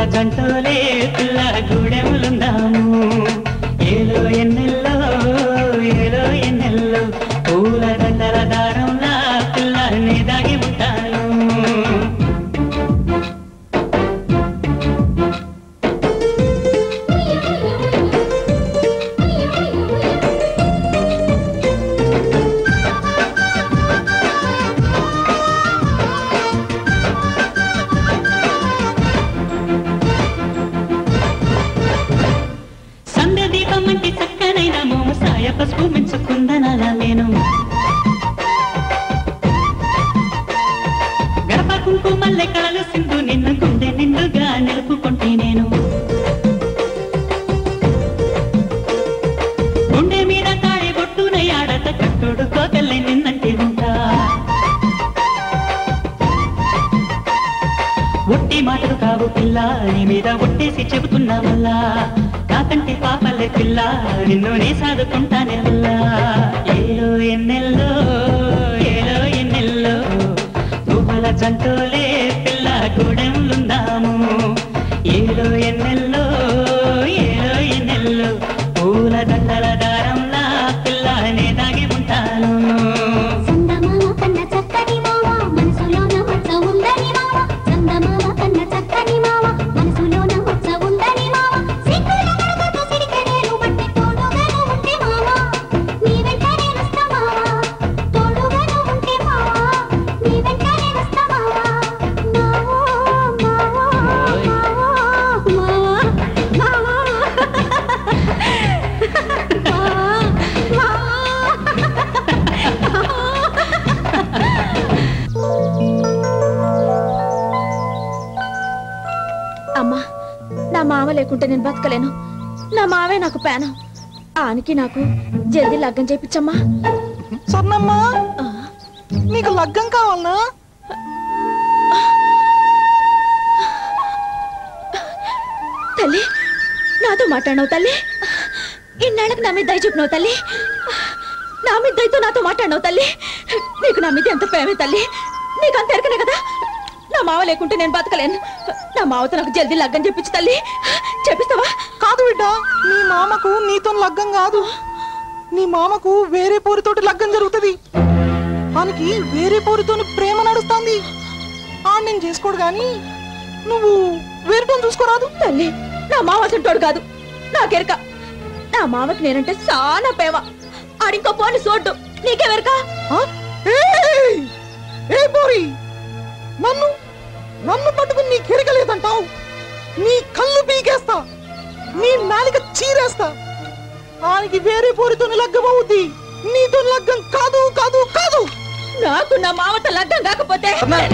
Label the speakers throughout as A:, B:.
A: జంటోలే పిల్ల గూడెములుందాము ఏలో ఎన్నెల్లో పూల దండల దారంలా పిల్ల నీ దాగి ఉంటాను పసుపు మించుకుందనలా నేను గడప కుంకుమల్లె కళలు సింధు నిన్ను గుండె నిండుగా నిలుపుకుంటే నేను గుండె మీద తాడే బొట్టున ఆడత కట్టుడు కోకల్లే నిన్నంటే ఉంటా ఒట్టి మాటలు కావు పిల్ల నీ మీద ఒట్టేసి చెబుతున్నా మళ్ళా నాకంటే పాపల్లే పిల్ల నిన్ను నే సాదుకుంటానే ఏలో ఎన్నెల్లో పువ్వుల జంటోలే పిల్ల గూడెములుందాము ఏలో ఎన్నెల్లో పూల దండల దారంలా పిల్ల నే దాగి ఉంటాను
B: లేకుంటే నేను బతకలేను నా మావే నాకు పేనం ఆనికి నాకు జల్దీ లగ్గం చేయించమ్మా
C: స్వర్ణమ్మ నీకు లగ్గం కావాలనా
B: తల్లి నాతో మాట్లాడినావు తల్లి ఇన్నాళ్ళకి నా మీద దయ చూపినావు తల్లి నా మీద దయతో నాతో మాట్లాడినావు తల్లి నీకు నా మీద ఎంత ప్రేమే తల్లి నీకు అంత ఎరకనే కదా నా మావ లేకుంటే నేను బతకలేను నా మావతో నాకు జల్దీ లగ్గం చెప్పించు తల్లి చెప్పిస్తావా
C: కాదు బిడ్డ నీ మామకు నీతో లగ్గం కాదు నీ మామకు వేరే పోరితోటి లగ్గం జరుగుతుంది ఆనికి వేరే పోరితో ప్రేమ నడుస్తుంది నేను చేసుకోడు గాని నువ్వు వేరేతో చూసుకోరాదు
B: తల్లి నా మావ అసంటోడు కాదు నాకెరక నా మావకి నేనంటే చాలా ప్రేమ ఆడింకో పోని చూడ్డు నీకెవరక
C: ఏ పోరి నన్ను నన్ను పట్టుకుని నీ కెరగలేదంటావు నీ కళ్ళు పీకేస్తా నీ నాలిక చీరేస్తా ఆనికి వేరే పోరితో లగ్గం అవుద్ది నీతో లగ్గం కాదు కాదు కాదు
B: నాకు నా మామతో లగ్గం కాకపోతే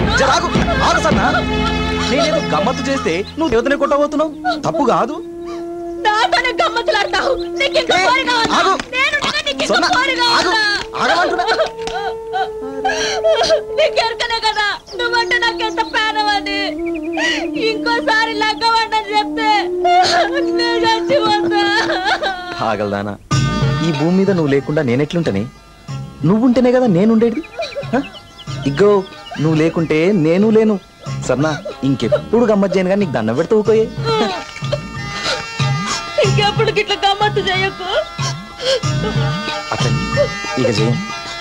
D: నేనేదో గమ్మత్తు చేస్తే నువ్వు దేవతనే కొట్టబోతున్నావు తప్పు కాదు
B: నాతోనే గమ్మత్తులాడతావు నీకెరకనే కదా నువ్వంటే నాకెంత పేనవని ఇంకోసారి లగ్గమంటని చెప్తే
D: ఆగలదానా ఈ భూమి మీద నువ్వు లేకుండా నేనెట్లుంటనే నువ్వుంటేనే కదా నేనుండేది ఇగ్గో నువ్వు లేకుంటే నేను లేను సర్నా ఇంకెప్పుడు గమ్మత్ చేయను కానీ నీకు దండం పెడితే ఊకోయే
B: ఇంకెప్పుడు గిట్ల గమ్మత్తు చేయకు
D: అట్లా ఇక చేయం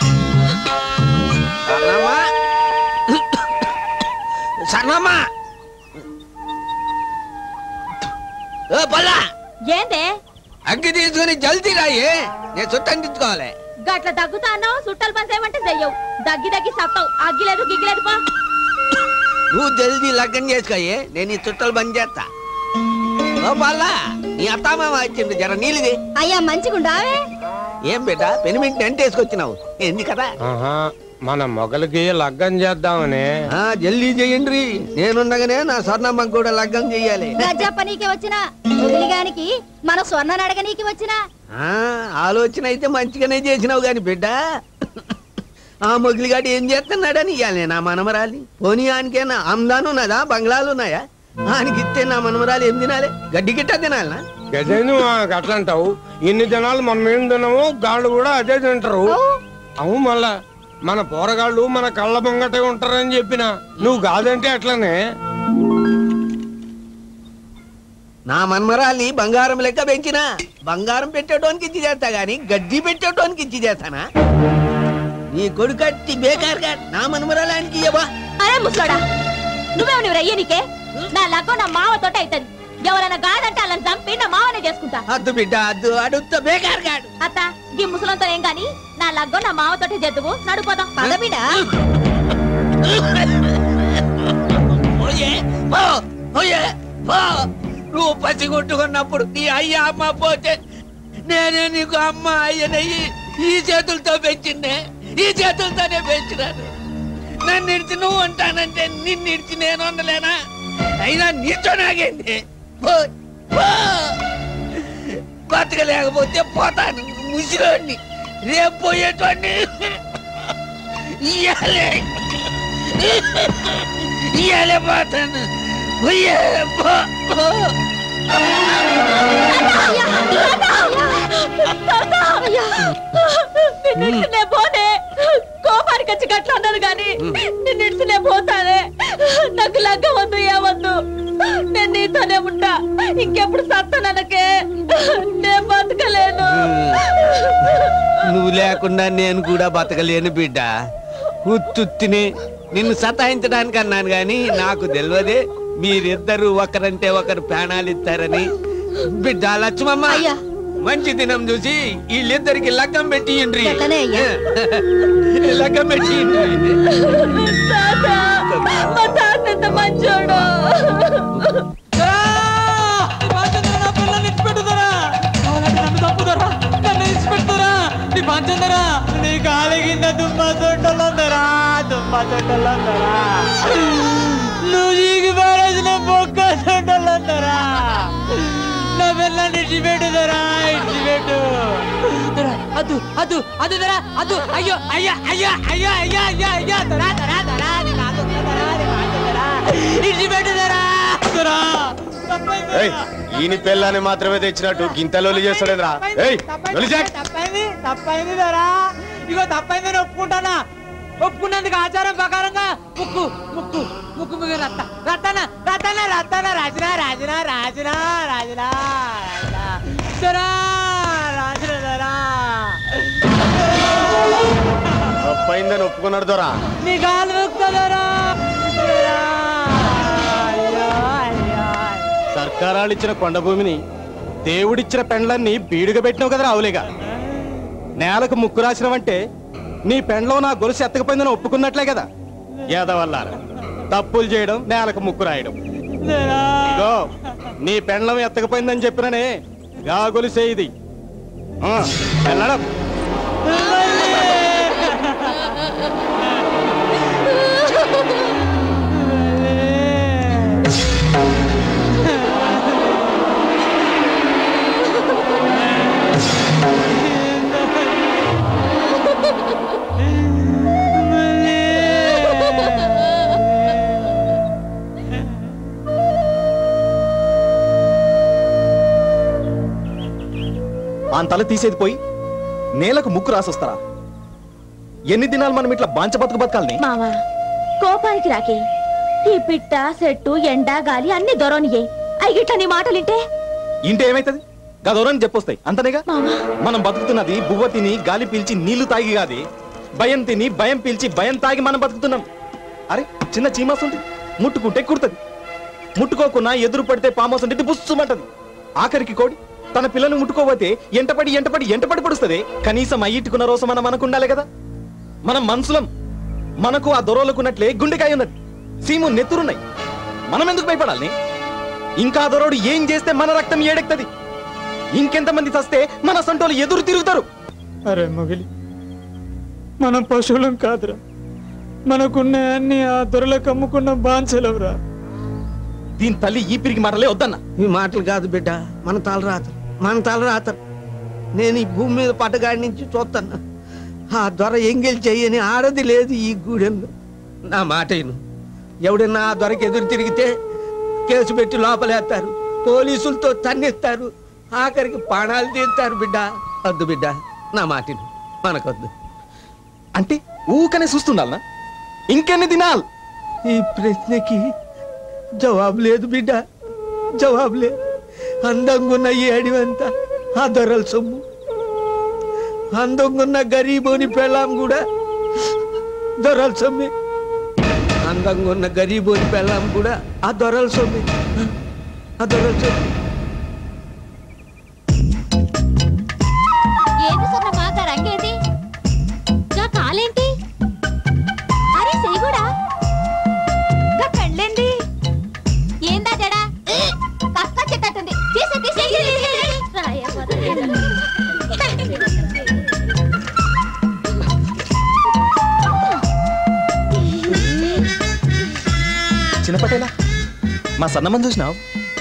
B: ఏందే
E: అగ్గి తీసుకుని జల్దీ రాయే నేను చుట్టం తెచ్చుకోవాలి
B: గట్ల దగ్గుతాను చుట్టాలు పని చేయమంటే చెయ్యవు దగ్గి దగ్గి సత్తావు అగ్గిలేదు గిగ్గిలేదు పా
E: నువ్వు జల్దీ లగ్గం చేసుకోయే నేను ఈ చుట్టాలు బంద్ చేస్తా ఓ బాలా నీ అత్తామామ వచ్చింది జర నీళ్ళది
B: అయ్యా మంచిగుండావే
E: ఏం బేటా పెనిమింటి అంటే వేసుకొచ్చినావు ఏంది కదా
F: మన మొగలకి లగ్గం చేద్దామని
E: జల్దీ చెయ్యండి నేనుండగానే నా స్వర్ణమ్మ కూడా లగ్గం చెయ్యాలి
B: గజ్జప్పనీకి వచ్చిన మొగిలిగానికి మన స్వర్ణ అడగనీకి వచ్చిన
E: ఆలోచన అయితే మంచిగానే చేసినావు గాని బిడ్డ ఆ మొగిలిగాడు ఏం చేస్తున్నాడని ఇయ్యాలి నా మనమరాలి పోనీ ఆనికేనా ఆమ్దానున్నదా బంగ్లాలున్నాయా ఆనికి ఇస్తే నా మనమరాలు ఏం తినాలి గడ్డి గిట్ట తినాలనా
F: గదే నువ్వు అట్లా అంటావు ఇన్ని దినాలు మనం ఏం తిన్నాము గాళ్ళు కూడా అదే తింటారు అవు మళ్ళా మన పోరగాళ్ళు మన కళ్ళ ముంగటే ఉంటారని చెప్పిన నువ్వు కాదంటే అట్లనే
E: నా మన్మరాల్ని బంగారం లెక్క పెంచినా బంగారం పెట్టేటోనికి ఇచ్చి చేస్తా గాని గడ్డి పెట్టేటోనికి ఇచ్చి చేస్తానా? నీ కొడుకట్టి బేకారుగా నా మన్మరాలానికి ఇవ్వవా?
B: అరే ముసలోడా, నువ్వే రయ్యనికే నా లగ్గం నా మావతోటే అవుతుంది. ఎవరైనా గాడంటే అలా చంపి నా మావనే చేసుకుంటా.
E: అద్దు బిడ్డ అద్దు, అడుగుతా బేకారుగాడు.
B: అత్త ఈ ముసలంతో ఏం గాని నా లగ్గం నా మావతోటే చేద్దువు. నడుపోదాం పద బిడ్డ.
E: నువ్వు పసి కొట్టుకున్నప్పుడు నీ అయ్య అమ్మ పోతే నేనే నీకు అమ్మ అయ్యనయ్యి ఈ చేతులతో పెంచిందే, ఈ చేతులతోనే పెంచినాను. నన్ను ఇడిచి నువ్వు ఉంటానంటే నిన్ను ఇడిచి నేను ఉండలేనా? అయినా నీతో నాగేంది. బతకలేకపోతే పోతాను ముసిలోడిని, రేపు పోయేటోడిని. ఇయ్యాలే పోతాను.
B: నిన్నే పోనే కోపానికి వచ్చి గట్లా అన్నారు గాని నిన్నే పోతానే. నాకు లగ్గ వద్దు ఏవద్దు, నేను నీతోనే ఉంటా. ఇంకెప్పుడు సత్తానకే నేను బతకలేను.
E: నువ్వు లేకుండా నేను కూడా బతకలేను బిడ్డ. ఉత్తుత్తిని నిన్ను సతాయించడానికి అన్నాను గాని నాకు తెలియదే మీరిద్దరు ఒకరంటే ఒకరు ప్రాణాలు ఇస్తారని. బిడ్డ లక్ష్మమ్మ, మంచి దినం చూసి వీళ్ళిద్దరికి లగ్గం పెట్టి లగ్గం పెట్టి
B: మంచోడు.
A: నీ కాలి కింద దుమ్మ తొట్టలందరా, దుమ్మ తొట్టలందరా, నువ్వు చీకి పారేసిన బొక్క తొట్టలందరా. నా పిల్లని ఇడిచిపెట్టుదరా, ఇడిచిపెట్టు. అద్దు అద్దు అద్దు దరా, అద్దు. అయ్యో అయ్యా అయ్యా అయ్యా అయ్యా అయ్యా అయ్యా దరా దరా దరా, ఇడిచిపెట్టుదరా.
G: ఈయన పిల్లని మాత్రమే తెచ్చినట్టు గింతలోలి చేస్తాడేంద్రా?
A: తప్పైంది తప్పైంది దరా, ఇగో తప్పైందని ఒప్పుకుంటానా. ఒప్పుకున్నందుకు ఆచారం ప్రకారంగా ముక్కు ముక్కు ముక్కు ముగ్గు రత్త రత్తన రత్తన రత్తన రాజునా రాజునా రాజునా రాజునా రాజునా రాజున దరా.
G: తప్పైందని ఒప్పుకున్నాడు దొరా.
A: నీ కాలు ముక్తదరా.
G: సర్కారాలు ఇచ్చిన కొండ భూమిని దేవుడిచ్చిన పెండ్లన్నీ బీడుగా పెట్టినావు కదరా అవులేగా. నేలకు ముక్కు రాసినవంటే నీ పెండ్లో నా గొలుసు ఎత్తకపోయిందని ఒప్పుకున్నట్లే కదా. ఏదవల్లారా తప్పులు చేయడం, నేలకు ముక్కు రాయడం. ఇగో నీ పెండ్లం ఎత్తకపోయిందని చెప్పిననే గా గొలుసే ఇది. వెళ్ళడం
D: తల తీసేది పోయి నేలకు ముక్కు రాసొస్తారా? ఎన్ని దినాలు మనం ఇట్లా బాంచ బతుకు బతకాలని?
B: మావా కోపానికి రాకే. ఈ పిట్ట చెట్టు ఎండ గాలి అన్ని దొరనియే. అయ్యిట్లా నీ మాటలింటే
D: ఇంటే ఏమైతుంది? గదొరని చెప్పొస్తాయి అంతనేగా. మనం బతుకుతున్నది బువ్వ తిని గాలి పీల్చి నీళ్లు తాగి కాదు, భయం తిని భయం పీల్చి భయం తాగి మనం బతుకుతున్నాం. అరే చిన్న చీమాసుంటే ముట్టుకుంటే కుడుతుంది, ముట్టుకోకున్నా ఎదురు పడితే పామాసుంటే బుస్సుమంటది. ఆఖరికి కోడి తన పిల్లను ముట్టుకోపోతే ఎంటపడి ఎంటపడి ఎంటపడి పడుస్తుంది. కనీసం అయ్యిట్టుకున్న రోజు మనం అనుకుండాలి కదా. మనం మనుషులం, మనకు ఆ దొరలుకున్నట్లే గుండెకాయ ఉన్నది, సీము నెత్తురున్నాయి. మనం ఎందుకు భయపడాలి? ఇంకా దొరోడు ఏం చేస్తే మన రక్తం ఏడెక్తది? ఇంకెంతమంది చస్తే మన సంటోలు ఎదురు తిరుగుతారు.
A: అరే మొగిలి, మనం పశువులం కాదురా, మనకున్న అన్ని ఆ దొరలకు అమ్ముకున్న బాంచలవురా.
D: దీని తల్లి ఈ పిరికి మాటలే వద్దన్న.
E: ఈ మాటలు కాదు బిడ్డ, మన తలరాతరు, మన తలరాతరు. నేను ఈ భూమి మీద పట్టగాడి నుంచి చూస్తాను. ఆ దొర ఎంగిల్ చెయ్యని ఆడది లేదు ఈ గూడెంలో. నా మాట విను. ఎవడన్నా ఆ దొరకు ఎదురు తిరిగితే కేసు పెట్టి లోపలేస్తారు, పోలీసులతో తన్నిస్తారు, ఆఖరికి ప్రాణాలు తీస్తారు. బిడ్డ వద్దు బిడ్డ, నా మాట విను, మనకొద్దు.
D: అంటే ఊకనే చూస్తుండాలనా? ఇంకెన్ని దినాలు?
E: ఈ ప్రశ్నకి జవాబు లేదు బిడ్డ, జవాబు లేదు. అందంగున్న ఈ అడివంతా ఆ దొరల సొమ్ము. అందంగున్న గరీబోని పెళ్ళాం కూడా దొరల సొమ్మే. అందంగున్న గరీబోని పెళ్ళాం కూడా ఆ దొరల సొమ్మే. ఆ దొరల సొమ్మే.
B: ఏంటి సొన్నమ్మా గా రంగేది? గా కాలేంటి? అరే సేగుడా గా కళ్ళేంది? ఏందా జడా కక్క చెట్టట్టుంది. తీసే తీసే
D: చిన్నపటేలా మా సన్నమ్మని చూసినావు?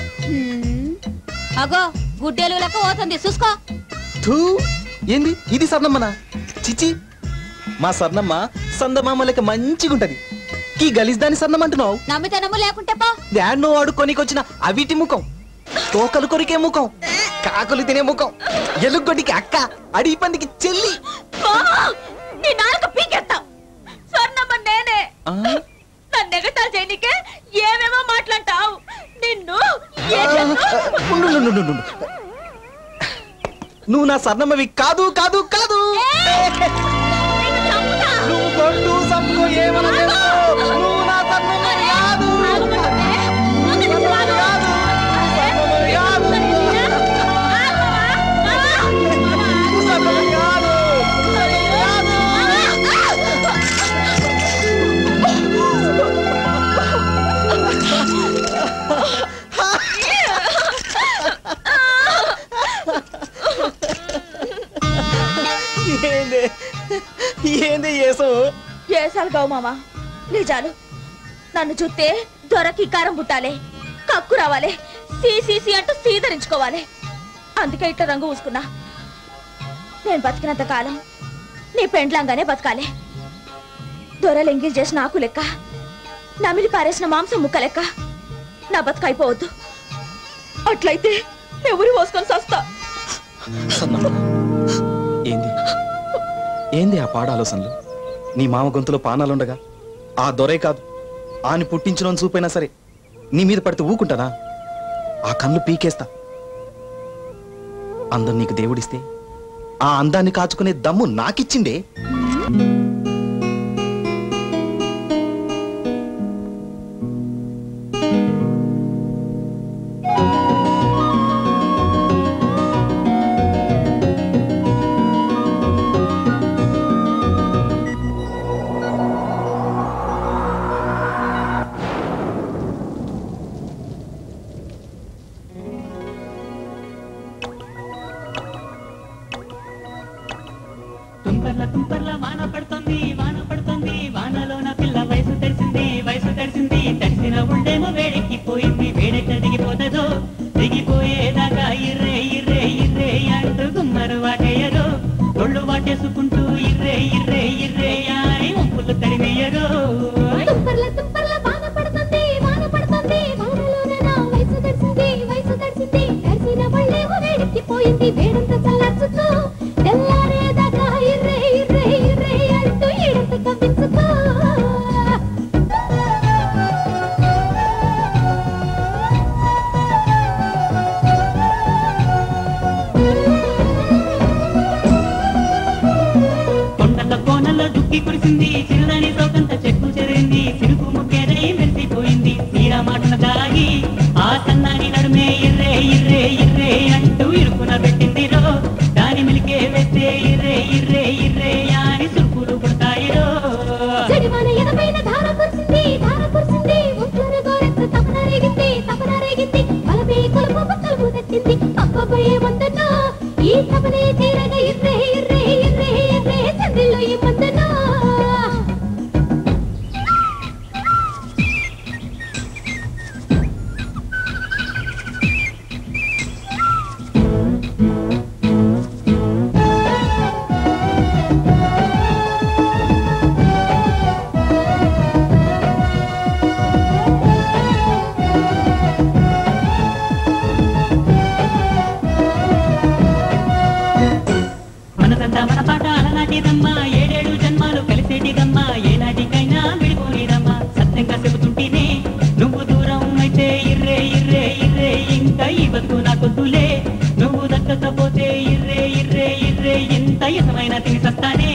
B: అగో గుడ్డేలు లెక్క పోతుంది చూసుకో.
D: ఏంది ఇది సన్నమ్మనా? చిచి, మా సన్నమ్మ సందమామ లెక్క మంచిగుంటది. ఈ గలీజ్ దాని సన్నం అంటున్నావు?
B: నమ్మితే నమ్ము లేకుంటే పో.
D: దాన్నో వాడు కొనికొచ్చిన అవిటి ముఖం, తోకలు కొరికే ముఖం, కాకులు తినే ముఖం, ఎలుగొడ్డికి అక్క, అడిగి పందికి చెల్లి.
B: నీ నాలుక పీకెత్తా. స్వర్ణమ్మ నేనే. నన్ను ఎగతాలు చేయనికే ఏమేమో మాట్లాడతావు. నిన్ను
D: నువ్వు నా సన్నమ్మవి కాదు కాదు కాదు. నువ్వు కొట్టు సంపు ఏమనలేదు. నువ్వు నా సన్నమ్మవి కాదు. ఏంది
B: ఏసాలు గౌ మామ నిజాలు. నన్ను చూస్తే దొరకి కారం పుట్టాలి, కక్కు రావాలి, సీసీసీ అంటూ సీదరించుకోవాలి. అందుకే ఇట్లా రంగు పూసుకున్నా. నేను బతికినంత కాలం నీ పెండ్లంగానే బతకాలి. దొరలు ఎంగిల్ చేసిన ఆకు లెక్క, నమిలి పారేసిన మాంసం ముక్క లెక్క నా బతుకైపోవద్దు. అట్లయితే ఎవరు పోసుకొని సస్తా.
D: ఏంది ఏంది ఆ పాడ ఆలోచనలు? నీ మామ గొంతులో పానాలుండగా ఆ దొరే కాదు ఆని పుట్టించిన చూపైనా సరే నీ మీద పడితే ఊకుంటానా? ఆ కళ్ళు పీకేస్తా. అందం నీకు దేవుడిస్తే ఆ అందాన్ని కాచుకునే దమ్ము నాకిచ్చిందే.
A: తుంపర్ల వాన పడుతుంది వానలోన పిల్ల వయసు తెలిసింది తడిసిన ఉండేమో వేడెక్కిపోయింది. వేడెక్క దిగిపోతుందో దిగిపోయేదాకా ఇర్రే ఇర్రే ఇర్రే అంటూ గుమ్మరు వాటేయరో, ఒళ్ళు వాటేసుకుంటూ ఇర్రే ఇర్రే ఇర్రే అని వంపులు తడిమేయరో.
B: వేడంత చల్లార్చుకో, తెల్లారేదాకా ఇర్రే ఇర్రే ఇర్రే అంటూ ఈడంత కవ్వించుకో.
A: కొండల కోనల్లో దుక్కి కురిసింది, చిల్లని సోకంత చెట్టు చెరింది, సిరుకు ముక్కేరై మెరిసిపోయింది. తీరా మాటన దాగి ఆ సన్నాని నడుమే ఇర్రే ఇర్రే ఇర్రే అంటూ ఇరుకున పెట్టింది రో. దాని మిలికే వేస్తే ఇర్రే ఇర్రే ఇర్రే అని సురుకులు పుడతాయిరో.
B: చెడివాన ఎదపైన ధార కురిసింది, ఒంట్లోన గోరెత్త తపన రేగింది, బలమే కొలుపు కలుపు తట్టింది. అక్కబోయే వందనా ఈ తపనే తీరగా ఇర్రే ఇర్రే ఇర్రే ఇర్రే చందిల్లో ఈ వందనా.
A: మన పాట అలనాటిదమ్మా, 7 జన్మాలు కలిసేటిదమ్మా, ఏనాటికైనా విడిపోయిదమ్మా. సత్యంగా చెబుతుంటేనే నువ్వు దూరం అయితే ఇర్రే ఇర్రే ఇర్రే ఇంకా ఈ బతుకు నాకు
H: కొద్దులే నువ్వు దక్కకపోతే ఇర్రే ఇర్రే ఇర్రే ఎంత ఇసమైన తిని సస్తానే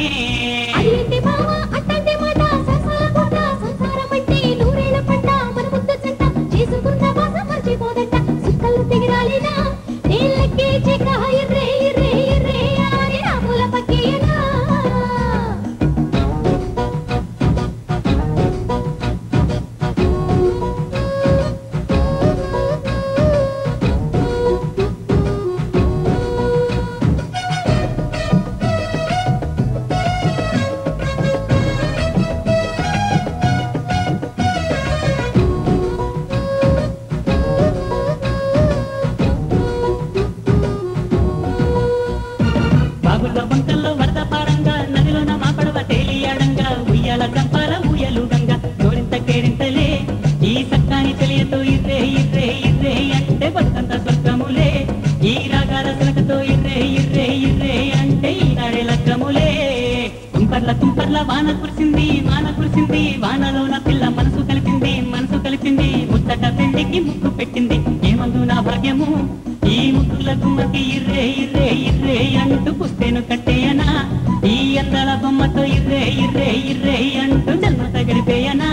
H: వాన కురిసింది వానలోన పిల్ల మనసు కలిపింది ముచ్చట పెళ్లికి ముక్కు పెట్టింది ఏమందు నా భాగ్యము ఈ ముక్కుల గుమ్మకి ఇర్రే ఇర్రే ఇర్రే అంటూ పుస్తేను కట్టేయనా ఈ అందాల బొమ్మతో ఇర్రే ఇర్రే ఇర్రే అంటూ జన్మత గడిపేయనా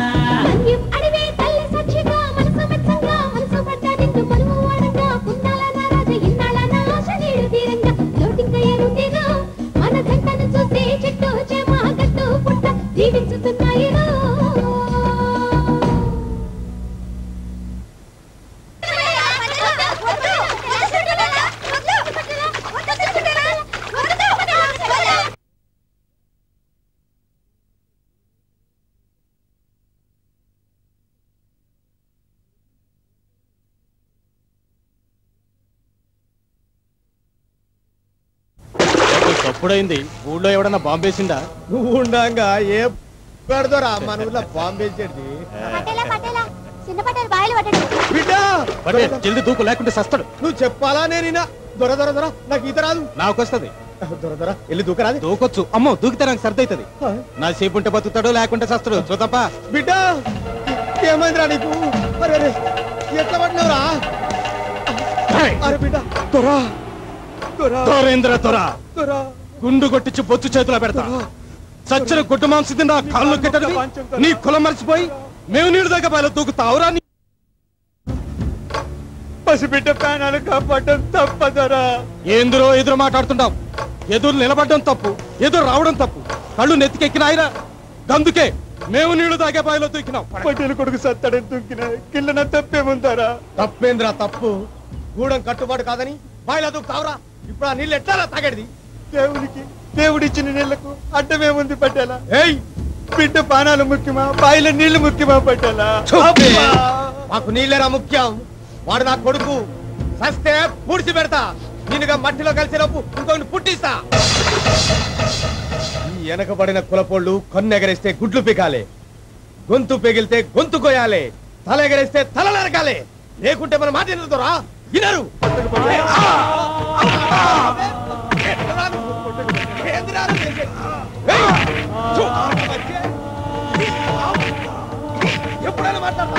G: ఎప్పుడైంది ఊళ్ళో ఎవడన్నా బాంబేసిందా?
F: నువ్వు ఉండంగా ఏ పెడదోరా మన ఊర్లో బాంబేసేది
G: జల్ది దూకు లేకుంటే సస్తాడు.
F: నువ్వు చెప్పాలా నేనా? దొర దొర దొర నాకు ఈత రాదు.
G: నాకు వస్తుంది.
F: దొర దొర వెళ్ళి దూకరాదు.
G: దూకొచ్చు. అమ్మో దూకితే నాకు సర్ది అవుతుంది. నా సేపు ఉంటే బతుకుతాడు లేకుంటే సస్తాడు. చూతప్ప
F: బిడ్డ ఏమైందిరా నీకు? అరే ఎట్లా పట్టినవరా? అరే బిడ్డ దొరా
G: దొరేంద్ర దొరా గుండు కొట్టించి బొచ్చు చేతిలో పెడతా. సచ్చిన గుడ్డు మాంసం తిన్న కాళ్ళు కెట్టడు. నీ కులం మర్చిపోయి మేము నీళ్ళు దగ్గర బయలు దూకుతావురా?
A: పసిబిడ్డ ప్రాణాలు కాపాడడం తప్పదరా.
G: ఏందురో ఎదురు మాట్లాడుతుంటాం. ఎదురు నిలబడడం తప్పు, ఎదురు రావడం తప్పు. కళ్ళు నెత్తికెక్కినాయిరా. అందుకే మేము నీళ్లు తాగే బాయిలో దూకినాం.
A: పటేలు కొడుకు సత్తాడని దూకినా కిల్లన తప్పేముందారా?
F: తప్పేంద్రా తప్పు. గూడెం కట్టుబాటు కాదని బాయిలో దూకుతావురా. ఇప్పుడు ఆ నీళ్ళు ఎట్లా తాగేది?
A: దేవుడిచ్చిన నీళ్లకు అడ్డమేముంది పట్టేలా? బిడ్డ పానాలు ముఖ్యమా, బాయిలో నీళ్లు ముఖ్యమా పట్టేలా?
F: మాకు నీళ్ళేరా ముఖ్యం. వాడు నా కొడుకు సస్తే పూడ్చి పెడతా. నేనుగా మట్టిలో కలిసినప్పు ఇంకొకటి పుట్టిస్తా. ఈ వెనకబడిన కులపోళ్ళు కన్ను ఎగరేస్తే గుడ్లు పీకాలి, గొంతు పెగిలితే గొంతు కొయ్యాలి, తల ఎగరేస్తే తల నరకాలి. లేకుంటే మన మాట వినరురా. వినరు. ఎప్పుడైనా మాట్లాడతా.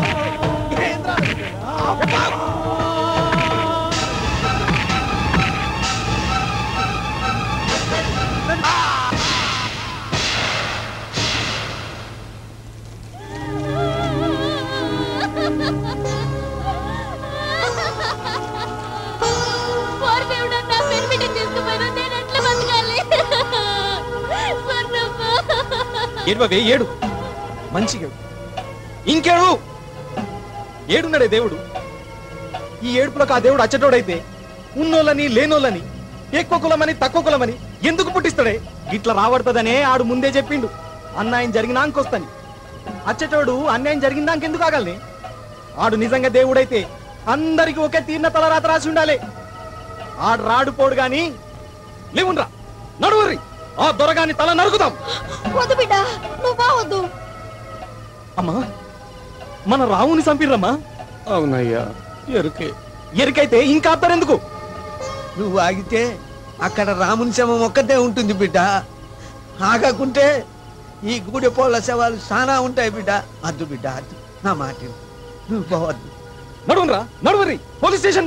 D: ఏడువే ఏడు, మంచిగా ఇంకేడు. ఏడున్నాడే దేవుడు. ఈ ఏడుపులకు ఆ దేవుడు అచ్చటోడైతే ఉన్నోళ్ళని లేనోళ్ళని ఎక్కువ కులమని తక్కువ కులమని ఎందుకు పుట్టిస్తాడే? ఇట్లా రావడతదనే ఆడు ముందే చెప్పిండు. అన్యాయం జరిగినాకొస్తాని. అచ్చటోడు అన్యాయం జరిగిందాకెందుకు ఆగల్ని? ఆడు నిజంగా దేవుడైతే అందరికి ఒకే తీర్న తలరాత రాసి ఉండాలి. ఆడు రాడు పోడు గాని లేవుండ్రా నడువర్రి. ఆ దొరగాని తల నరుకుదాం.
B: వద్దు బిడ్డ, నువ్వు బావద్దు.
D: అమ్మా మన రావుని చంపిర్రమ్మా.
F: అవునయ్యా,
D: ఎరికైతే ఇంకా అత్తరెందుకు?
E: నువ్వు ఆగితే అక్కడ రాముని శవం ఒక్కటే ఉంటుంది బిడ్డ. ఆగకుంటే ఈ గూడె పోల శవాలు చాలా ఉంటాయి బిడ్డ. అద్దు బిడ్డ అద్దు, నా మాట నువ్వు పోవద్దు.
D: నడువురా నడువర్రి, పోలీస్ స్టేషన్ పోదాం.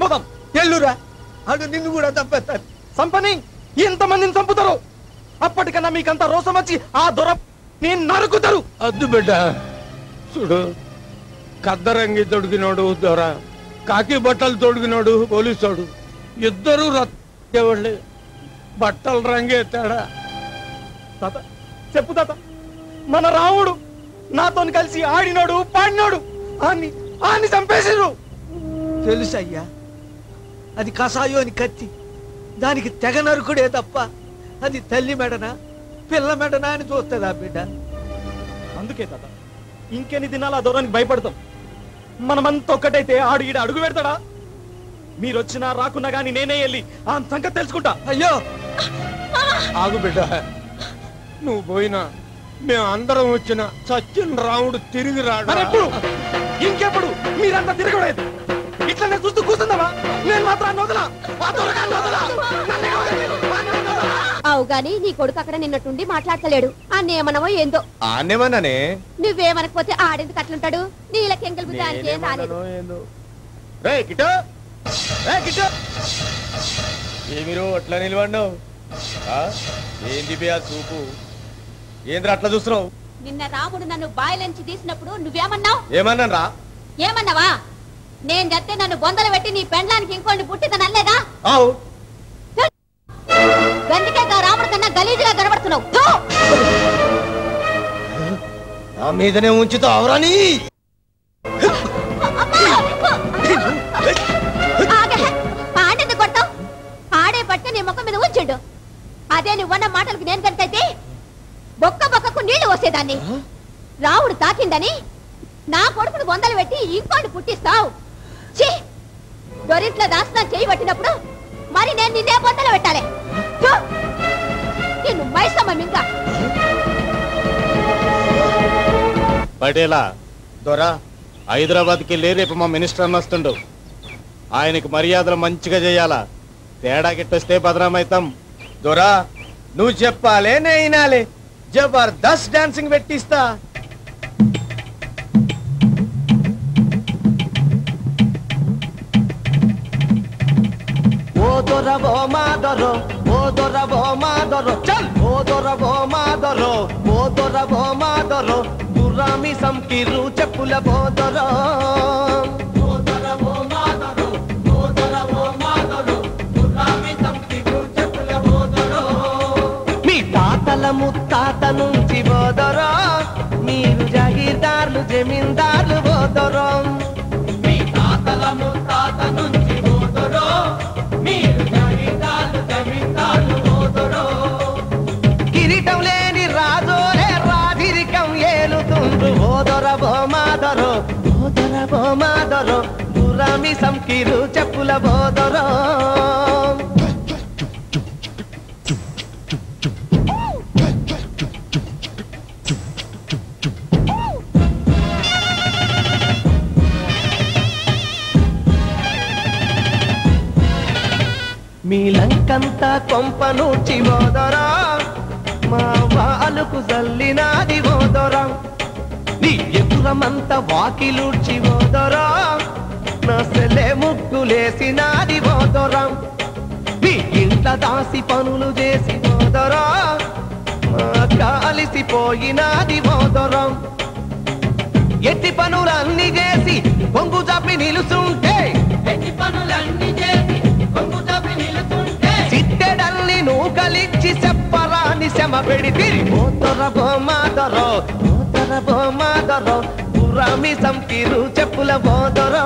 E: ఎల్లురా అడు నిన్ను కూడా చంపేస్తాను.
G: సంపని ఇంతమందిని చంపుతారు. అప్పటికన్నా మీకంతా రోసం వచ్చి ఆ దొర నేను నరుకుతారు.
F: అద్దు బిడ్డ చూడు, కద్దరంగి తొడిగినోడు దొర, కాకి బట్టలు తొడిగినోడు పోలీసోడు, ఇద్దరు రత్తే బట్టల రంగే తేడా.
G: తాత చెప్పు తాత, మన రాముడు నాతో కలిసి ఆడినోడు పాడినోడు ఆని చంపేసిరు.
E: తెలుసయ్యా, అది కసాయోని కత్తి, దానికి తెగ నరుకుడే తప్ప అది తల్లి మెడనా పిల్ల మెడనా అని చూస్తుందా బిడ్డ?
G: అందుకే తాత ఇంకెన్ని దినాలు ఆ దూరానికి భయపడతాం. మనమంతా ఒక్కటైతే ఆడు ఈడ అడుగు పెడతాడా? మీరొచ్చినా రాకున్నా గాని నేనే వెళ్ళి ఆ సంగతి తెలుసుకుంటా.
E: అయ్యో
F: ఆగు బిడ్డ, నువ్వు పోయినా మేము అందరం వచ్చిన సచిన్ రాముడు తిరిగి రాడు.
G: ఎప్పుడు ఇంకెప్పుడు మీరంతా తిరగలేదు. ఇట్లనే చూస్తూ కూర్చుందామా? నేను మాత్రం వదలా.
B: అవు గాని నీ కొడుకు అక్కడ నిన్నట్టుండి మాట్లాడతలేడు. అన్నేమనవో ఏందో.
F: ఆనేమన్నానే,
B: నువ్వేమనకపోతే ఆడేందుకు అట్లుంటాడు? నీళ్ళకెంగల్ బుద్ధి ఆయనకి ఏం రాలేదు.
F: ఏమిరో అట్లా నిలబడినావు? ఏంది బే ఆ చూపు? ఏంద్ర అట్లా చూస్తున్నావు?
B: నిన్న రాముడు నన్ను బాయిలోంచి తీసినప్పుడు నువ్వేమన్నావు?
F: ఏమన్నారా?
B: ఏమన్నావా? నేను చెప్తే నన్ను బొందలు పెట్టి నీ పెండ్లానికి ఇంకోటి పుట్టిందని అనలేదా? గందికే రాముడు కన్నా గలీజుగా కనబడుతున్నావు.
F: నా మీదనే ఉంచుతావురాని.
B: ఆడేందుకు కొడతావు? ఆడే పట్టే నీ ముఖం మీద ఉంచుండు. అదే నువ్వన్న మాటలకు నేను కనుకైతే బొక్క బొక్కకు నీళ్లు పోసేదాన్ని. రాముడు తాకిందని నా కొడుకును బొందలు పెట్టి ఇంకోటి పుట్టిస్తావు. దొరింట్లో దాస్తా చేయి పట్టినప్పుడు మరి నేను నిన్నే బొందలు పెట్టాలి. నిన్ను మైసమ్మ మింగా.
G: పటేలా దొరా, హైదరాబాద్కి వెళ్ళి రేపు మా మినిస్టర్ అన్న వస్తుండు. ఆయనకి మర్యాదలు మంచిగా చేయాలా. తేడా గిట్టొస్తే బదనామైతాం.
F: దొరా నువ్వు చెప్పాలే నే వినాలే. జబర్దస్త్ డాన్సింగ్ పెట్టిస్తా.
E: ఓ దొరవో మాదరో, ఓ దొరవో మాదరో, చల్ ఓ దొరవో మాదరో, ఓ దొరవో మాదరో, గుర్రామి సంకిరు చెప్పుల బోదరో. ఓ దొరవో మాదరో, ఓ దొరవో మాదరో, గుర్రామి సంకిరు చెప్పుల బోదరో. మీ తాతల ముత్తాత నుంచి బోదరో, మీరు జాగీర్దార్లు జమీందార్లు బోదరో. మీ తాతల ముత్తాత నుంచి బోదరో, కిరీటం లేని రాజోలే రాజిరికం ఏలుతుండ్రు. ఓదొరవో మాదరో, ఓదొరవో మాదరో, గుర్రామి సంకిరు చెప్పుల బోదరో. మీ లంకంతా కొంపనూర్చి ఓదరా, మా వాలుకు జల్లినాది ఓదరా. నీ ఎదురమంతా వాకిలూడ్చి ఓదరా, నా సెలే ముగ్గులేసినాది ఓదరా. నీ ఇంట దాసి పనులు చేసి ఓదరా, మా కాలిసిపోయినాది ఓదరా. ఎట్టి పనులన్నీ చేసి పొంగు చాపి నిలుచుంటే, ఎట్టి పనులన్నీ చేసి పొంగు చాపి నిలుచుంటే, సిట్టెడల్ని నూకలిచ్చి చెప్పరాని శమ పెడితిరి. ఓ దొరవో మాదరో, ఓ దొరవో మాదరో, గుర్రామి సంకిరు చెప్పుల బోదరో.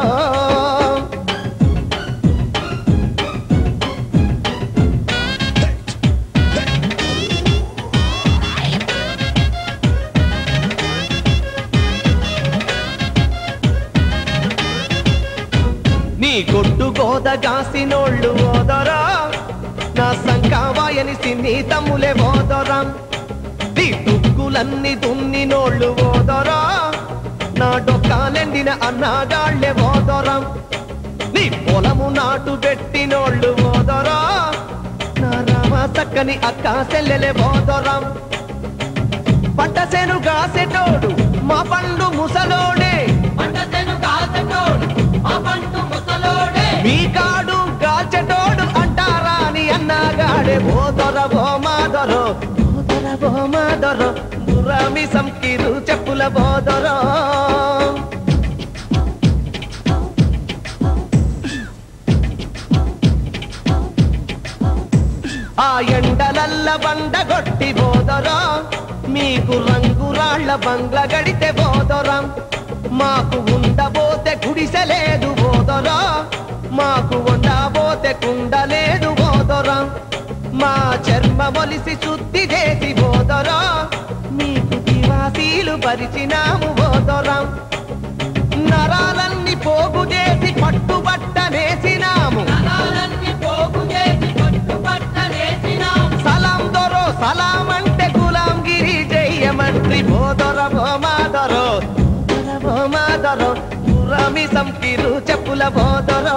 E: నీ గొడ్డు గోదగాసినోళ్ళు ఓదరా, నా సంకావాయని సిన్ని తమ్ములే ఓదరా. నీ దుక్కులన్నీ దున్నినోళ్ళు ఓదరా, నా డొక్కాలెండిన అన్నగాళ్లే ఓదరా. నీ పొలము నాటు పెట్టినోళ్ళు ఓదరా, నా రామ చక్కని అక్క సెల్లెలే ఓదరా. పట్టసేను కాసెటోడు మా పండు ముసలోడే, పట్టసేను కాసెటోడు మా పండు ముసలోడే. మీ కాడు
I: గుర్రామి సంకిరు చెప్పుల బోదరో ఆ ఎండలల్ల బండగొట్టి బోదరో మీకు రంగురాళ్ల బంగ్ల గడితే బోదరం మాకు ఉండబోతే గుడిసెలేదు బోదరో మాకు ఉండబోతే కుండలేదు బోదరం మా చర్మమొలిసి శుద్ధి చేసి బోదరో మీకు దివాసీలు పరిచినాము బోదరం నరాలన్నీ పోగు చేసి పట్టుబట్టనేసినాము సలాం దొరో సలాం అంటే గులాంగిరి జయమంత్రి బోదర భోమాదరో భోమాదరో గుర్రామి సంకిరు చెప్పుల బోదరో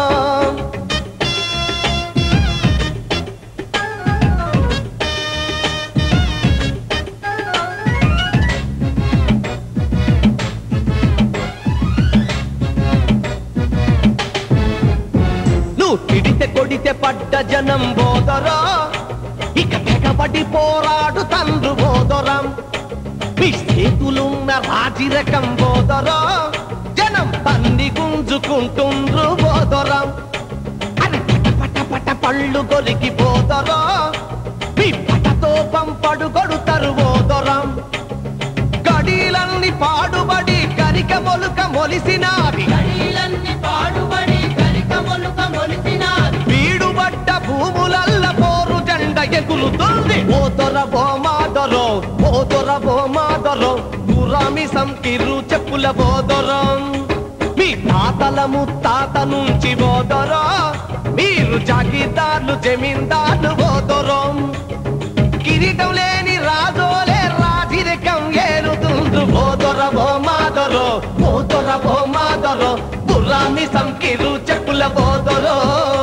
I: పిడితే కొడితే పడ్డ జనం బోదరో ఇక తెగబడి పోరాడు తండ్రు బోదరం మీ చేతులున్న రాజిరకం బోదరో జనం తన్ని గుంజుకుంటుండ్రు బోదరం అని పట పట పళ్ళు కొలికి బోదరో మీ పటతో పంపడు కొడుతారు బోదరం గడీలన్నీ పాడుబడి గరిక మొలుక మొలిసినావి వీడుబడ్డ భూములల్ల పోరు జెండ ఎగురుతుంది ఓదొర బోమాదరో ఓదొర బోమాదరో గుర్రామి సంకిరు చెప్పుల బోదరం మీ తాతల ముత్తాత నుంచి బోదరో మీరు జాగీర్దార్లు జమీందార్లు బోదరం కిరీటం లేని రాజోలే రాజిరకం ఏలుతుండ్రు బోదొర బోమాదరో ఓదొర బోమాదరో గుర్రామి సంకిరు చెప్పుల బోదరో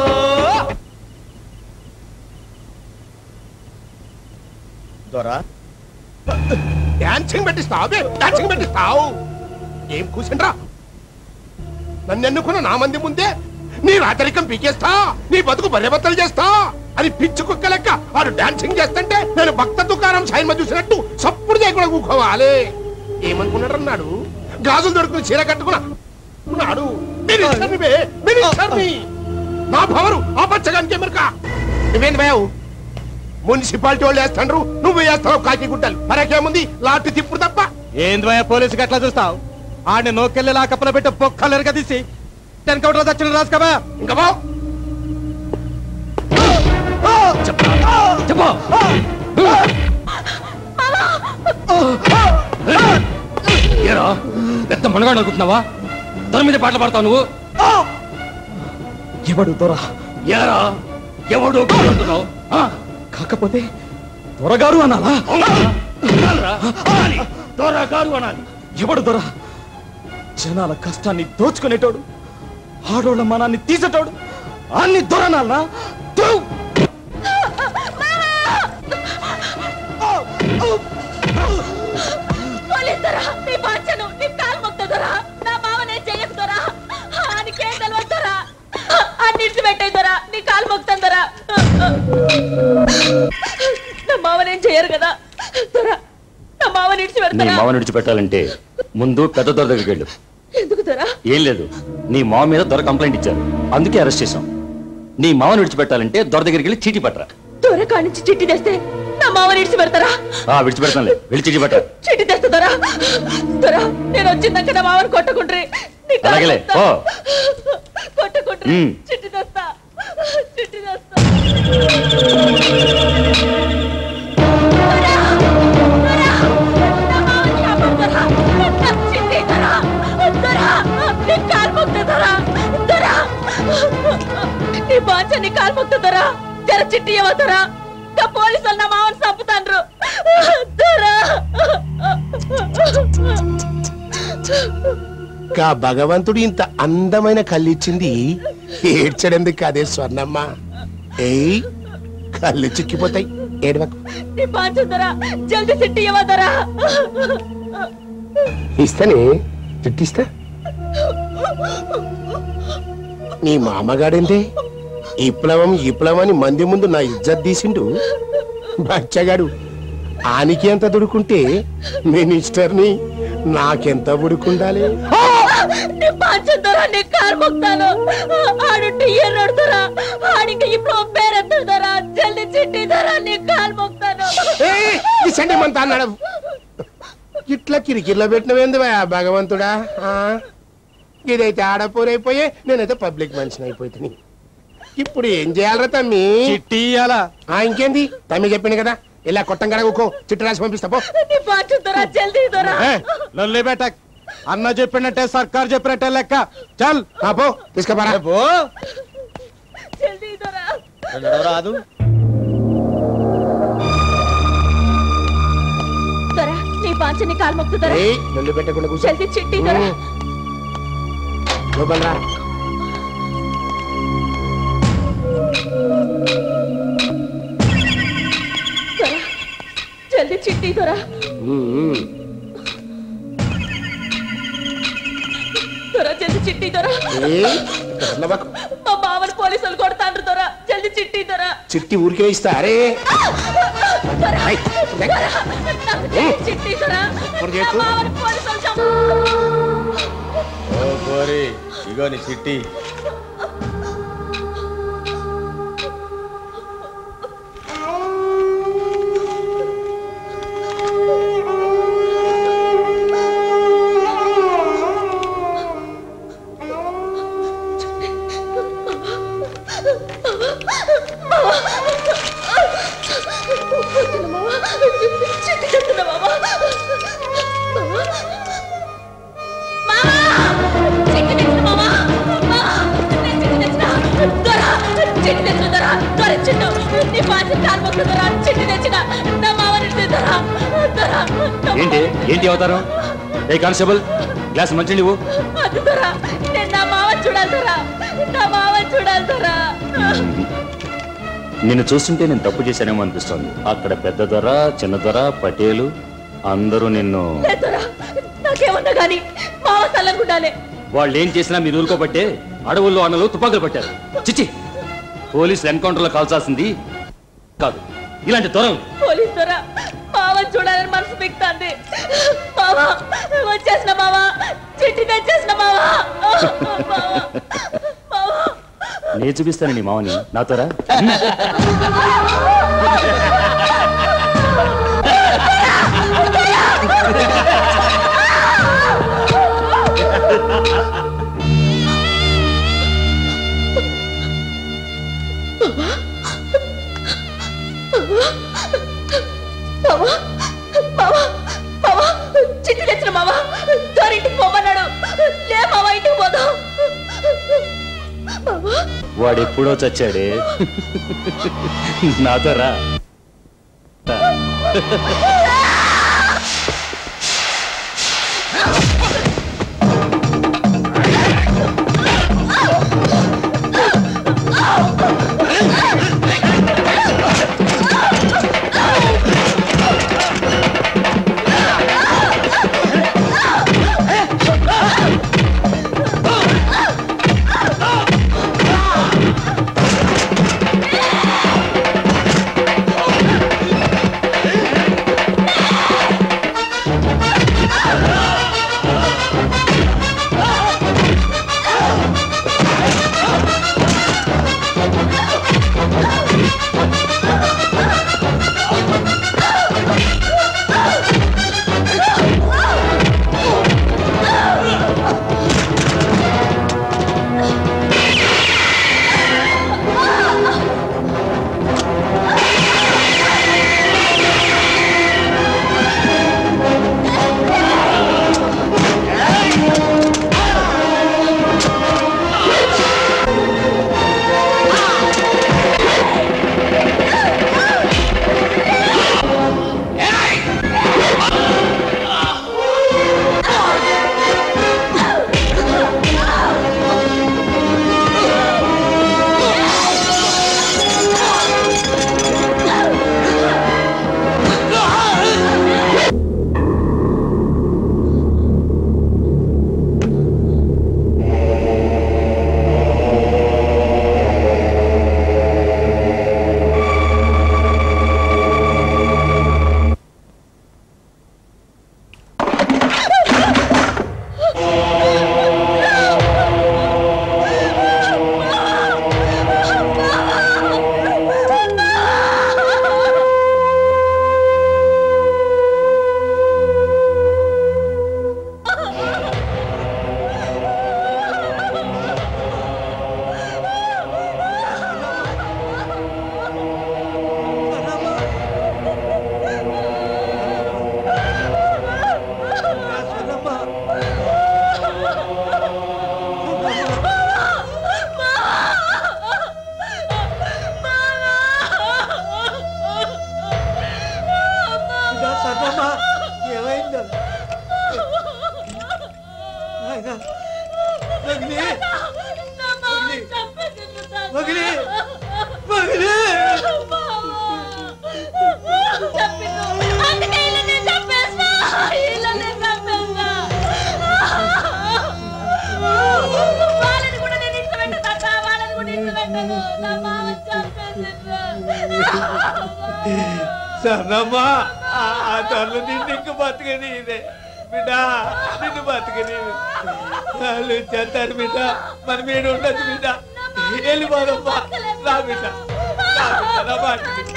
F: దొరా డాన్సింగ్ పెట్టిస్తావు డాన్సింగ్ పెట్టిస్తావు ఏం కూర్చుండ్రా నన్ను ఎన్నుకున్న నా మంది ముందే నీ రాచరికం పీకేస్తా నీ బతుకు బర్రెబత్తలు చేస్తా అని పిచ్చి కుక్క లెక్క వాడు డాన్సింగ్ చేస్తుంటే నేను భక్త దుకాణం సైన్మ చూసినట్టు సప్పుడు చేయకుండా కూకోవాలి ఏమనుకున్నాడు అన్నాడు గాజులు దొరుకుని చీర కట్టుకున్నాడు నా భవరు ఆ పచ్చగానికి ఎమరిక నువ్వేంది భయవు మున్సిపాలిటీ వాళ్ళు వేస్తాండ్రు నువ్వు వేస్తావు కాకి గుడ్డలు మరకేముంది లాటి తిప్పుడు తప్ప
G: ఏంది భయ పోలీసుకి అట్లా చూస్తావు ఆడిని నోకెళ్ళి ఆ కప్పలో పెట్టి పొక్కలెరగా తీసి టెన్కౌంటర్ దక్షిణ రాసుకోవా
F: ఇంకా బా చెప్పు
D: ఏరా పెద్ద మనగాడు అనుకుంటున్నావా దొర మీద పాటలు పాడతావు నువ్వు ఎవడు దొర ఏరా ఎవడు అంటున్నావు కాకపోతే దొరగారు అనాలా దొరగారు అనాలి ఎవడు దొర జనాల కష్టాన్ని దోచుకునేటోడు ఆడోళ్ళ మనాన్ని తీసేటోడు అన్ని దొరనాలా
J: నీ మావ విడిచిపెట్టాలంటే ముందు పెద్ద దొర దగ్గరికి వెళ్ళు. ఏం లేదు, నీ మావ మీద దొర కంప్లైంట్ ఇచ్చారు, అందుకే అరెస్ట్ చేశాం. నీ మావని విడిచిపెట్టాలంటే దొర దగ్గరికి వెళ్ళి చీటీ పట్టరా.
B: దొర కానించి చీటీ తెస్తే నా మావని విడిచిపెడతారా?
J: విడిచిపెడతానులే, వెళ్ళి చీటీ పట్టరా.
B: చీటీ తెస్తారా? దొర నేను వచ్చిందాక నా మావని కొట్టకుండ్రి.
J: అలాగేలే
B: కొట్టకుండ్రి. చీటీ తెస్తా, చీటీ తెస్తా. నీ బాంచని కాల్ముక్తరా జర చిట్టి ఇవ్వతరా. పోలీసులు నా మావని చంపుతాండ్రు.
F: కా భగవంతుడు ఇంత అందమైన కళ్ళిచ్చింది ఏడ్చడందుకు కాదే స్వర్ణమ్మ. ఏయ్ కళ్ళు చిక్కిపోతాయి, ఏడవకు.
B: నీ బాంచుందరా జల్దీ చిట్టి ఇవ్వతరా.
F: ఇస్తానే, చిట్టిస్తా. నీ మామగాడంటే విప్లవం విప్లవం అని మంది ముందు నా ఇజ్జత్ తీసిండు. బచ్చగాడు ఆనికి ఎంత దుడుకుంటే మినిస్టర్ని నాకెంత ఉడుకుండాలి? అన్నాడు. ఇట్లా కిరికిర్లో పెట్టినవేంది భగవంతుడా? ఇదైతే ఆడపోరైపోయే, నేనైతే పబ్లిక్ మనిషిని అయిపోతుంది. ఇప్పుడు ఏం చేయాలరా తమ్మి?
G: చిట్టి ఇయ్యాలా?
F: ఇంకేంది, తమ్మి చెప్పింది కదా, ఇలా కొట్టం కడగో, చిట్టి రాసి పంపిస్తా పో.
G: అన్న చెప్పినట్టే సర్కార్ చెప్పినట్టే లెక్క. చల్
F: పో, తీసుకుపోరా.
G: రాదు
B: నీ పాంచని కాలు మొక్కుతారా?
F: నొల్లు పెట్టకుండా కూర్చో.
B: చిట్టి
F: లోపలరా.
B: జల్దీ చిట్టి దొరా. జల్దీ చిట్టి దొరా. మా బావని పోలీసులు కొడతాండ్రు దొరా. జల్దీ చిట్టి దొరా.
F: చిట్టి ఊరికే ఇస్తా. అరే
B: చిట్టి దొరా.
G: ఇగో నీ చిట్టి.
J: ఏంటి ఏంటి అవుతారు? ఏ కానిస్టేబుల్, గ్లాస్ మంచి నువ్వు. నిన్ను చూస్తుంటే నేను తప్పు చేశానేమో అనిపిస్తోంది. అక్కడ పెద్ద దొర, చిన్న దొర, పటేలు అందరూ నిన్ను. వాళ్ళు ఏం చేసినా మీరు ఊరుకోబట్టే అడవుల్లో అన్నలు తుపాకులు పట్టారు. చిచ్చి, పోలీసులు ఎన్కౌంటర్లో కాల్చాల్సింది కాదు ఇలాంటి దొరలు.
B: పోలీస్ దొర మావని చూడాలని మనసు పిక్తాంది. మావా వచ్చేసిన మావా, చిట్టి తెచ్చేసిన మావా.
J: నేను చూపిస్తాను నీ మావని నాతోరా.
B: చిట్టి తెచ్చిన మావా, ఇంటికి పోమన్నాడు. లే మావా, ఇంటికి పోదాం.
J: వాడెప్పుడో చచ్చాడే. నాతోరా.
E: మగిలి మగిలి సన్నమ్మా ఆ తల్లు నిన్ను ఇంక బతకని ఇదే బిడ్డ నిన్ను బతకని వాళ్ళు చేస్తారు బిడ్డ మన మీద ఉండదు బిడ్డ వెళ్ళిపోదమ్మా రా బిడ్డ నా మాట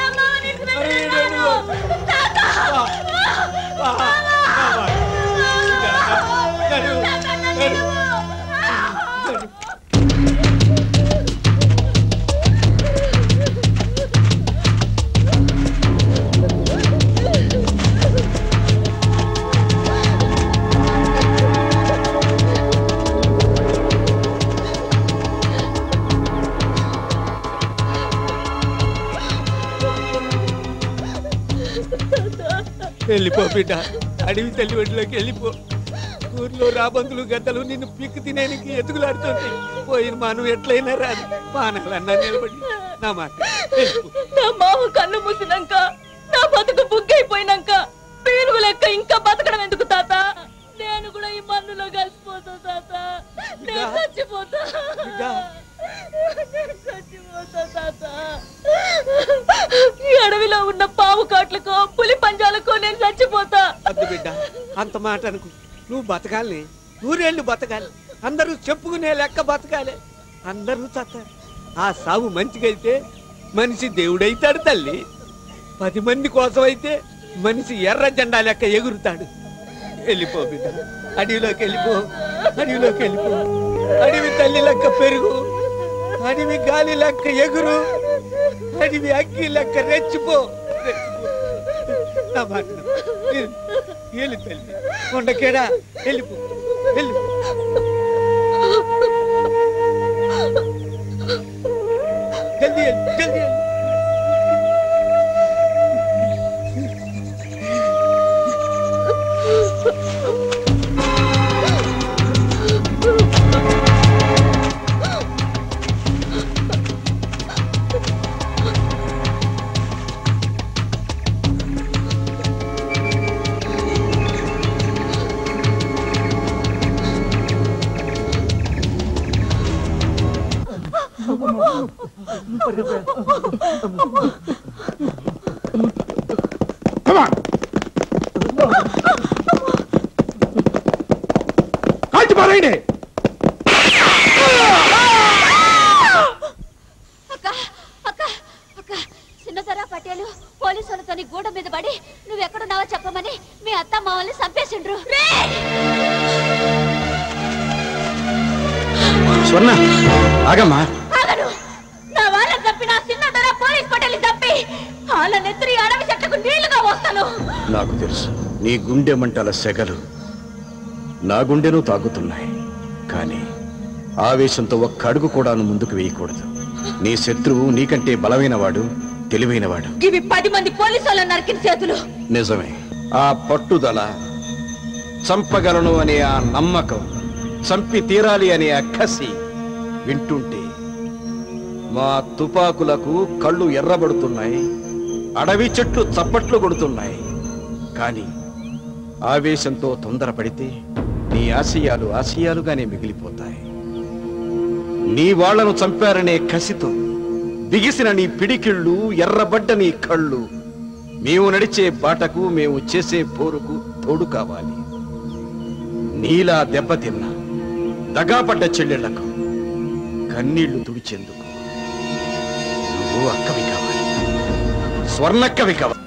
E: వెళ్ళిపో బిడ్డ అడవి తల్లి ఒడిలోకి వెళ్ళిపో ఊర్లో రాబందులు గద్దలు నిన్ను పిక్కు తినేనికి ఎదుగులాడుతుంది పోయిన మాను ఎట్లయినా రాదు పానాలన్నా నిలబడి నా మాట
B: నా మావ కన్ను మూసినాక నా బతుకు బుగ్గైపోయినాక పేరుగు లెక్క ఇంకా బతకడం ఎందుకు తాత నేను కూడా ఈ మన్నులో కలిసిపోతా తాత నేను చచ్చిపోతా ఈ అడవిలో ఉన్న పావు కాట్లకో పులి పంజాలకో నేను చచ్చిపోతా
E: వద్దు బిడ్డ అంత మాట అనుకు నువ్వు బతకాలి నూరేళ్లు బతకాలి అందరూ చెప్పుకునే లెక్క బతకాలి అందరూ చస్తారు ఆ సాగు మంచిగైతే మనిషి దేవుడైతాడు తల్లి 10 మంది కోసం అయితే మనిషి ఎర్ర జెండా లెక్క ఎగురుతాడు వెళ్ళిపో బిడ్డ అడవిలోకి వెళ్ళిపో అడవిలోకి వెళ్ళిపో అడవి తల్లి లెక్క పెరుగు అడవి గాలి లెక్క ఎగురు అడవి అగ్గి లెక్క రెచ్చిపో నా మాట వెళ్ళి తల్లి కొండకేడా వెళ్ళిపో వెళ్ళిపో జల్దీ జల్దీ
B: చిన్నతరా పటేలు పోలీసులతో గూడ మీద పడి నువ్వెక్కడున్నావో చెప్పమని మీ అత్త మామల్ని చంపేసిండ్రు.
G: స్వర్ణ ఆగమ్మా.
B: నా వాళ్ళని చంపి నా చిన్నతరా పోలీస్ పటేలు చంపి వాళ్ళ నెత్తిరి అడవి చెట్టుకు నీళ్లుగా వస్తాను.
G: నాకు తెలుసు నీ గుండె మంటల సెగలు నా గుండెను తాగుతున్నాయి. కానీ ఆవేశంతో ఒక్క అడుగు కూడా ముందుకు వేయకూడదు. నీ శత్రువు నీకంటే బలమైనవాడు, తెలివైనవాడు.
B: ఇవి 10 మంది పోలీసుల నరికిన చేతులు.
G: నిజమే. ఆ పట్టుదల, చంపగలను అనే ఆ నమ్మకం, చంపి తీరాలి అనే ఆ కసి వింటుంటే మా తుపాకులకు కళ్ళు ఎర్రబడుతున్నాయి, అడవి చెట్లు చప్పట్లు కొడుతున్నాయి. కానీ ఆవేశంతో తొందరపడితే నీ ఆశయాలు ఆశయాలుగానే మిగిలిపోతాయి. నీ వాళ్లను చంపారనే కసితో బిగిసిన నీ పిడికిళ్ళు, ఎర్రబడ్డ నీ కళ్ళు మేము నడిచే బాటకు, మేము చేసే పోరుకు తోడు కావాలి. నీలా దెబ్బతిన్న దగాపడ్డ చెల్లెళ్లకు కన్నీళ్లు తుడిచేందుకు నువ్వు అక్కవి కావాలి, స్వర్ణక్కవి కావాలి.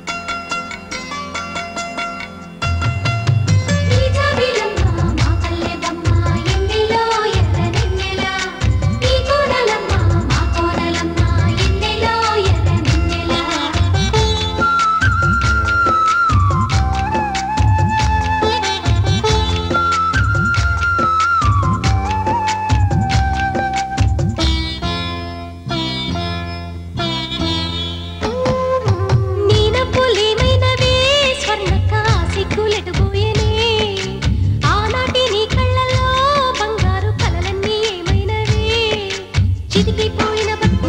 K: చితికిపోయిన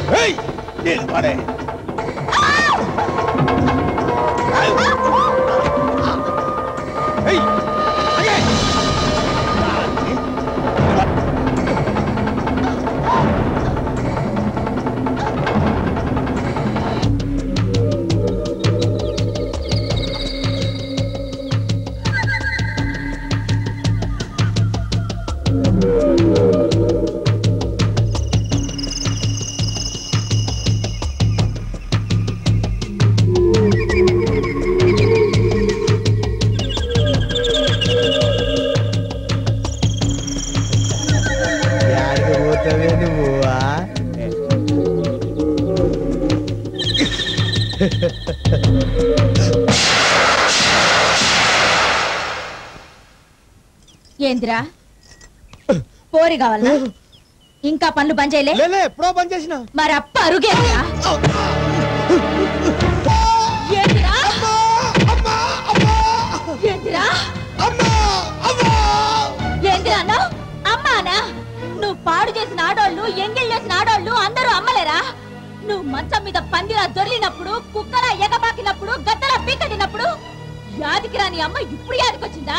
F: నిలబడే
B: ఏందిరా పోరి కావాలా? ఇంకా పనులు బంద్ చేయలే?
C: ఎప్పుడో బంద్ చేసిన.
B: మరి అప్ప అరుగేరా? ఏందిరా అన్నావు? అమ్మానా? నువ్వు పాడు చేసిన ఆడోళ్ళు, ఎంగిల్ చేసిన ఆడోళ్ళు అందరూ అమ్మలేరా? నువ్వు మంచం మీద పందిలా దొరికినప్పుడు, కుక్కలా ఎగబాకినప్పుడు, గద్దలా పీకటినప్పుడు యాదికి రాని అమ్మ ఇప్పుడు యాదికొచ్చిందా?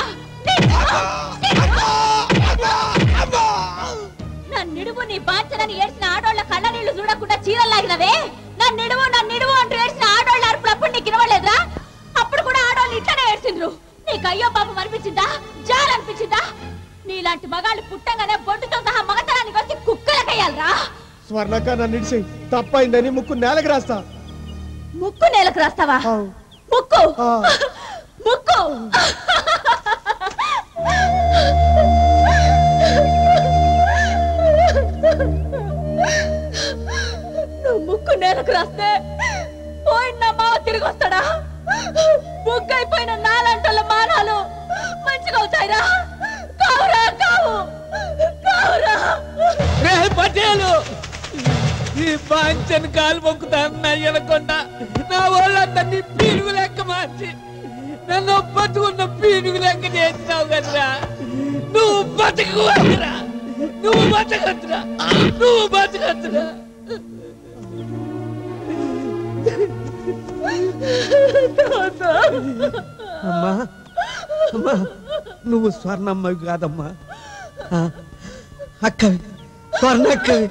B: నా నిడువు నీ బాంచనని ఏడ్చిన ఆడోళ్ళ కళ్ళ నీళ్లు చూడకుండా చీరలాగినవే. నా నిడువు అంటూ ఏడ్చిన ఆడోళ్ళ అరుపులప్పుడు నీకు వినవలేదురా? అప్పుడు కూడా ఆడోళ్ళు ఇట్లనే ఏడ్చిండ్రు. నీకు అయ్యో పాపం అనిపించిందా? జాలనిపించిందా? నీలాంటి మగాళ్ళు పుట్టంగానే బొడ్డుతో సహా మగతనానికి వచ్చి కుక్కలకయ్యాలరా.
C: స్వర్ణక్క నన్ను ఇడిసి తప్పైందని ముక్కు నేలకు రాస్తా.
B: ముక్కు నేలకు రాస్తావా? ముక్కు ముక్కు నువ్వు ముక్కు నేలకు రాస్తే పోయిన నా మావ తిరిగి వస్తాడా? ముగ్గైపోయిన నాలంటల మానాలు మంచిగా అవుతాయిరా? కావురా కావు కావురా.
A: రే పటేలు, ఈ పాంచన్ కాలు మొక్కుతాను ఎనకుండా నా వాళ్ళందరినీ పీనుగు లెక్క మార్చి నన్ను బతుకున్న పీనుగు లెక్క చేసినావు కదరా. నువ్వు బతకవద్దురా, నువ్వు బతకద్దురా, నువ్వు బతకద్దురా.
E: అమ్మా అమ్మా, నువ్వు స్వర్ణమ్మవి కాదమ్మా, అక్కవి, స్వర్ణక్కవి.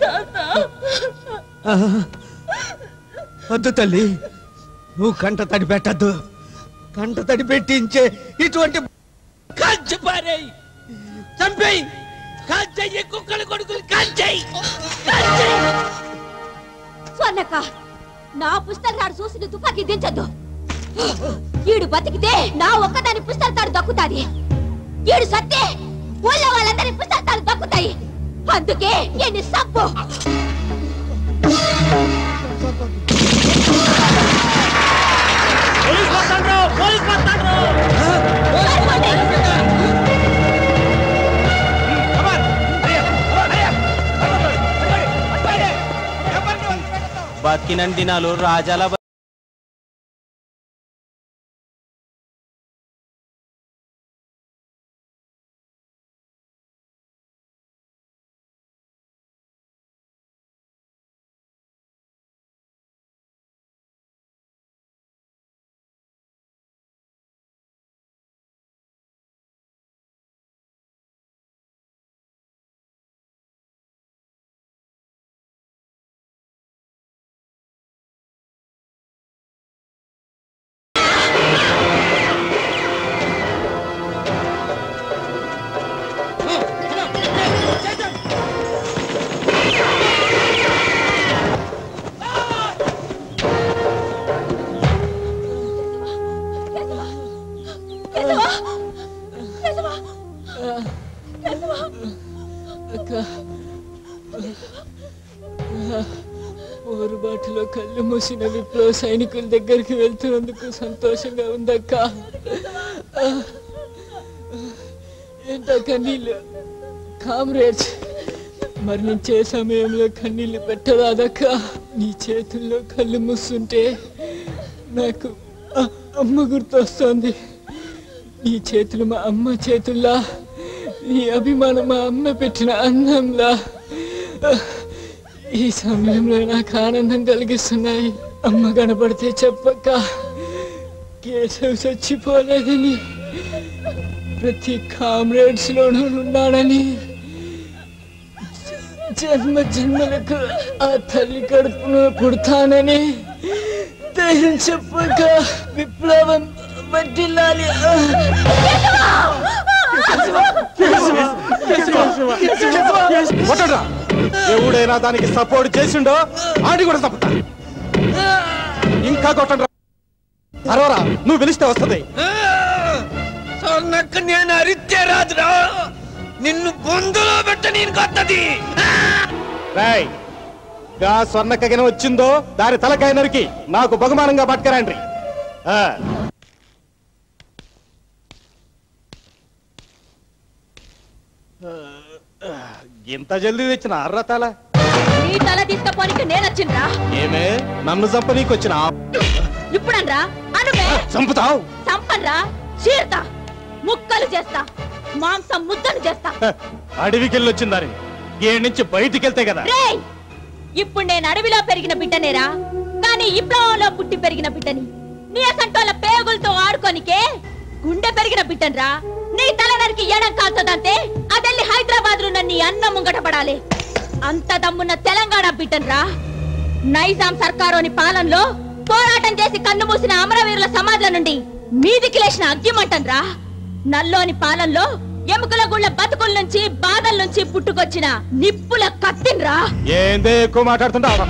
E: వద్దు తల్లి, నువ్వు కంట తడి పెట్టద్దు. కంట తడి పెట్టించే ఇటువంటి
A: కాల్చి పారేయి, చంపేయి, కాల్చేయి, కుక్కల కొడుకులు కాల్చేయి.
B: స్వర్ణక్క, నా పుస్తకం తాడు చూసి నువ్వు తుపాకీ దించద్దు. ఈడు బతికితే నా ఒక్కదాని పుస్తకం తాడు దక్కుతాది. ఈడు సత్తే ఊళ్ళో వాళ్ళందరి పుస్తకం తాడు దక్కుతాయి. అందుకే ఎన్ని సబ్బు
G: బతికిన దినాలు రాజాల
A: పోరుబాటులో కళ్ళు మూసిన విప్లవ సైనికుల దగ్గరికి వెళ్తున్నందుకు సంతోషంగా ఉందక్క. ఏంటో కన్నీళ్ళు కామ్రేడ్స్, మరణించే సమయంలో కన్నీళ్ళు పెట్టరాదక్క. నీ చేతుల్లో కళ్ళు మూస్తుంటే నాకు అమ్మ గుర్తొస్తోంది. నీ చేతులు మా అమ్మ చేతుల్లా, నీ అభిమానం మా అమ్మ పెట్టిన అన్నంలా. ఈ సమయంలో నాకు ఆనందం కలిగిస్తున్నాయి. అమ్మ కనపడితే చెప్పక్క కేశవ్ చచ్చిపోలేదని, ప్రతి కామ్రేడ్స్ లోనూ ఉన్నాడని, జన్మ జన్మలకు ఆ తల్లి కడుపును పుడతానని ధైర్యం చెప్పక విప్లవం వడ్డిల్లాలి.
G: ఎవడైనా దానికి సపోర్ట్ చేసిండో ఆడి కూడా తప్పుతా. ఇంకా కొట్టండి. అరవరా, నువ్వు పిలిస్తే వస్తుంది.
E: స్వర్ణక్క నేను అరిస్తే రాదురా, నిన్ను బొందులో పెట్ట నేను కొత్తది.
G: గా స్వర్ణక్కగిన వచ్చిందో దాని తలకాయ నరికి నాకు బహుమానంగా పట్టుకరండి. ఇంత జల్దీ తెచ్చిన అర్ర తల
B: నీ తల తీసుకపోనికి నేను వచ్చిండ్రా.
G: ఏమే నన్ను చంపనీకి వచ్చిన
B: ఇప్పుడన్రా అనువే
G: చంపుతావు.
B: చంపన్రా, చీరతా, ముక్కలు చేస్తా, మాంసం ముద్దలు చేస్తా.
G: అడవికెళ్ళి వచ్చిందని ఏడు నుంచి బయటికి వెళ్తే కదా.
B: రేయ్, ఇప్పుడు నేను అడవిలో పెరిగిన బిడ్డనేరా, కానీ విప్లవంలో పుట్టి పెరిగిన బిడ్డని. నీ అసంటోళ్ళ పేగులతో ఆడుకోనికే గుండె పెరిగిన బిడ్డనరా. నీ తల నరికి ఎడం కాల్చదంతే అదెల్లి హైదరాబాద్ లో నీ అన్న ముంగట పడాలి. అంత దమ్మున్న తెలంగాణ బిడ్డనరా. నైజాం సర్కారోని పాలనలో పోరాటం చేసి కన్ను మూసిన అమరవీరుల సమాధుల నుండి మీదికి లేచిన అగ్గిమంటనరా. నల్లోని పాలనలో ఎముకల గుళ్ళ బతుకుల నుంచి బాధల నుంచి పుట్టుకొచ్చిన నిప్పుల కత్తిన్రా.
G: ఏందే ఎక్కువ మాట్లాడుతుంటావు?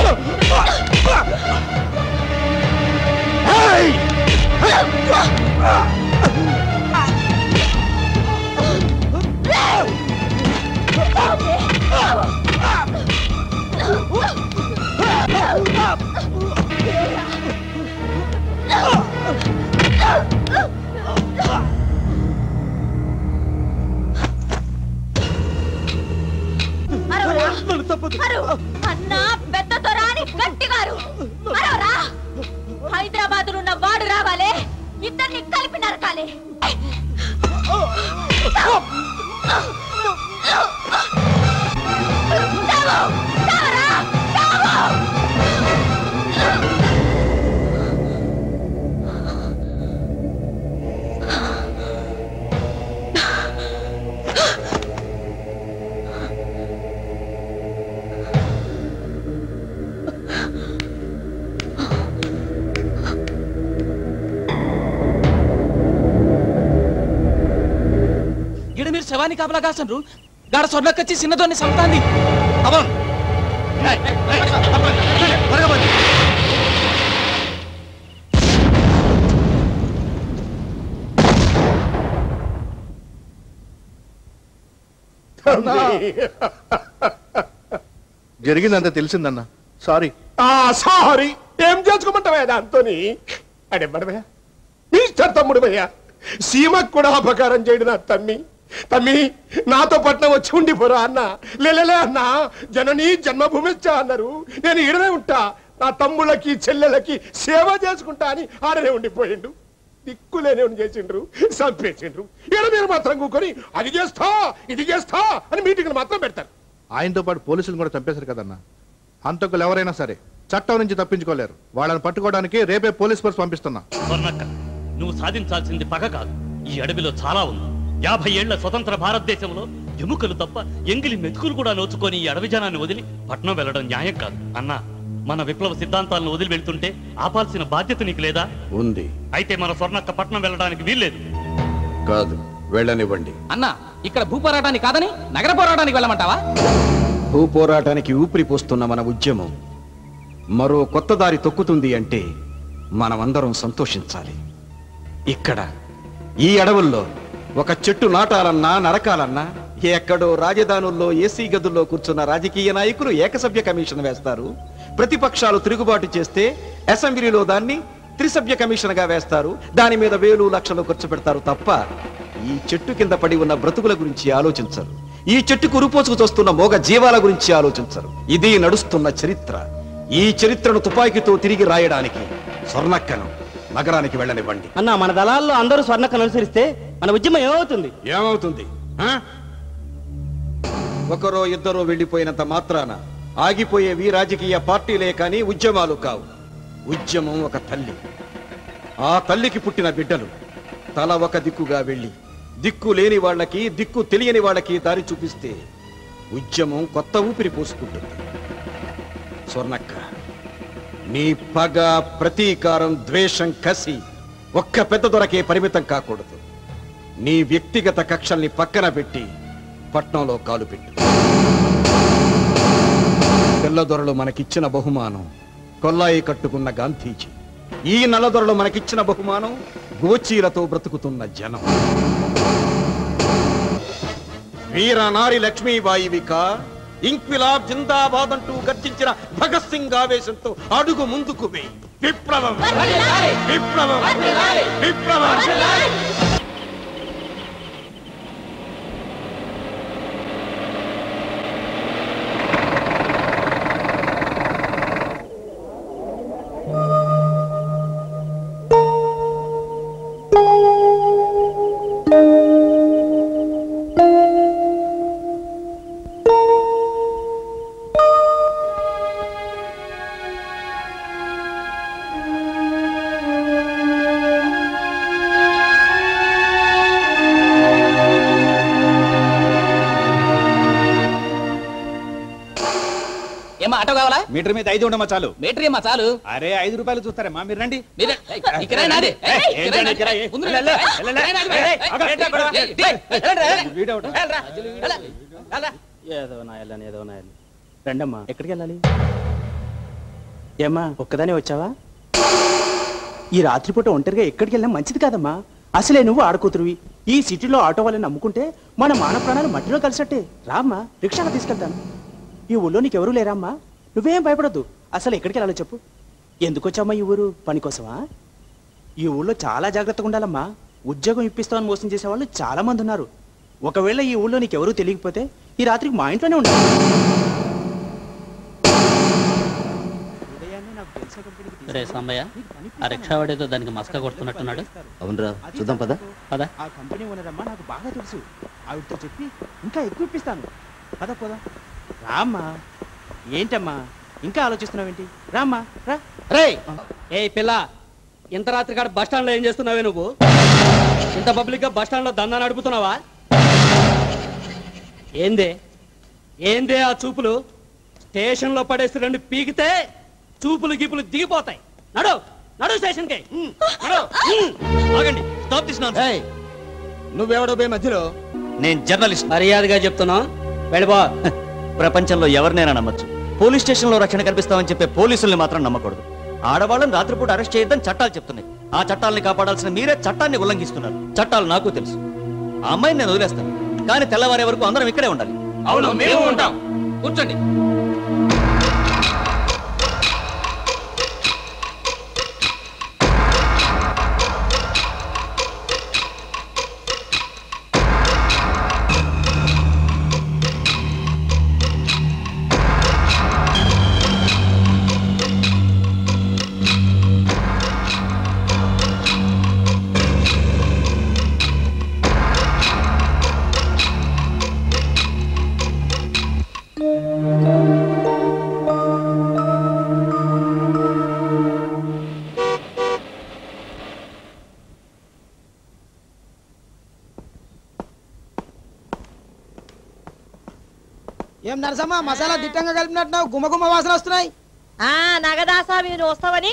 B: అన్నా పెద్దతో రాని గట్టిగారు హైదరాబాద్ ఉన్న వాడు రావాలే, ఇద్దరిని కలిపి నరకాలే.
A: మీరు శవాన్ని కాపలా కాసండ్రు. గాడ స్వర్ణక్కచ్చి చిన్నదోన్ని సంతాంది.
F: జరిగిందంతా తెలిసిందన్నా. సారీ. సారీ ఏం చేసుకోమంటావా దాంతోని? అడే బడవయ్యా, మిస్టర్ తమ్ముడు భయ్యా, సీమకు కూడా అపకారం చేయడు నా తమ్మి. తమ్మి నాతో పట్నం వచ్చి ఉండిపోరా అన్న. లేలే అన్నా, జనని జన్మభూమిచ్చా అన్నారు. నేను ఈడనే ఉంటా, నా తమ్ముళ్ళకి చెల్లెలకి సేవ చేసుకుంటా అని ఆడనే ఉండిపోయిండు. దిక్కులేనే చేసిండ్రు, చంపేసిండ్రు. ఈడ మీరు మాత్రం కూకొని అది చేస్తా ఇది చేస్తా అని మీటింగ్లు మాత్రం పెడతారు.
K: ఆయనతో పాటు పోలీసులు కూడా చంపేశారు కదన్నా. హంతకులు ఎవరైనా సరే చట్టం నుంచి తప్పించుకోలేరు. వాళ్ళని పట్టుకోవడానికి రేపే పోలీస్ ఫోర్స్ పంపిస్తున్నా.
J: స్వర్ణక్క, నువ్వు సాధించాల్సింది పగ కాదు. ఈ అడవిలో చాలా ఉంది. 50 ఏళ్ల స్వతంత్ర భారతదేశంలో ఎముకలు తప్ప ఎంగిలి మెతుకులు కూడా నోచుకొని ఈ అడవి జనాన్ని వదిలి పట్నం వెళ్ళడం న్యాయం కాదు. అన్నా, మన విప్లవ సిద్ధాంతాలను వదిలి వెళ్తుంటే ఆపాల్సిన బాధ్యత నీకు లేదా?
E: ఉంది.
J: అయితే మన స్వర్ణక్క పట్నం వెళ్ళడానికి వీల్లేదు.
E: కాదు, వెళ్ళనివ్వండి.
A: అన్నా, ఇక్కడ భూ పోరాటానికి కాదని నగర పోరాటానికి వెళ్ళమంటావా?
L: భూ పోరాటానికి ఊపిరి పోస్తున్న మన ఉద్యమం మరో కొత్త దారి తొక్కుతుంది అంటే మనమందరం సంతోషించాలి. ఇక్కడ ఈ అడవుల్లో ఒక చెట్టు నాటాలన్నా నరకాలన్నా ఎక్కడో రాజధానుల్లో ఏసీ గదుల్లో కూర్చున్న రాజకీయ నాయకులు ఏకసభ్య కమిషన్ వేస్తారు. ప్రతిపక్షాలు తిరుగుబాటు చేస్తే అసెంబ్లీలో దాన్ని త్రిసభ్య కమిషన్ గా వేస్తారు. దాని మీద వేలు లక్షలు ఖర్చు పెడతారు తప్ప ఈ చెట్టు కింద పడి ఉన్న బ్రతుకుల గురించి ఆలోచించరు. ఈ చెట్టుకు రూపోసుకు చూస్తున్న మోగ జీవాల గురించి ఆలోచించరు. ఇది నడుస్తున్న చరిత్ర. ఈ చరిత్రను తుపాకీతో తిరిగి రాయడానికి స్వర్ణక్కను నగరానికి వెళ్ళనివ్వండి.
M: అన్న, మన దళాల్లో అందరూ స్వర్ణక్కను అనుసరిస్తే మన ఉద్యమం ఏమవుతుంది?
L: ఏమవుతుంది? ఒకరో ఇద్దరో వెళ్ళిపోయినంత మాత్రాన ఆగిపోయేవి రాజకీయ పార్టీలే కానీ ఉద్యమాలు కావు. ఉద్యమం ఒక తల్లి. ఆ తల్లికి పుట్టిన బిడ్డలు తల ఒక దిక్కుగా వెళ్ళి దిక్కు లేని వాళ్ళకి, దిక్కు తెలియని వాళ్ళకి దారి చూపిస్తే ఉద్యమం కొత్త ఊపిరి పోసుకుంటుంది. స్వర్ణక్క, నీ పగ, ప్రతీకారం, ద్వేషం, కసి ఒక్క పెద్ద దొరకే పరిమితం కాకూడదు. నీ వ్యక్తిగత కక్షల్ని పక్కన పెట్టి పట్నంలో కాలు పెట్టు. తెల్లదొరలు మనకిచ్చిన బహుమానం కొల్లాయి కట్టుకున్న గాంధీజీ. ఈ నల్లదొరలు మనకిచ్చిన బహుమానం గోచీలతో బ్రతుకుతున్న జనం. వీర నారి లక్ష్మీబాయివిక ఇంక్విలాబ్ జిందాబాద్ అంటూ గర్జించిన భగత్ సింగ్ ఆవేశంతో అడుగు ముందుకు వేయి. విప్లవం, విప్లవం, విప్లవం.
G: మీటర్ మీద 5 ఉండమా చాలు.
A: మీటర్ ఏమా చాలు.
G: అరే 5 రూపాయలు చూస్తారమ్మా, మీరు రండి. రండమ్మా. ఎక్కడికి వెళ్ళాలి? ఏమ్మా ఒక్కదానే వచ్చావా? ఈ రాత్రిపూట ఒంటరిగా ఎక్కడికి వెళ్ళినా మంచిది కాదమ్మా. అసలే నువ్వు ఆడకూతురువి. ఈ సిటీలో ఆటో వాళ్ళని నమ్ముకుంటే మన మాన ప్రాణాలు మట్టిలో కలిసట్టే. రామ్మా, రిక్షాగా తీసుకెళ్తాను. ఈ ఊళ్ళో నీకెవరూ లేరమ్మా. నువ్వేం భయపడద్దు. అసలు ఎక్కడికి వెళ్ళాలో చెప్పు. ఎందుకు వచ్చామ్మా ఈ ఊరు? పని కోసమా? ఈ ఊళ్ళో చాలా జాగ్రత్తగా ఉండాలమ్మా. ఉద్యోగం ఇప్పిస్తామని మోసం చేసేవాళ్ళు చాలా మంది ఉన్నారు. ఒకవేళ ఈ ఊళ్ళో నీకెవరూ తెలియకపోతే ఈ రాత్రికి మా ఇంట్లోనే ఉండాలి.
H: సాంబయ్య, ఆ రిక్షా వాడేదో దానికి మస్కా కొడుతున్నట్టున్నాడు.
J: అవునరా, చూద్దాం పద.
H: పద.
G: ఆ కంపెనీ ఓనరమ్మా నాకు బాగా తెలుసు. ఆవిడతో చెప్పి ఇంకా ఎక్కువ ఇప్పిస్తాను. పద పోదా. రామ్మా. ఏంటమ్మా ఇంకా ఆలోచిస్తున్నావేంటి? రామ్మా రా.
A: రే ఏ పిల్ల, ఇంత రాత్రి కాడ బస్ స్టాండ్ లో ఏం చేస్తున్నావే నువ్వు? ఇంత పబ్లిక్ గా బస్ స్టాండ్ లో దందా నడుపుతున్నావా? ఏందే ఏందే ఆ చూపులు? స్టేషన్ లో పడేసి 2 పీకితే చూపులు గీపులు దిగిపోతాయి. నడు నడు స్టేషన్ కి. ఆగండి, స్టాప్ చేసినాను.
G: నువ్వెవడో బే మధ్యలో?
J: నేను జర్నలిస్ట్.
A: మర్యాదగా చెప్తున్నా, వెళ్ళిపో.
J: ప్రపంచంలో ఎవరినైనా నమ్మచ్చు. పోలీస్ స్టేషన్ లో రక్షణ కల్పిస్తామని చెప్పే పోలీసుల్ని మాత్రం నమ్మకూడదు. ఆడవాళ్ళని రాత్రిపూట అరెస్ట్ చేయొద్దని చట్టాలు చెప్తున్నాయి. ఆ చట్టాలని కాపాడాల్సిన మీరే చట్టాన్ని ఉల్లంఘిస్తున్నారు. చట్టాలు నాకు తెలుసు. ఆ అమ్మాయిని నేను వదిలేస్తాను, కానీ తెల్లవారే వరకు అందరం ఇక్కడే ఉండాలి.
A: అవును, మేము ఉంటాం. కూర్చోండి.
C: ఏం నరసమ్మ, మసాలా దిట్టంగా కలిపినట్టున్నావు, గుమగుమ వాసన వస్తున్నాయి.
B: నగదాసా నువ్వు వస్తావని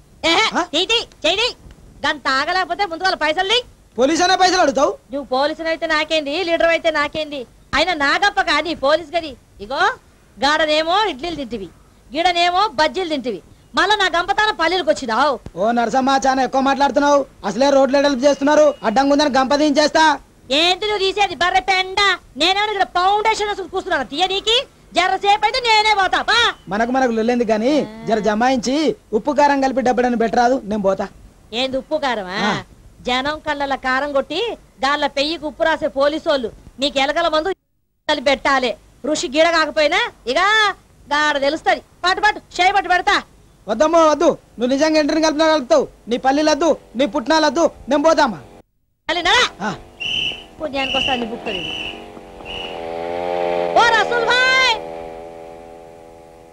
B: గంట ఆగలేకపోతే ముందు వాళ్ళ పైసలు.
C: పోలీసు అనే పైసలు అడుగుతావు?
B: నువ్వు పోలీసులు అయితే నాకేంది, లీడర్ అయితే నాకేంది. అయినా నాగప్ప కానీ పోలీసు గది. ఇగో గాడనేమో ఇడ్లీలు తింటివి, గీడనేమో బజ్జీలు తింటివి, మళ్ళా నా గంపతాన పల్లెలకు వచ్చినావు.
C: ఓ నరసమ్మ, చాలా ఎక్కువ మాట్లాడుతున్నావు. అసలే రోడ్లు ఎడల్పు చేస్తున్నారు, అడ్డంగా ఉందని గంప దించేస్తా.
B: ఏంటి నువ్వు తీసేది బర్రె పెండ? నేనేమో ఇక్కడ ఫౌండేషన్ కూర్చున్నాను తీయనీకి. జరసేపు అయితే నేనే పోతా.
C: మనకు లొల్లేంది గాని జర జమాయించి ఉప్పు కారం కలిపి డబ్బడని బెటరాదు, నేను పోతా.
B: ఏంది ఉప్పు కారమా? జనం కళ్ళ కారం కొట్టి దానిలో పెయ్యికి ఉప్పు రాసే పోలీసోళ్ళు నీకు ఎలకల మందు కలిపి పెట్టాలి. ఋషి గీడ కాకపోయినా ఇక గాడ తెలుస్తుంది. పాటు పాటు చేయి పట్టు పెడతా.
C: వద్దమ్మో వద్దు, నువ్వు నిజంగా ఎంట్రీని కలిపినా కలుపుతావు. నీ పల్లీలద్దు, నీ పుట్నాలద్దు, నేను పోతామా.
B: పుణ్యానికి వస్తా నీ బుక్. ఓ రసూల్ భాయ్,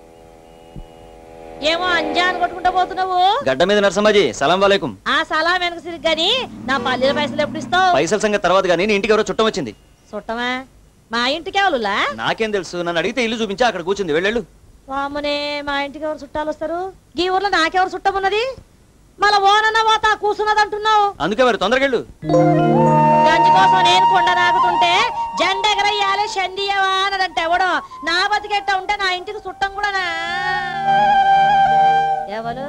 N: ఏమో అంజాన్ కొట్టుకుంటా పోతున్నావు?
D: గడ్డ మీద నరసమ్మాజీ సలాం వాలేకుం.
N: ఆ సలాం వెనక సిరిగి గాని నా పల్లెల పైసలు ఎప్పుడు ఇస్తావు?
D: పైసల సంగతి తర్వాత గానీ నీ ఇంటికి ఎవరో చుట్టం వచ్చింది.
N: చుట్టమా? మా ఇంటికి ఎవరులా?
D: నాకేం తెలుసు, నన్ను అడిగితే ఇల్లు చూపించి అక్కడ కూర్చుంది. వెళ్ళెళ్ళు.
N: వామనే, మా ఇంటికి ఎవరు చుట్టాలు వస్తారు? ఈ ఊర్లో నాకెవరు చుట్టం ఉన్నది? మళ్ళా ఓనన్న పోతా కూర్చున్నది అంటున్నావు.
D: అందుకే మరి తొందరగా వెళ్ళు.
N: గంజి కోసం నేను కొండ నాకుతుంటే జెండ ఎగరయ్యాలి షండియవా అన్నదంటే ఎవడో. నా బతికెట్ట ఉంటే నా ఇంటికి చుట్టం కూడా ఎవరు?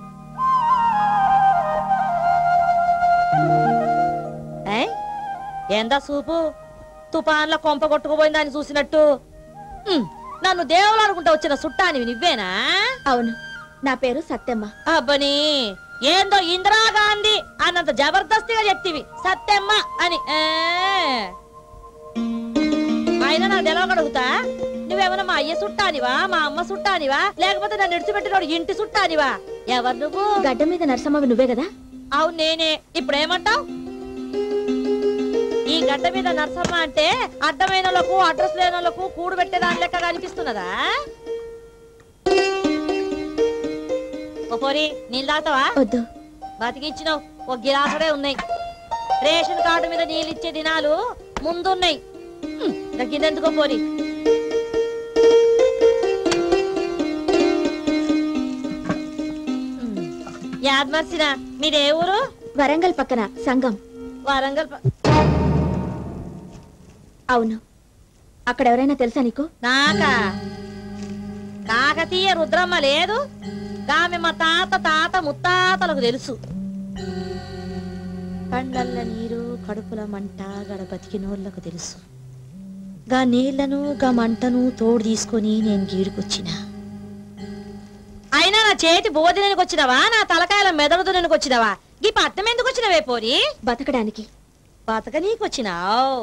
N: ఏందా సూపు? తుఫాన్ల కొంప కొట్టుకుపోయిందని చూసినట్టు. నన్ను దేవుడు అనుకుంటా వచ్చిన చుట్టానివి నువ్వేనా?
B: అవును, నా పేరు సత్యమ్మ.
N: అబ్బని ఏందో ఇందిరాగాంధీ అన్నంత జబర్దస్తిగా చెప్తివి సత్యమ్మ అని. అయినా నాకు తెలవగడుగుతా, నువ్వేమన్నా మా అయ్య చుట్టానివా, మా అమ్మ చుట్టానివా, లేకపోతే నన్ను విడిచిపెట్టినోడు ఇంటి చుట్టానివా? ఎవరు నువ్వు?
B: గడ్డ మీద నరసమ్మవి నువ్వే కదా?
N: అవును నేనే. ఇప్పుడేమంటావు? ఈ గడ్డ మీద నరసమ్మ అంటే అడ్డమైన వాళ్ళకు అడ్రస్ లేని వాళ్ళకు కూడు పెట్టేదాని లెక్క కనిపిస్తున్నదా? ఓ పోరి, నీళ్ళు తాగుతావా?
B: వద్దు.
N: బతికిచ్చినావు, ఒక గిలాసుడే ఉన్నాయి. రేషన్ కార్డు మీద నీళ్ళు ఇచ్చే దినాలు ముందున్నాయి. తగ్గిందెందుకో పోరి. యాద్మర్సినా, మీదే ఊరు?
B: వరంగల్ పక్కన సంగం.
N: వరంగల్
B: అవును. అక్కడ ఎవరైనా తెలుసా నీకు?
N: నాకా? కాకతీయ రుద్రమ్మ లేదు, ఆమె మా తాత ముత్తాతలకు తెలుసు. కండల్ల నీరు కడుపుల మంట గడ బతికినోళ్లకు తెలుసు. గా నీళ్లను గా మంటను తోడు తీసుకొని నేను గీడుకొచ్చిన. అయినా నా చేతి బోధిననికి వచ్చినవా, నా తలకాయల మెదడుదుననికి వచ్చినవా? గీ పట్నం ఎందుకు వచ్చినవే పోరి?
B: బతకడానికి.
N: బతకనీకొచ్చినావు?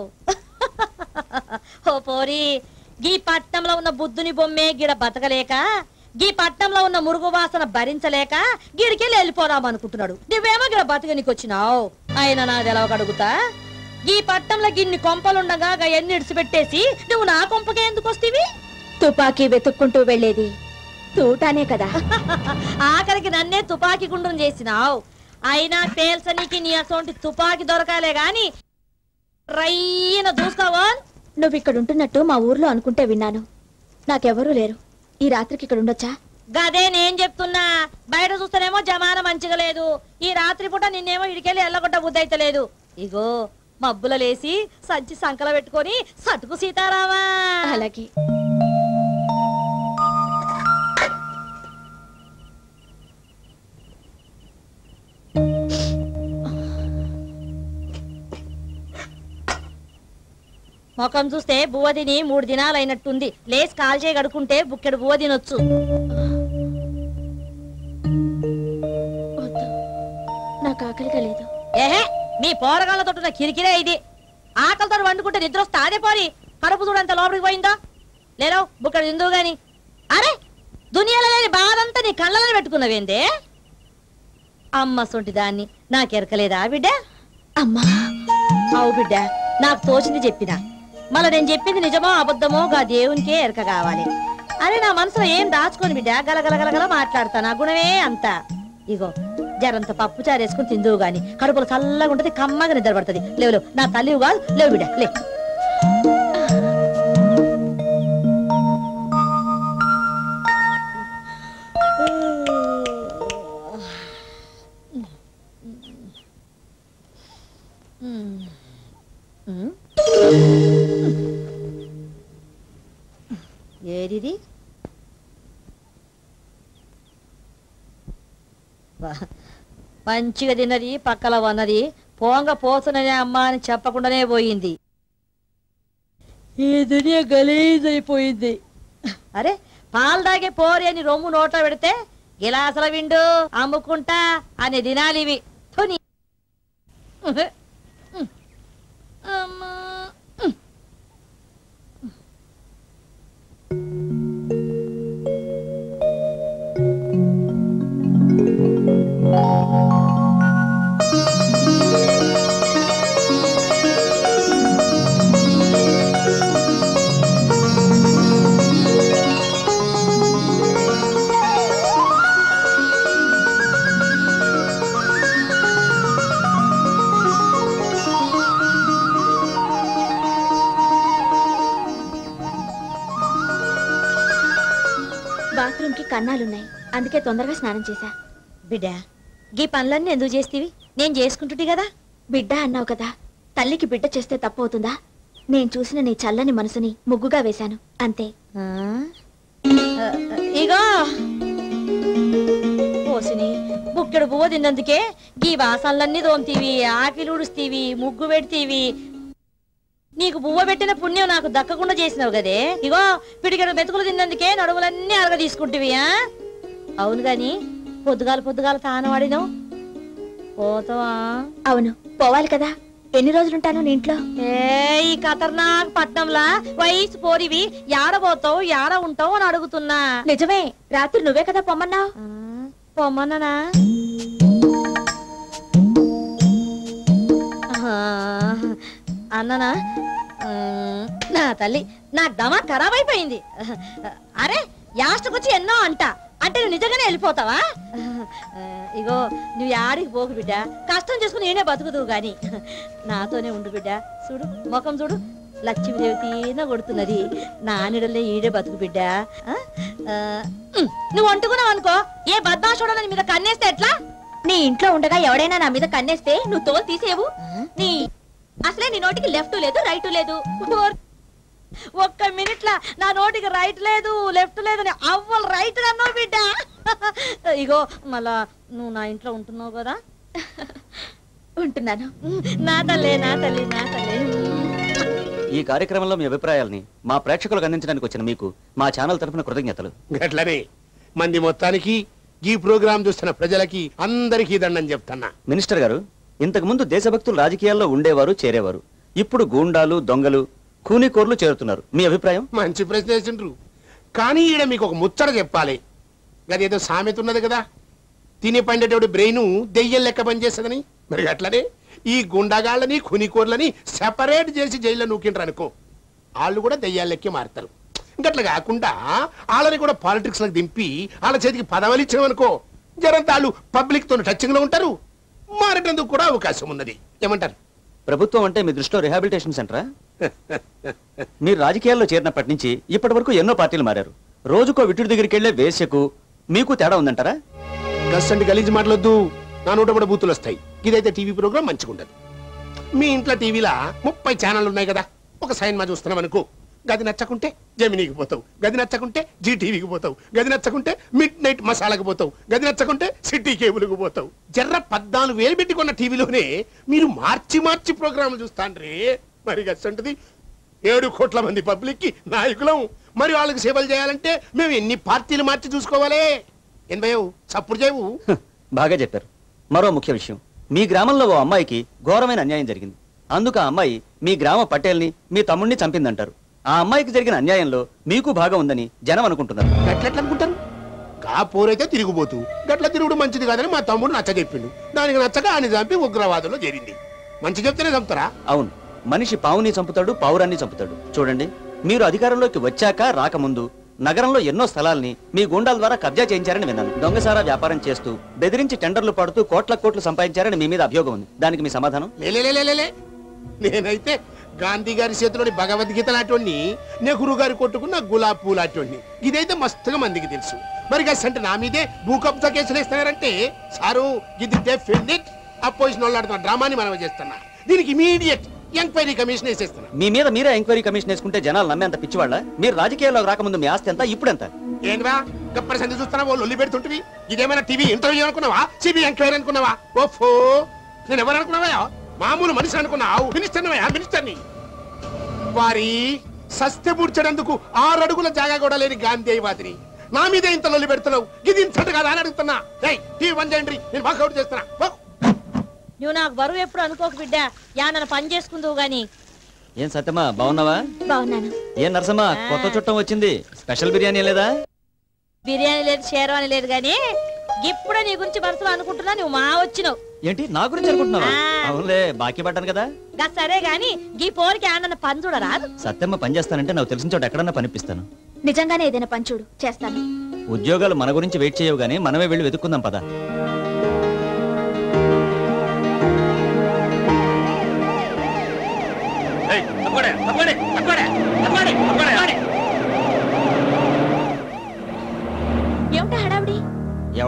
N: ఓ పోరి, గీ పట్నంలో ఉన్న బుద్ధుని బొమ్మే గిడ బతకలేక, గీ పట్నంలో ఉన్న మురుగు వాసన భరించలేక గిడికెళ్ళి వెళ్ళిపోదామనుకుంటున్నాడు. నువ్వేమో గిడ బతకనీకొచ్చినావు. అయినా నా తెలవగడుగుతా, ఈ పట్నంలో గిన్ని కొంపలుండగా ఎన్ని ఇడిచిపెట్టేసి నువ్వు నా కొంపకే ఎందుకు వస్తీవి?
B: తుపాకీ వెతుక్కుంటూ వెళ్లేది తూటానే కదా.
N: ఆఖరికి నన్నే తుపాకీ గుండ్రం చేసినావు. అయినా పేల్సనికి నీ అసోంటి తుపాకీ దొరకాలే గాని రయ్యన దూసుకోవా?
B: నువ్వు ఇక్కడ ఉంటున్నట్టు మా ఊర్లో అనుకుంటే విన్నాను. నాకెవరూ లేరు. ఈ రాత్రికి ఇక్కడ ఉండొచ్చా?
N: గదే నేను చెప్తున్నా. బయట చూస్తేనేమో జమాన మంచిగా లేదు, ఈ రాత్రి పూట నిన్నేమో ఇడికెళ్ళి ఎల్లగొట్ట బుద్ధి అయితే లేదు. ఇగో మబ్బుల లేసి సంచి సంకల పెట్టుకొని సటుకు సీతారామా.
B: అలాగే.
N: ముఖం చూస్తే బువ్వదిని 3 దినాలు అయినట్టుంది. లేసి కాల్ చేయి గడుకుంటే బుక్కెడు బువ్వ తినొచ్చు.
B: నాకు ఆకలిగా లేదు.
N: ఏహే, మీ పోరగాళ్ళతో కిరికిరే ఇది. ఆకలితో వండుకుంటే నిద్ర వస్తే అదే పోరి. కడుపు చూడంత లోపలికి పోయిందో లేరో బుక్కడు తిందువు గాని. అరే, దునియాలో లేని బాధంతా నీ కళ్ళలో పెట్టుకున్నవేందే? అమ్మ సొంటి దాన్ని నాకెరకలేదా బిడ్డ?
B: అమ్మా.
N: అవు బిడ్డ, నాకు తోచింది చెప్పినా. మళ్ళీ నేను చెప్పింది నిజమో అబద్ధమో గా దేవునికే ఎరక కావాలి. అరే, నా మనసులో ఏం దాచుకోని బిడ్డ, గలగలగలగల మాట్లాడతా. నా గుణమే అంత. ఇగో జరంత పప్పు చారేసుకుని తిందువు గాని కడుపులో చల్లగా ఉంటది, కమ్మగా నిద్ర పడుతుంది. లేవు నా తల్లివి కాదు, లేవు బిడ్డ లే. ఏది మంచిగా తిన్నది, పక్కల వన్నది, పోంగ పోసననే అమ్మ అని చెప్పకుండానే పోయింది. ఈ దునియా గలీజ్ అయిపోయింది. అరే, పాలు తాగే పోరి అని రొమ్ము నోట్లో పెడితే గిలాసుల విండు అమ్ముకుంటా అనే దినాలివి. అమ్మా,
B: కన్నాలున్నాయి, అందుకే తొందరగా స్నానం చేశా.
N: బిడ్డ గీ పనులన్నీ ఎందుకు చేస్తీవి? నేను చేసుకుంటుంది కదా.
B: బిడ్డ అన్నావు కదా, తల్లికి బిడ్డ చేస్తే తప్పు అవుతుందా? నేను చూసిన నీ చల్లని మనసుని ముగ్గుగా వేశాను అంతే.
N: ఇగో పోసిని బుక్కెడు పువ్వు తిన్నందుకే గీ వాసనలన్నీ తోముతీవి, ఆకిలి ఉడుస్తీవి, ముగ్గు పెడతీవి. నీకు పువ్వు పెట్టిన పుణ్యం నాకు దక్కకుండా చేసినావు కదే. ఇగో పిడికెడు మెతుకులు తిన్నందుకే నడువులన్నీ అరగ తీసుకుంటువి. అవును గాని పొద్దుగాల తానవాడినావు పోతావా?
B: అవును, పోవాలి కదా. ఎన్ని రోజులుంటాను నీ ఇంట్లో?
N: ఈ ఖతర్నాక్ పట్నంలా వయసు పోరివి, యాడబోతావు యాడ ఉంటావు అని అడుగుతున్నా.
B: నిజమే, రాత్రి నువ్వే కదా పొమ్మన్నావు.
N: పొమ్మన్నానా? అన్ననా? నా తల్లి నాకు దమా ఖరాబ్ అయిపోయింది. అరే యాస్టకొచ్చి ఎన్నో అంటే నువ్వు నిజంగానే వెళ్ళిపోతావా? ఇగో నువ్వు ఆడికి పోకు బిడ్డ, కష్టం చేసుకుని నేనే బతుకుదువు గాని నాతోనే ఉండు బిడ్డ. చూడు ముఖం చూడు, లక్ష్మీదేవి తీన కొడుతున్నది. నా నీడలే ఈడే బతుకు బిడ్డ. నువ్వు అంటుకున్నావు అనుకో, ఏ బద్మాషుడని మీద కన్నేస్తే ఎట్లా?
B: నీ ఇంట్లో ఉండగా ఎవడైనా నా మీద కన్నేస్తే నువ్వు తోలు తీసేవు. నీ అసలే నీ నోటికి లెఫ్ట్ లేదు రైట్ లేదు.
N: ఒక్క మినిట్ లా నా నోటికి రైట్ లేదు లెఫ్ట్ లేదు అని అవ్వలు రైట్ అన్నావు బిడ్డ. ఇగో మళ్ళా నువ్వు నా ఇంట్లో ఉంటున్నావు కదా?
B: ఉంటున్నాను.
N: నా తల్లి నా తల్లి నా తల్లి.
D: ఈ కార్యక్రమంలో మీ అభిప్రాయాల్ని మా ప్రేక్షకులకు అందించడానికి వచ్చిన మీకు మా ఛానల్ తరఫున కృతజ్ఞతలు.
F: గట్లనే మంది మొత్తానికి ఈ ప్రోగ్రాం చూస్తున్న ప్రజలకి అందరికీ దండం చెప్తున్నా.
D: మినిస్టర్ గారు, ఇంతకు ముందు దేశభక్తులు రాజకీయాల్లో ఉండేవారు, చేరేవారు. ఇప్పుడు గూండాలు, దొంగలు, కూనీకోర్లు చేరుతున్నారు. మీ అభిప్రాయం?
F: మంచి ప్రశ్న వేసిండ్రు. కానీ ఈడ మీకు ఒక ముచ్చట చెప్పాలి. అదేదో సామెత ఉన్నది కదా, తిని పండేటోడి బ్రెయిన్ దెయ్యం లెక్క పనిచేస్తుందని. మరి అట్లనే ఈ గుండాగాళ్ళని కూనీకోర్లని సెపరేట్ చేసి జైల్లో నూకిండ్రు అనుకో, వాళ్ళు కూడా దెయ్యాల లెక్కే మారుతారు. ఇంకట్లా కాకుండా వాళ్ళని కూడా పాలిటిక్స్ లకు దింపి వాళ్ళ చేతికి పదవులు ఇచ్చామనుకో, జరంతా వాళ్ళు పబ్లిక్ తో టచింగ్ లో ఉంటారు, మారేటందుకు కూడా అవకాశం ఉన్నది. ఏమంటారు?
D: ప్రభుత్వం అంటే మీ దృష్టిలో రిహాబిలిటేషన్ సెంటరా? మీరు రాజకీయాల్లో చేరినప్పటి నుంచి ఇప్పటి వరకు ఎన్నో పార్టీలు మారారు. రోజుకో విటుడి దగ్గరికి వెళ్లే వేశ్యకు మీకు తేడా ఉందంటారా?
F: గస్సంటి గలీజు మాటలొద్దు, నా నోట కూడా బూతులు వస్తాయి. ఇదైతే టీవీ ప్రోగ్రాం మంచిగా ఉండదు. మీ ఇంట్లో టీవీలా 30 ఛానళ్ళు ఉన్నాయి కదా, ఒక సినిమా చూస్తున్నాం అనుకో, గది నచ్చకుంటే జమినీకి పోతావు, గది నచ్చకుంటే జీటీవీకి పోతావు, గది నచ్చకుంటే మిడ్ నైట్ మసాలాకి పోతావు, గది నచ్చకుంటే సిటీ కేబుల్కి పోతావు. జర్ర 14,000 పెట్టుకున్న టీవీలోనే మీరు మార్చి ప్రోగ్రాంలు చూస్తాండ్రే. మరి గస్సంటిది 7 కోట్ల మంది పబ్లిక్ కి నాయకులం. మరి వాళ్ళకి సేవలు చేయాలంటే మేము ఎన్ని పార్టీలు మార్చి చూసుకోవాలి? ఏం భయవు చప్పుడు చేయవు.
D: బాగా చెప్పారు. మరో ముఖ్య విషయం, మీ గ్రామంలో ఓ అమ్మాయికి ఘోరమైన అన్యాయం జరిగింది. అందుకు ఆ అమ్మాయి మీ గ్రామ పటేల్ని, మీ తమ్ముడిని చంపిందంటారు. ఆ అమ్మాయికి జరిగిన అన్యాయంలో మీకు భాగం ఉందని జనం అనుకుంటున్నారు.
F: గట్లెట్లా అనుకుంటారు? కా పోరైతే తిరిగిపోతూ గట్ల తిరుగుడు మంచిది కాదని మా తమ్ముడు నచ్చ చెప్పిండు. దానికి నచ్చక ఆయన చంపి ఉగ్రవాదంలో చేరింది. మంచి చెప్తేనే చంపుతారా?
D: అవును, మనిషి పావుని చంపుతాడు, పావురాన్ని చంపుతాడు. చూడండి, మీరు అధికారంలోకి వచ్చాక రాకముందు నగరంలో ఎన్నో స్థలాల్ని మీ గూండాల ద్వారా కబ్జా చేయించారని విన్నాను. దొంగసారా వ్యాపారం చేస్తూ బెదిరించి టెండర్లు పడుతూ కోట్లు సంపాదించారని మీ మీద అభియోగం ఉంది. దానికి మీ సమాధానం?
F: నేనైతే గాంధీ గారి చేతిలోని భగవద్గీత లాంటి, నెహ్రూ గారి కొట్టుకున్న గులాబ్ పూ లాంటి, ఇదైతే మస్తుగా మందికి తెలుసు. మరి అంటే నా మీదే భూ కబ్జా కేసులు వేస్తున్నారంటే సారు ఇది డెఫినెట్ అపోజిషన్ వాళ్ళు డ్రామాని మనం చేస్తున్నా. దీనికి ఇమీడియట్ ఎంక్వైరీ కమిషన్ వేసేస్తున్నా.
D: మీ మీద మీరే ఎంక్వైరీ కమిషన్ వేసుకుంటే జనాలు నమ్మేంత పిచ్చివాళ్ళ? మీరు రాజకీయాల్లోకి రాకముందు మీ ఆస్తి ఎంత, ఇప్పుడు ఎంత?
F: ఏంటా గప్పటి సంది చూస్తున్నా వాళ్ళు ఒల్లి పెడుతుంటివి? ఇదేమైనా టీవీ ఇంటర్వ్యూ అనుకున్నావా? సిబిఐ ఎంక్వైరీ అనుకున్నావా? ఓఫో, నేను ఎవరు అనుకున్నావా? మామూలు మనిషి అనుకున్నావు. మినిస్టర్ని వారి సస్తి పుడ్చేందుకు 6 అడుగుల జాగా కూడా లేని గాంధీవాదిని నా మీదే ఇంత లొల్లి పెడుతున్నావు. ఇది ఇంతటి కాదా అని అడుగుతున్నా. టీవీ బంద్ చేయండి, నేను వాకౌట్ చేస్తున్నా.
N: నువ్వు నాకు బరువు ఎప్పుడు అనుకోకు బిడ్డ, నన్ను పని చేసుకుందువు గాని.
D: ఏం సత్యమా, బాగున్నావా?
B: బాగున్నాను.
D: ఏం నరసమ్మా, కొత్త చుట్టం వచ్చింది, స్పెషల్ బిర్యానీ లేదా?
N: బిర్యానీ లేదు, షేర్వాణి లేదు గాని ఇప్పుడే నీ గురించి మనసులో అనుకుంటున్నా. నువ్వు మా వచ్చినావు
D: ఏంటి? నా గురించి అనుకుంటున్నావా? అవునులే, బాకీ పడ్డాను కదా.
N: సరే గాని గీ పోరికి ఆనన్న పని చూడరాదు.
D: సత్యమ్మ పని చేస్తానంటే నాకు తెలిసిన చోట ఎక్కడన్నా పనిపిస్తాను.
B: నిజంగానే ఏదైనా పని చూడు, చేస్తాను.
D: ఉద్యోగాలు మన గురించి వెయిట్ చేయవు గానీ మనమే వెళ్ళి వెతుక్కుందాం పద.
B: ఏమిటా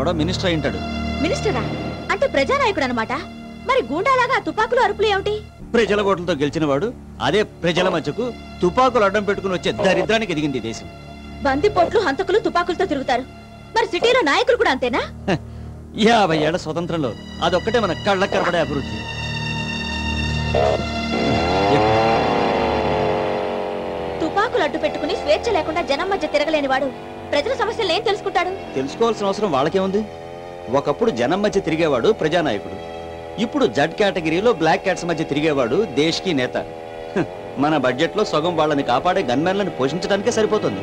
O: ఎవడో మినిస్టర్ అయి ఉంటాడు.
B: మినిస్టరా? అంటే ప్రజానాయకుడు అనమాట. మరి గూండాలాగా తుపాకులు అరుపులు ఏమిటి?
O: ప్రజల ఓట్లతో గెలిచిన వాడు అదే ప్రజల మధ్యకు తుపాకులు అడ్డం పెట్టుకుని వచ్చే దరిద్రానికి ఎదిగింది దేశం.
B: బందిపోట్లు హంతకులు తుపాకులతో తిరుగుతారు. మరి సిటీలో నాయకులు కూడా అంతేనా?
O: 50 ఏళ్ల స్వతంత్రంలో అదొక్కటే మన కళ్ళకు కనబడే అభివృద్ధి.
B: తుపాకులు అడ్డు పెట్టుకుని స్వేచ్ఛ లేకుండా జనం మధ్య తిరగలేని వాడు ప్రజల సమస్యలు ఏం తెలుసుకుంటాడు?
O: తెలుసుకోవాల్సిన అవసరం వాళ్ళకేముంది? ఒకప్పుడు జనం మధ్య తిరిగేవాడు ప్రజానాయకుడు, ఇప్పుడు జడ్ కేటగిరీలో బ్లాక్ క్యాట్స్ మధ్య తిరిగేవాడు దేశ్కి నేత. మన బడ్జెట్ లో సగం వాళ్ళని కాపాడే గన్మెన్లను పోషించడానికే సరిపోతుంది.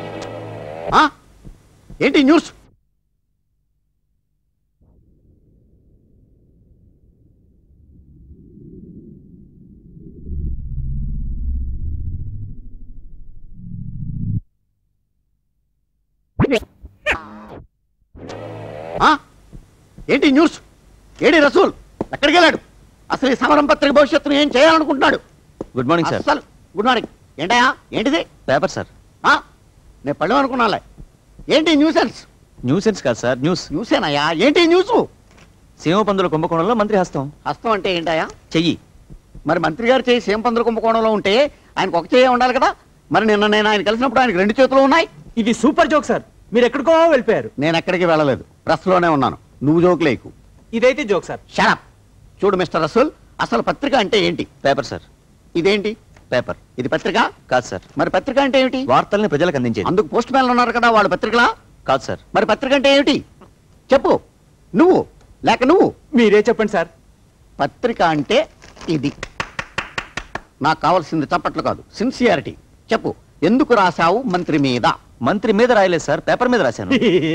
L: ఏంటి న్యూస్? ఏంటి న్యూస్? ఏడి రసూల్ ఎక్కడికి వెళ్ళాడు? అసలు ఈ సమరం పత్రిక భవిష్యత్తును ఏం చేయాలనుకుంటున్నాడు?
O: Good morning sir.
L: అసలు గుడ్ మార్నింగ్ ఏంటయా? ఏంటిది?
O: Paper sir.
L: నేను పళ్ళు అనుకున్నాలే. ఏంటి న్యూసెన్స్?
O: న్యూసెన్స్ కాదు సార్, న్యూస్.
L: న్యూసేనయ్యా? ఏంటి న్యూస్?
O: సీమ పందుల కుంభకోణంలో మంత్రి హస్తం.
L: హస్తం అంటే ఏంటయా?
O: చెయ్యి.
L: మరి మంత్రి గారు చేయి సీమ పందుల కుంభకోణంలో ఉంటే ఆయనకు ఒక చేయి ఉండాలి కదా. మరి నిన్న నేను ఆయన కలిసినప్పుడు ఆయనకు 2 చేతులు ఉన్నాయి.
A: ఇది సూపర్ జోక్ సార్. మీరు ఎక్కడికో వెళ్ళిపోయారు.
L: నేను ఎక్కడికి వెళ్ళలేదు, ప్రెస్ లోనే ఉన్నాను. నువ్వు జోకులేకు.
A: ఇదైతే జోక్ సార్.
L: షడప్. చూడు మిస్టర్ రసూల్, అసలు పత్రిక అంటే ఏంటి?
O: Paper sir.
L: ఇదేంటి?
O: పేపర్.
L: ఇది పత్రిక
O: కాదు సార్.
L: మరి పత్రిక అంటే ఏమిటి?
O: వార్తల్ని ప్రజలకు అందించేది.
L: అందుకు పోస్ట్ మ్యాన్లు ఉన్నారు కదా, వాళ్ళు పత్రికలా?
O: కాదు సార్.
L: మరి పత్రిక అంటే ఏమిటి? చెప్పు. నువ్వు లేక నువ్వు?
A: మీరే చెప్పండి సార్.
L: పత్రిక అంటే ఇది. నాకు కావాల్సింది చప్పట్లు కాదు, సిన్సియారిటీ. చెప్పు, ఎందుకు రాశావు మంత్రి మీద?
O: మంత్రి మీద రాయలేదు సార్, పేపర్ మీద రాశాను.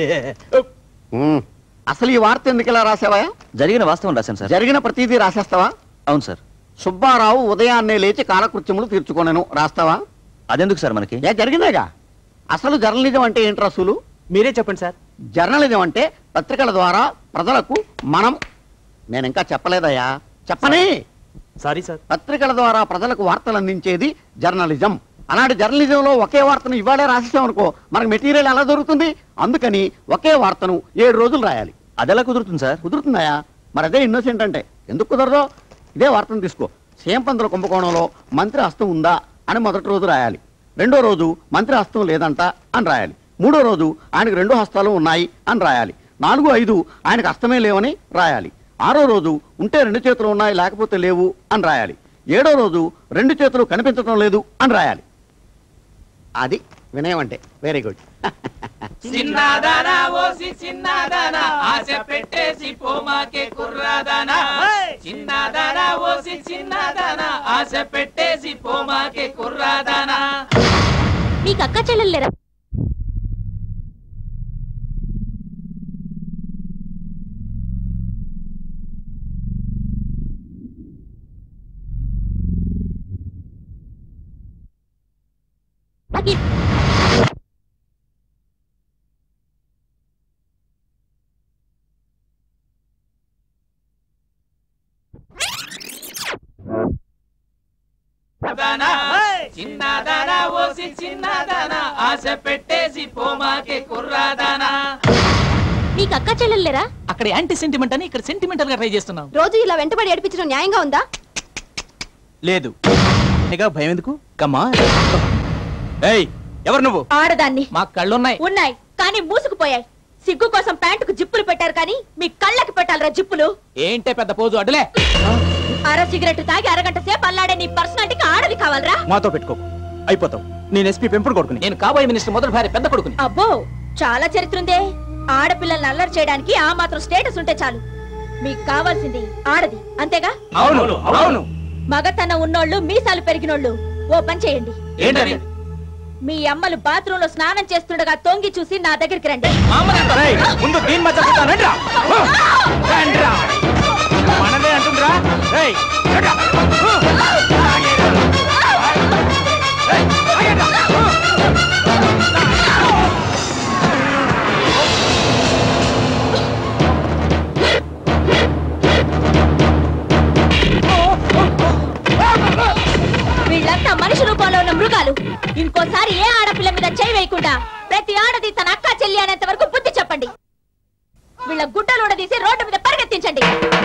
L: అసలు ఈ వార్త ఎందుకు ఇలా రాసావా?
O: జరిగిన వాస్తవం రాశాను సార్.
L: జరిగిన ప్రతిదీ రాసేస్తావా?
O: అవును సార్.
L: సుబ్బారావు ఉదయాన్నే లేచి కాలకృత్యములు తీర్చుకోనను రాస్తావా?
O: అదెందుకు సార్ మనకి?
L: జరిగినాగా. అసలు జర్నలిజం అంటే ఏంటి రసూలు?
A: మీరే చెప్పండి సార్.
L: జర్నలిజం అంటే పత్రికల ద్వారా ప్రజలకు మనం. నేను ఇంకా చెప్పలేదయ్యా, చెప్పనే.
A: Sorry sir.
L: పత్రికల ద్వారా ప్రజలకు వార్తలు అందించేది జర్నలిజం. అలాంటి జర్నలిజంలో ఒకే వార్తను ఇవాళే రాసేసాం అనుకో, మనకు మెటీరియల్ ఎలా దొరుకుతుంది? అందుకని ఒకే వార్తను 7 రోజులు రాయాలి.
O: అదెలా కుదురుతుంది సార్?
L: కుదురుతుందయా? మరి అదే ఇన్నోసెంట్ అంటే. ఎందుకు కుదరదో? ఇదే వార్తను తీసుకో. సేంపందుల కుంభకోణంలో మంత్రి హస్తం ఉందా అని మొదటి రోజు రాయాలి. 2వ రోజు మంత్రి హస్తం లేదంట అని రాయాలి. 3వ రోజు ఆయనకు 2 హస్తాలు ఉన్నాయి అని రాయాలి. 4, 5 ఆయనకు హస్తమే లేవని రాయాలి. 6వ రోజు ఉంటే 2 చేతులు ఉన్నాయి లేకపోతే లేవు అని రాయాలి. 7వ రోజు 2 చేతులు కనిపించడం లేదు అని రాయాలి. అది వినయం అంటే. Very good.
P: చిన్నదానా ఓసి చిన్నదానా ఆశ పెట్టేసి పోమాకే కుర్రాదానా. చిన్నదానా ఓసి చిన్నదానా ఆశ పెట్టేసి పోమాకే కుర్రాదానా.
B: నీకు అక్క చెల్లెలేరా?
P: చిన్నదానా ఓసి చిన్నదానా ఆశ పెట్టేసి పోమాకే కుర్రాదానా.
B: నీకు అక్క చెల్లెలేరా?
P: అక్కడ యాంటీ సెంటిమెంట్ అని, ఇక్కడ సెంటిమెంటల్ గా ట్రై చేస్తున్నాం.
B: రోజు ఇలా వెంటబడి ఏడిపించడం న్యాయంగా ఉందా?
O: లేదు. భయం ఎందుకు? కమ్మా. ఏయ్, ఎవరు నువ్వు?
B: ఆడదాన్ని.
P: మా కళ్ళున్నాయి.
B: ఉన్నాయి కానీ మూసుకుపోయాయి. సిగ్గు కోసం ప్యాంటుకు జిప్పులు పెట్టారు కానీ మీ కళ్ళకి పెట్టాలరా జిప్పులు.
P: ఏంటే పెద్ద పోజు అడ్డలే.
B: అర సిగరెట్ తాగి అరగంట సేపు అల్లాడే నీ పర్సనాలిటీకి ఆడది కావాలరా?
O: మాతో పెట్టుకోకు, అయిపోతావు. నేను ఎస్పీ పెంపుడు కొడుకుని.
P: నేను కాబోయే మినిస్టర్ మొదటి భార్య పెద్ద కొడుకుని.
B: అబ్బో, చాలా చరిత్ర ఉందే. ఆడపిల్లల్ని అల్లరి చేయడానికి ఆ మాత్రం స్టేటస్ ఉంటే చాలు. మీకు కావాల్సింది ఆడది, అంతేగా?
O: అవును అవును.
B: మగతనం ఉన్నోళ్ళు, మీసాలు పెరిగినోళ్ళు ఓ పని చేయండి.
O: ఏంటది?
B: మీ అమ్మలు బాత్రూమ్ లో స్నానం చేస్తుండగా తొంగి చూసి నా దగ్గరికి రండి.
O: ముందు దీని మధ్య మనదే అంటుండ్రా.
B: వీళ్ళంతా మనిషి రూపంలో ఉన్న మృగాలు. ఇంకోసారి ఏ ఆడపిల్ల మీద చేయి వేయకుండా ప్రతి ఆడది తన అక్క చెల్లి అనేంత వరకు బుద్ధి చెప్పండి. వీళ్ళ గుడ్డ తీసి రోడ్డు మీద పరిగెత్తించండి.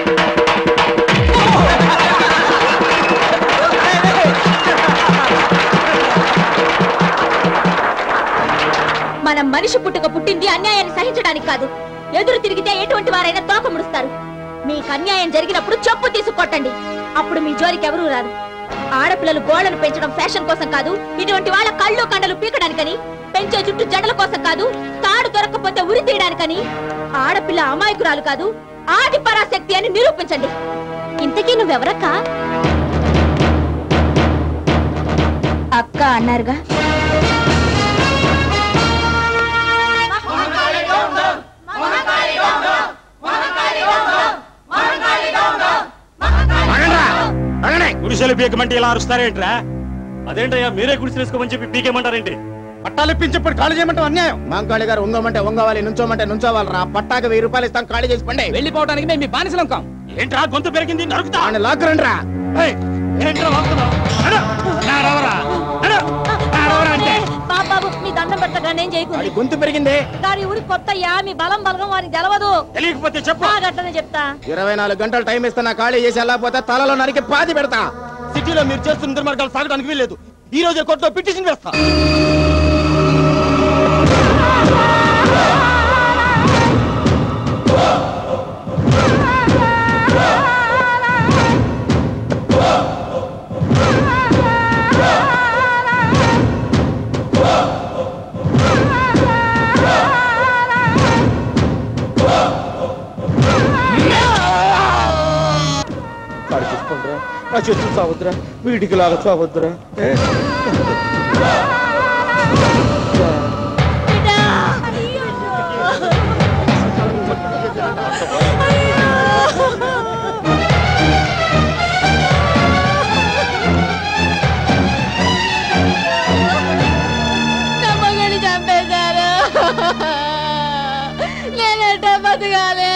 B: మనం మనిషి పుట్టుక పుట్టింది అన్యాయాన్ని సహించడానికి కాదు. ఎదురు తిరిగితే ఎటువంటి వారైనా తోక ముడుస్తారు. మీకు అన్యాయం జరిగినప్పుడు చెప్పు తీసుకొట్టండి. అప్పుడు మీ జోలికి ఎవరూ రారు. ఆడపిల్లలు గోళ్లను పెంచడం ఫ్యాషన్ కోసం కాదు, ఇటువంటి వాళ్ళ కళ్ళు కండలు పీకడానికని, పెంచే చుట్టూ జడల కోసం కాదు, తాడు దొరక్కపోతే ఉరి తీయడానికని. ఆడపిల్ల అమాయకురాలు కాదు, ఆది పరాశక్తి అని నిరూపించండి. ఇంతకీ నువ్వెవరక్క? అక్క అన్నారుగా.
G: గుడిసెలు పీకమంటే ఇలా అరుస్తారేంట్రా? అదేంటయ్యా, మీరే గుడిసెలు వేసుకోమని చెప్పి పీకేమంటారేంటి? పట్టాలు ఇప్పించప్పుడు ఖాళీ చేయమంటే అన్యాయం.
Q: మాంకాళి గారు ఉంగమంటే ఉంగవాలి, నుంచోమంటే నుంచోవాలరా. పట్టాకు 1000 రూపాయలు ఇస్తాం, ఖాళీ చేసి పండి.
M: వెళ్ళిపోవడానికి మేము మీ బానిసలం కాం.
G: ఏంట్రా గొంతు పెరిగింది, నరుకుతా.
Q: లాక్కురండి రా.
B: బాబు మీ దండం పెట్టగా నేను చేయకూడదు.
Q: గొంతు పెరిగింది.
B: దాని ఊరి కొత్తయ్యా, మీ బలం బలగం వారికి తెలవదు.
G: తెలియకపోతే చెప్పు.
B: గట్టనే చెప్తా.
Q: 24 గంటలు టైం ఇస్తున్నా, ఖాళీ చేసి వెళ్ళకపోతే తలలో నరికి పాతి పెడతా.
G: సిటీలో మీరు చేస్తున్న దుర్మార్గాలు సాగడానికి వీల్లేదు. ఈ రోజే కోర్టులో పిటిషన్ వేస్తా.
Q: నా చెట్టు చావద్దురా, వీటికి లాగా చావద్దురా.
B: నమ్మగాని చంపేశారు. నేనెట్ట బతకాలి?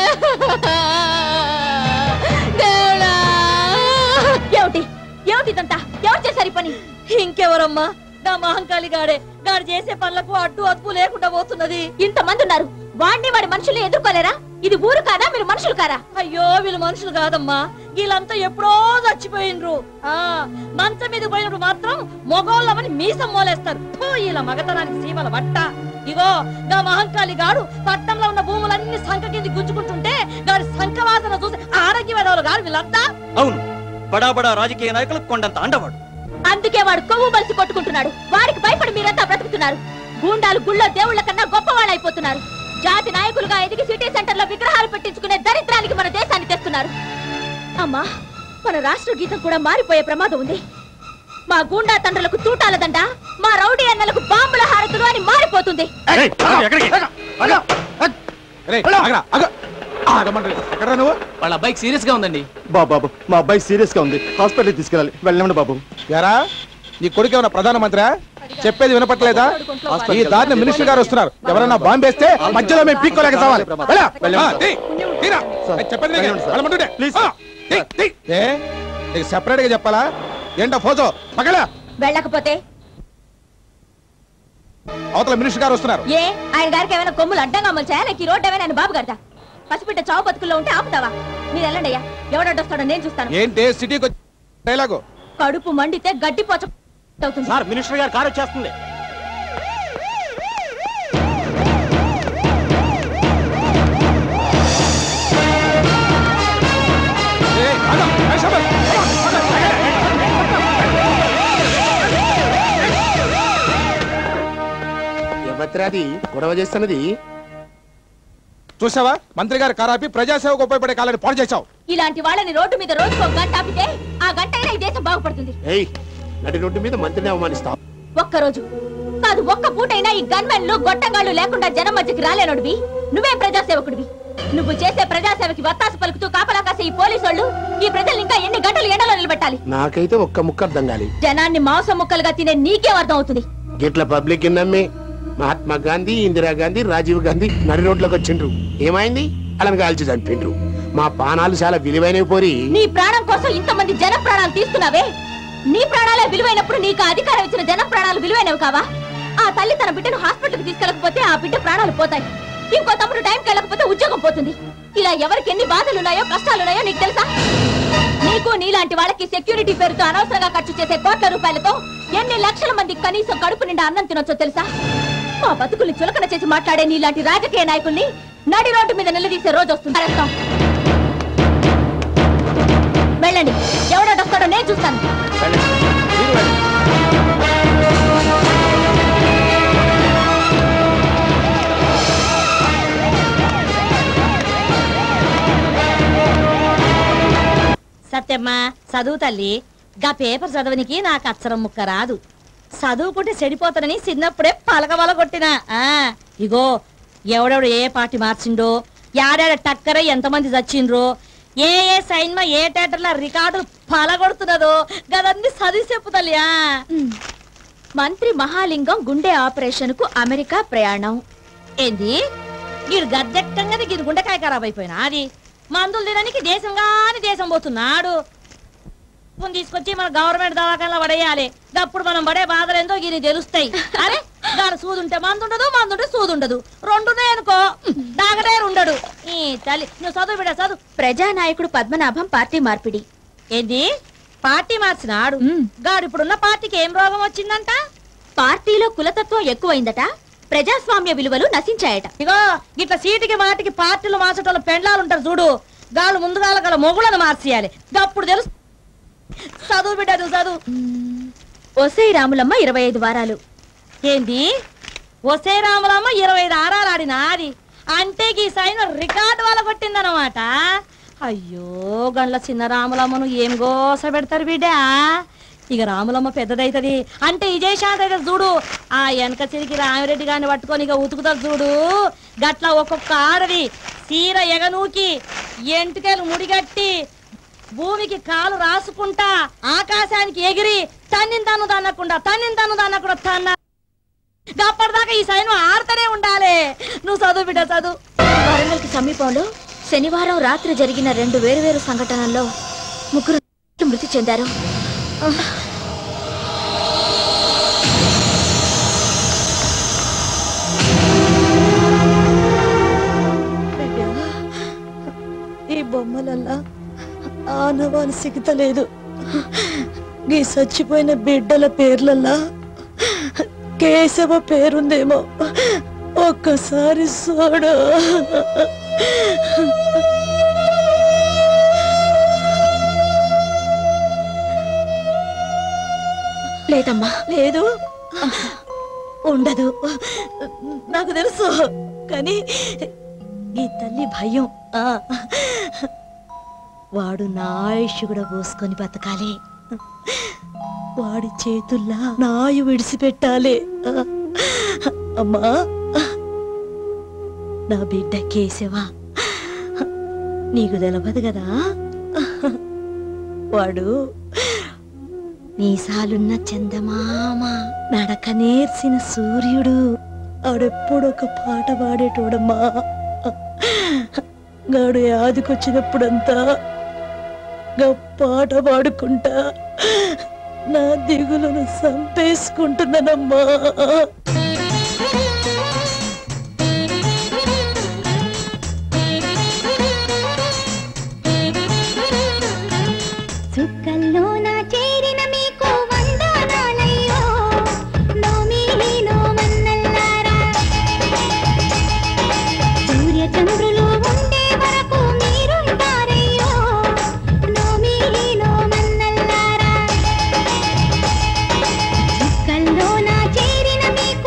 B: ఏమిటిదంతా? ఎవరు చేశారు ఈ పని? ఇంకెవరమ్మా? నా మహంకాళి గాడే. గాడు చేసే పనులకు అడ్డు అదుపు లేకుండా పోతున్నది. ఇంతమంది ఉన్నారు, వాడిని వాడి మనుషులు ఎదుర్కోలేరా? ఇది ఊరు కాదా? మీరు మనుషులు కారా? అయ్యో, వీళ్ళు మనుషులు కాదమ్మా. వీళ్ళంతా ఎప్పుడో చచ్చిపోయినరు. మంచం మీద పోయినప్పుడు మాత్రం మొగోళ్ళమని మీసం మోలేస్తారు. ఇలా మగతనానికి సీమల బట్ట. ఇగో నా మహంకాళి గాడు పట్టణంలో ఉన్న భూములన్నీ సంఖ కింది గుచ్చుకుంటుంటే గాడి సంఖ వాసన చూసి ఆరోగ్య వేదవులు గారు వీళ్ళంతా.
O: అవును, బడా బడా రాజకీయ నాయకులు కొండంత అండవాడు.
B: అందుకే వాడు కొవ్వు బలిసి కొట్టుకుంటున్నాడు. వాడికి భయపడి మీరంతా బ్రతుకుతున్నారు. గూండాలు గుళ్ళో దేవుళ్ల కన్నా గొప్పవాళ్ళు అయిపోతున్నారు. జాతి నాయకులుగా ఎదిగి సిటీ సెంటర్ లో విగ్రహాలు పెట్టించుకునే దరిద్రానికి మన దేశాన్ని తెస్తున్నారు. అమ్మా, మన రాష్ట్ర గీతం కూడా మారిపోయే ప్రమాదం ఉంది. మా గూండా తండ్రులకు తూటాల దండ, మా రౌడీ అన్నలకు బాంబుల హారతులు అని మారిపోతుంది.
M: వాళ్ళ అబ్బాయికి సీరియస్ గా ఉందండి.
Q: బాబు, మా అబ్బాయి సీరియస్ గా ఉంది, హాస్పిటల్ తీసుకెళ్ళాలి. వెళ్ళండి బాబు. యారా, నీ కొడుకు ఏమన్నా ప్రధానమంత్రి? చెప్పేది వినపట్లేదా? ఈ దారిని మినిస్టర్ గారు వస్తున్నారు. ఎవరన్నా బాంబేస్తే మధ్యలో మేము పీక్కోలేక చావాలి. సెపరేట్ గా చెప్పాలా? ఏంటో ఫోటో పగల
B: వెళ్ళకపోతే
Q: అవతల మినిస్టర్ గారు వస్తున్నారు.
B: ఏ ఆయన గారికి ఏమైనా కొమ్ములు అడ్డంగా అమల్చాయా? లేక ఈ రోడ్డు ఏమైనా ఆయన బాబు గారిదా? పసిపిట్ట చావు బతుకుల్లో ఉంటే ఆపుతావా? మీరు వెళ్ళండి అయ్యా, ఎవడొస్తాడో నేను చూస్తాను.
Q: ఏంటి సిటీకి డైలాగు?
B: కడుపు మండితే గడ్డి పోచ అవుతుంది.
G: సార్, మినిస్టర్ గారు కారు వచ్చేస్తుంది.
F: ఎవత్రాది గొడవ చేస్తున్నది?
Q: చూసావా, మంత్రి గారు కారాపి ప్రజాసేవకు ఉపయోగపడే కాలని పాడు చేశావు.
B: ఇలాంటి వాళ్ళని రోడ్డు మీద రోజుకో గంట ఆపితే ఆ గంట అయినా ఈ దేశం బాగుపడుతుంది.
F: నడి రోడ్డు మీద మంత్రిని అవమానిస్తావు.
B: ఒక్కరోజు కాదు, ఒక్క పూటైనా ఈ గన్మెన్లు గొట్టంగాళ్ళు లేకుండా జనం మధ్యకి రాలేనోడివి. నువ్వేం ప్రజాసేవకుడివి? నువ్వు చేసే ప్రజాసేవకి వత్తాసు పలుకుతూ కాపలా కాసే ఈ పోలీసు వాళ్ళు ఈ ప్రజలు ఇంకా ఎన్ని గంటలు ఎండలో నిలబెట్టాలి?
F: నాకైతే ఒక్క ముక్క అర్థం కాలి.
B: జనాన్ని మాంసం ముక్కలుగా తినే నీకేం అర్థం అవుతుంది?
F: గిట్ల పబ్లిక్ నమ్మి మహాత్మా గాంధీ, ఇందిరాగాంధీ, రాజీవ్ గాంధీ నడి రోడ్లోకి వచ్చిండ్రు. ఏమైంది? అలా కాల్చి చంపిండ్రు. మా ప్రాణాలు చాలా విలువైనవి పోరి.
B: నీ ప్రాణం కోసం ఇంతమంది జన ప్రాణాలు తీస్తున్నావే. నీ ప్రాణాలే విలువైనప్పుడు నీకు అధికారం ఇచ్చిన జన ప్రాణాలు విలువైనవి కావా? ఆ తల్లి తన బిడ్డను హాస్పిటల్కి తీసుకెళ్ళకపోతే ఆ బిడ్డ ప్రాణాలు పోతాయి. ఇంకో తమ్ముడు టైంకి వెళ్ళకపోతే ఉద్యోగం పోతుంది. ఇలా ఎవరికి ఎన్ని బాధలున్నాయో కష్టాలున్నాయో నీకు తెలుసా? నీకు నీలాంటి వాళ్ళకి సెక్యూరిటీ పేరుతో అనవసరంగా ఖర్చు చేసే కోట్ల రూపాయలతో ఎన్ని లక్షల మంది కనీసం కడుపు నిండా అన్నం తినొచ్చో తెలుసా? మా బతుకుల్ని చులకన చేసి మాట్లాడే నీలాంటి రాజకీయ నాయకుల్ని నడి రోడ్డు మీద నిలదీసే రోజు వస్తుంది. వెళ్ళండి, ఎవడొస్తాడో నేను చూస్తాను.
N: సత్యమ్మా, చదువు తల్లి. గా పేపర్ చదవనికి నాకు అచ్చరం ముక్క రాదు. చదువుకుంటే చెడిపోతానని చిన్నప్పుడే పలకబల కొట్టినా. ఇగో ఎవడెవడు ఏ పార్టీ మార్చిండో, యాడాడ టక్కర ఎంతమంది చచ్చిండ్రో, ఏ సైన్మా ఏ థియేటర్ల రికార్డులు పలగొడుతున్నదో గదన్నీ చదివి చెప్పు తల్లి.
B: మంత్రి మహాలింగం గుండె ఆపరేషన్ కు అమెరికా ప్రయాణం.
N: ఏంది గీడు గద్దెక్కంగానే గీడు గుండెకాయ ఖరాబ్ అయిపోయినా. అది మందులు తినడానికి దేశంగాని దేశం పోతున్నాడు. తీసుకొచ్చి మన గవర్నమెంట్ దవాఖానలో పడేయాలి. అప్పుడు మనం పడే బాధలేందో గీని తెలుస్తాయి. అరే దాని సూదుంటే మందుండదు, మందుంటే సూదుండదు. రెండునే అనుకో దాగడే ఉండడు. ఈ తల్లి నువ్వు చదువు బిడ్డ చదువు.
B: ప్రజానాయకుడు పద్మనాభం పార్టీ మార్పిడి.
N: ఏంది పార్టీ మార్చినాడు? గాడు ఇప్పుడున్న పార్టీకి ఏం రోగం వచ్చిందంట?
B: పార్టీలో కులతత్వం ఎక్కువైందట, ప్రజాస్వామ్య విలువలు నశించాయట.
N: ఇగో ఇట్లా సీటికి మాటికి పార్టీలు మార్చటోళ్ళ పెండ్లాలు ఉంటారు చూడు, గాలు ముందుగాల గల మొగులను మార్చేయాలి. అప్పుడు తెలుసు. చదువు బిడ్డ చదువు.
B: ఒసై రాములమ్మ 25 వారాలు.
N: ఏంది ఒసే రాములమ్మ 25 ఆరాలు ఆడినా? అది అంటే ఈ సైన్ రికార్డు వల్ల కొట్టిందనమాట. అయ్యో గండ్ల చిన్న రాములమ్మను ఏం గోస పెడతారు బిడ్డ. ఇక రాములమ్మ పెద్దదైతది అంటే విజయశాంతి అయితే చూడు, ఆ వెనక చిరికి రామిరెడ్డి గారిని పట్టుకొని ఇక ఉతుకుతారు చూడు. గట్ల ఒక్కొక్క ఆడది చీర ఎగనూకి ఎంటుకలు ముడిగట్టి భూమికి కాలు రాసుకుంటా ఆకాశానికి ఎగిరి తన్నింతను దన్నకుండా తన్న అప్పటిదాకా ఈ సైన్ ఆడుతూనే ఉండాలి. నువ్వు చదువు బిడ్డ చదువు.
B: వరంగల్కి సమీపంలో శనివారం రాత్రి జరిగిన 2 వేరువేరు సంఘటనల్లో 3 మృతి చెందారు.
N: ఈ బొమ్మలల్లా ఆనవాలు సిగతలేదు. ఈ చచ్చిపోయిన బిడ్డల పేర్లల్లా కేశవ పేరుందేమో. ఒక్కసారి చూడు.
B: లేదమ్మా.
N: లేదు, ఉండదు. నాకు తెలుసు, కానీ ఈ తల్లి భయం. వాడు నా ఆయుష్ కూడా పోసుకొని బతకాలి. వాడి చేతుల్లా నాయు విడిచిపెట్టాలి. అమ్మా, నా బిడ్డ కేశవా, నీకు తెలవదు కదా, వాడు మీసాలున్న చందమామ, నడక నేర్చిన సూర్యుడు. ఆడెప్పుడొక పాట పాడేటోడమ్మా. గాడు యాదికొచ్చినప్పుడంతా పాట పాడుకుంటా నా దిగులను సంపేసుకుంటున్నానమ్మా.
R: చుక్కల్లో నా చేరిన మీకు వందనాలయ్యో, నోమిలో మన్నల్లారా. సూర్య చంద్రులు ఉండే వరకు మీరుంటారయ్యో, నోమిలో మన్నల్లారా. చుక్కల్లో నా చేరిన మీకు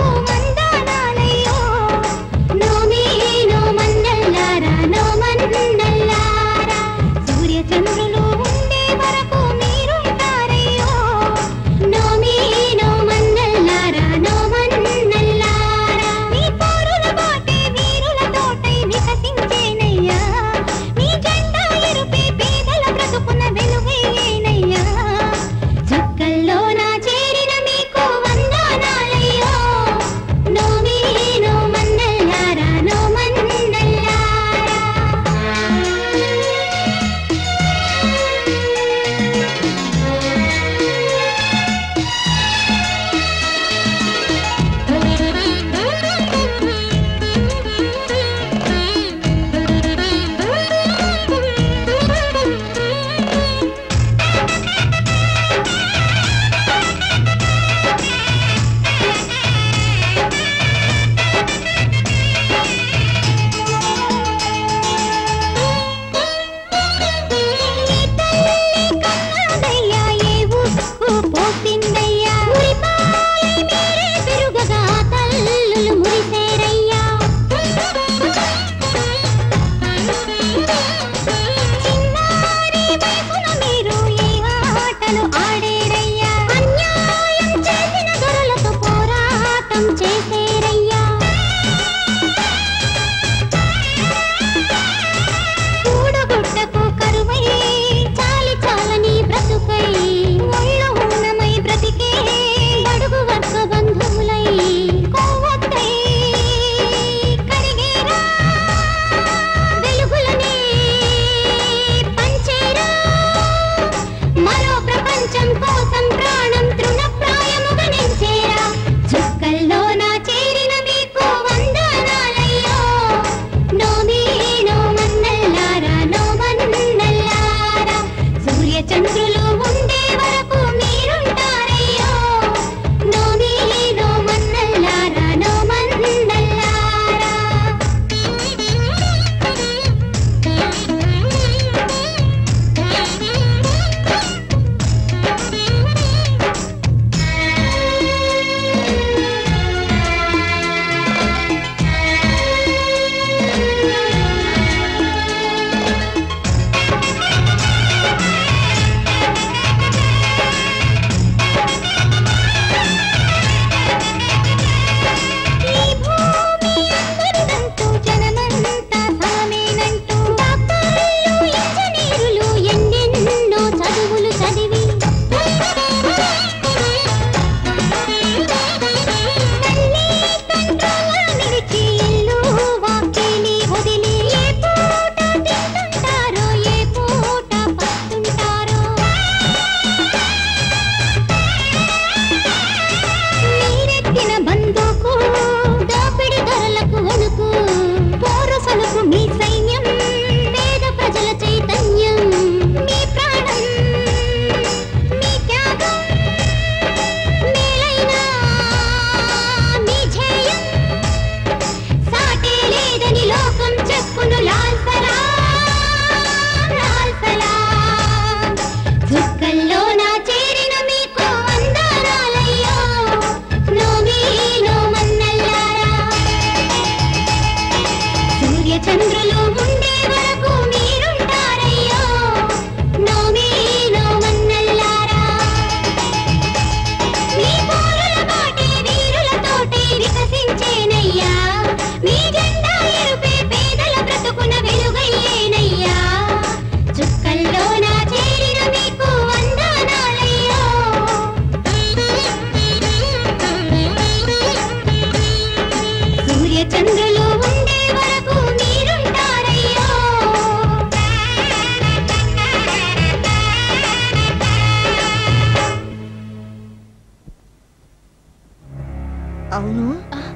N: అవును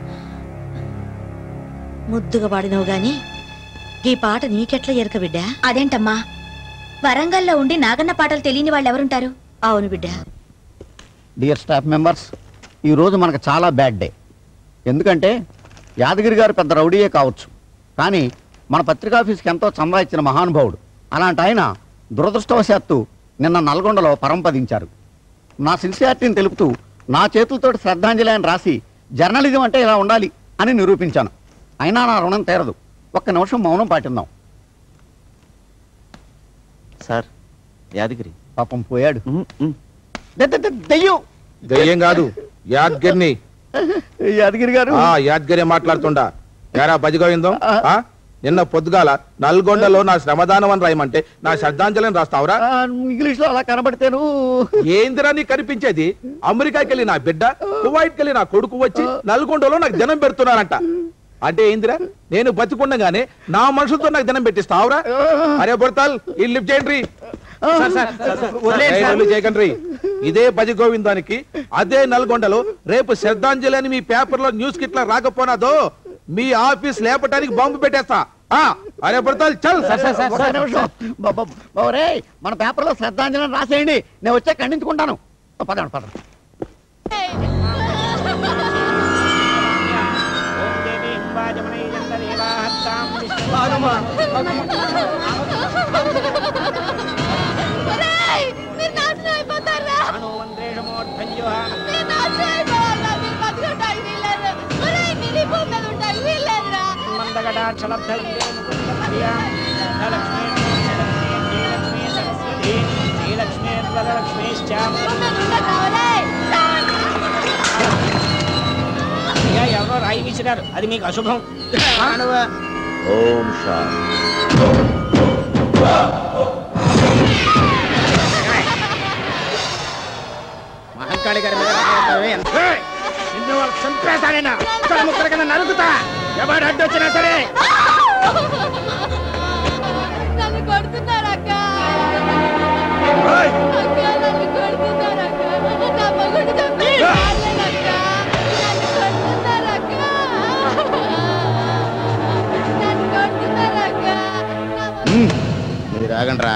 N: ముద్దుగా పాడినవు గాని ఈ పాట నీకెట్లా ఎరక బిడ్డా?
B: అదేంటమ్మా, వరంగల్లో ఉండి నాగన్న పాటలు తెలియని వాళ్ళు ఎవరుంటారు?
N: అవును బిడ్డ.
S: డియర్ స్టాఫ్ మెంబర్స్, ఈరోజు మనకు చాలా బ్యాడ్ డే. ఎందుకంటే యాదగిరి గారు పెద్ద రౌడీయే కావచ్చు, కానీ మన పత్రికాఫీస్కి ఎంతో చందా ఇచ్చిన మహానుభావుడు. అలాంటి ఆయన దురదృష్టవశాత్తు నిన్న నల్గొండలో పరంపదించారు. నా సిన్సియారిటీని తెలుపుతూ నా చేతులతో శ్రద్ధాంజలి అని రాసి జర్నలిజం అంటే ఇలా ఉండాలి అని నిరూపించాను. అయినా నా రుణం తీరదు. ఒక్క నిమిషం మౌనం పాటిందాం.
D: సార్, యాదగిరి
S: పాపం పోయాడు. దెయ్యం
Q: దెయ్యం కాదు, యాదగిరిని.
S: యాదగిరి గారు
Q: యాదగిరి మాట్లాడుతుండా. యారా బజిగోవిందం, నిన్న పొద్దుగాల నల్గొండలో నా శ్రమదానం అని రాయమంటే నా శ్రద్ధాంజలిని రాస్తావురా?
S: ఇంగ్లీష్ లో అలా కనబడితేను.
Q: ఏందిరా నీ కనిపించేది? అమెరికాకి వెళ్ళి నా బిడ్డ, కువైట్కి వెళ్ళి నా కొడుకు వచ్చి నల్గొండలో నాకు జనం పెడుతున్నారంట. అంటే ఏందిరా, నేను బతికుండగానే నా మనుషులతో నాకు జనం పెట్టిస్తావురా? అరే బొడతాల్ ఈ లిఫ్ట్ చేయండి. చేయకండి. ఇదే బజి గోవిందానికి అదే నల్గొండలో రేపు శ్రద్ధాంజలి అని మీ పేపర్ లో న్యూస్ కిట్లా రాకపోనాదో మీ ఆఫీస్ లేపటానికి బాంబు పెట్టేస్తా. అరే బొడతాల్ చల్.
S: మన పేపర్ లో శ్రద్ధాంజలి రాసేయండి, నేను వచ్చే ఖండించుకుంటాను. పదండి పదండి.
A: ఎవరో రాయి విసిరారు, అది మీకు అశుభం.
D: ఓం శాంతి.
A: మహంకాళి గారి మీద నిన్ను వాళ్ళు చంపేస్తానైనా ముక్కల కింద నరుకుతా. ఎవరు అడ్డొచ్చినా సరే.
R: నన్ను కొడుతున్నారక్క, నన్ను కొడుతున్నారక్క, నా మగుడు చంపేస్తారక్క, నన్ను కొడుతున్నారక్క, నన్ను కొడుతున్నారక్క.
Q: మీరు ఆగండ్రా.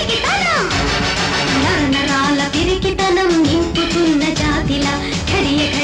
R: నరనరాల పిరికితనం నింపుకున్న జాతిలా ఘడియ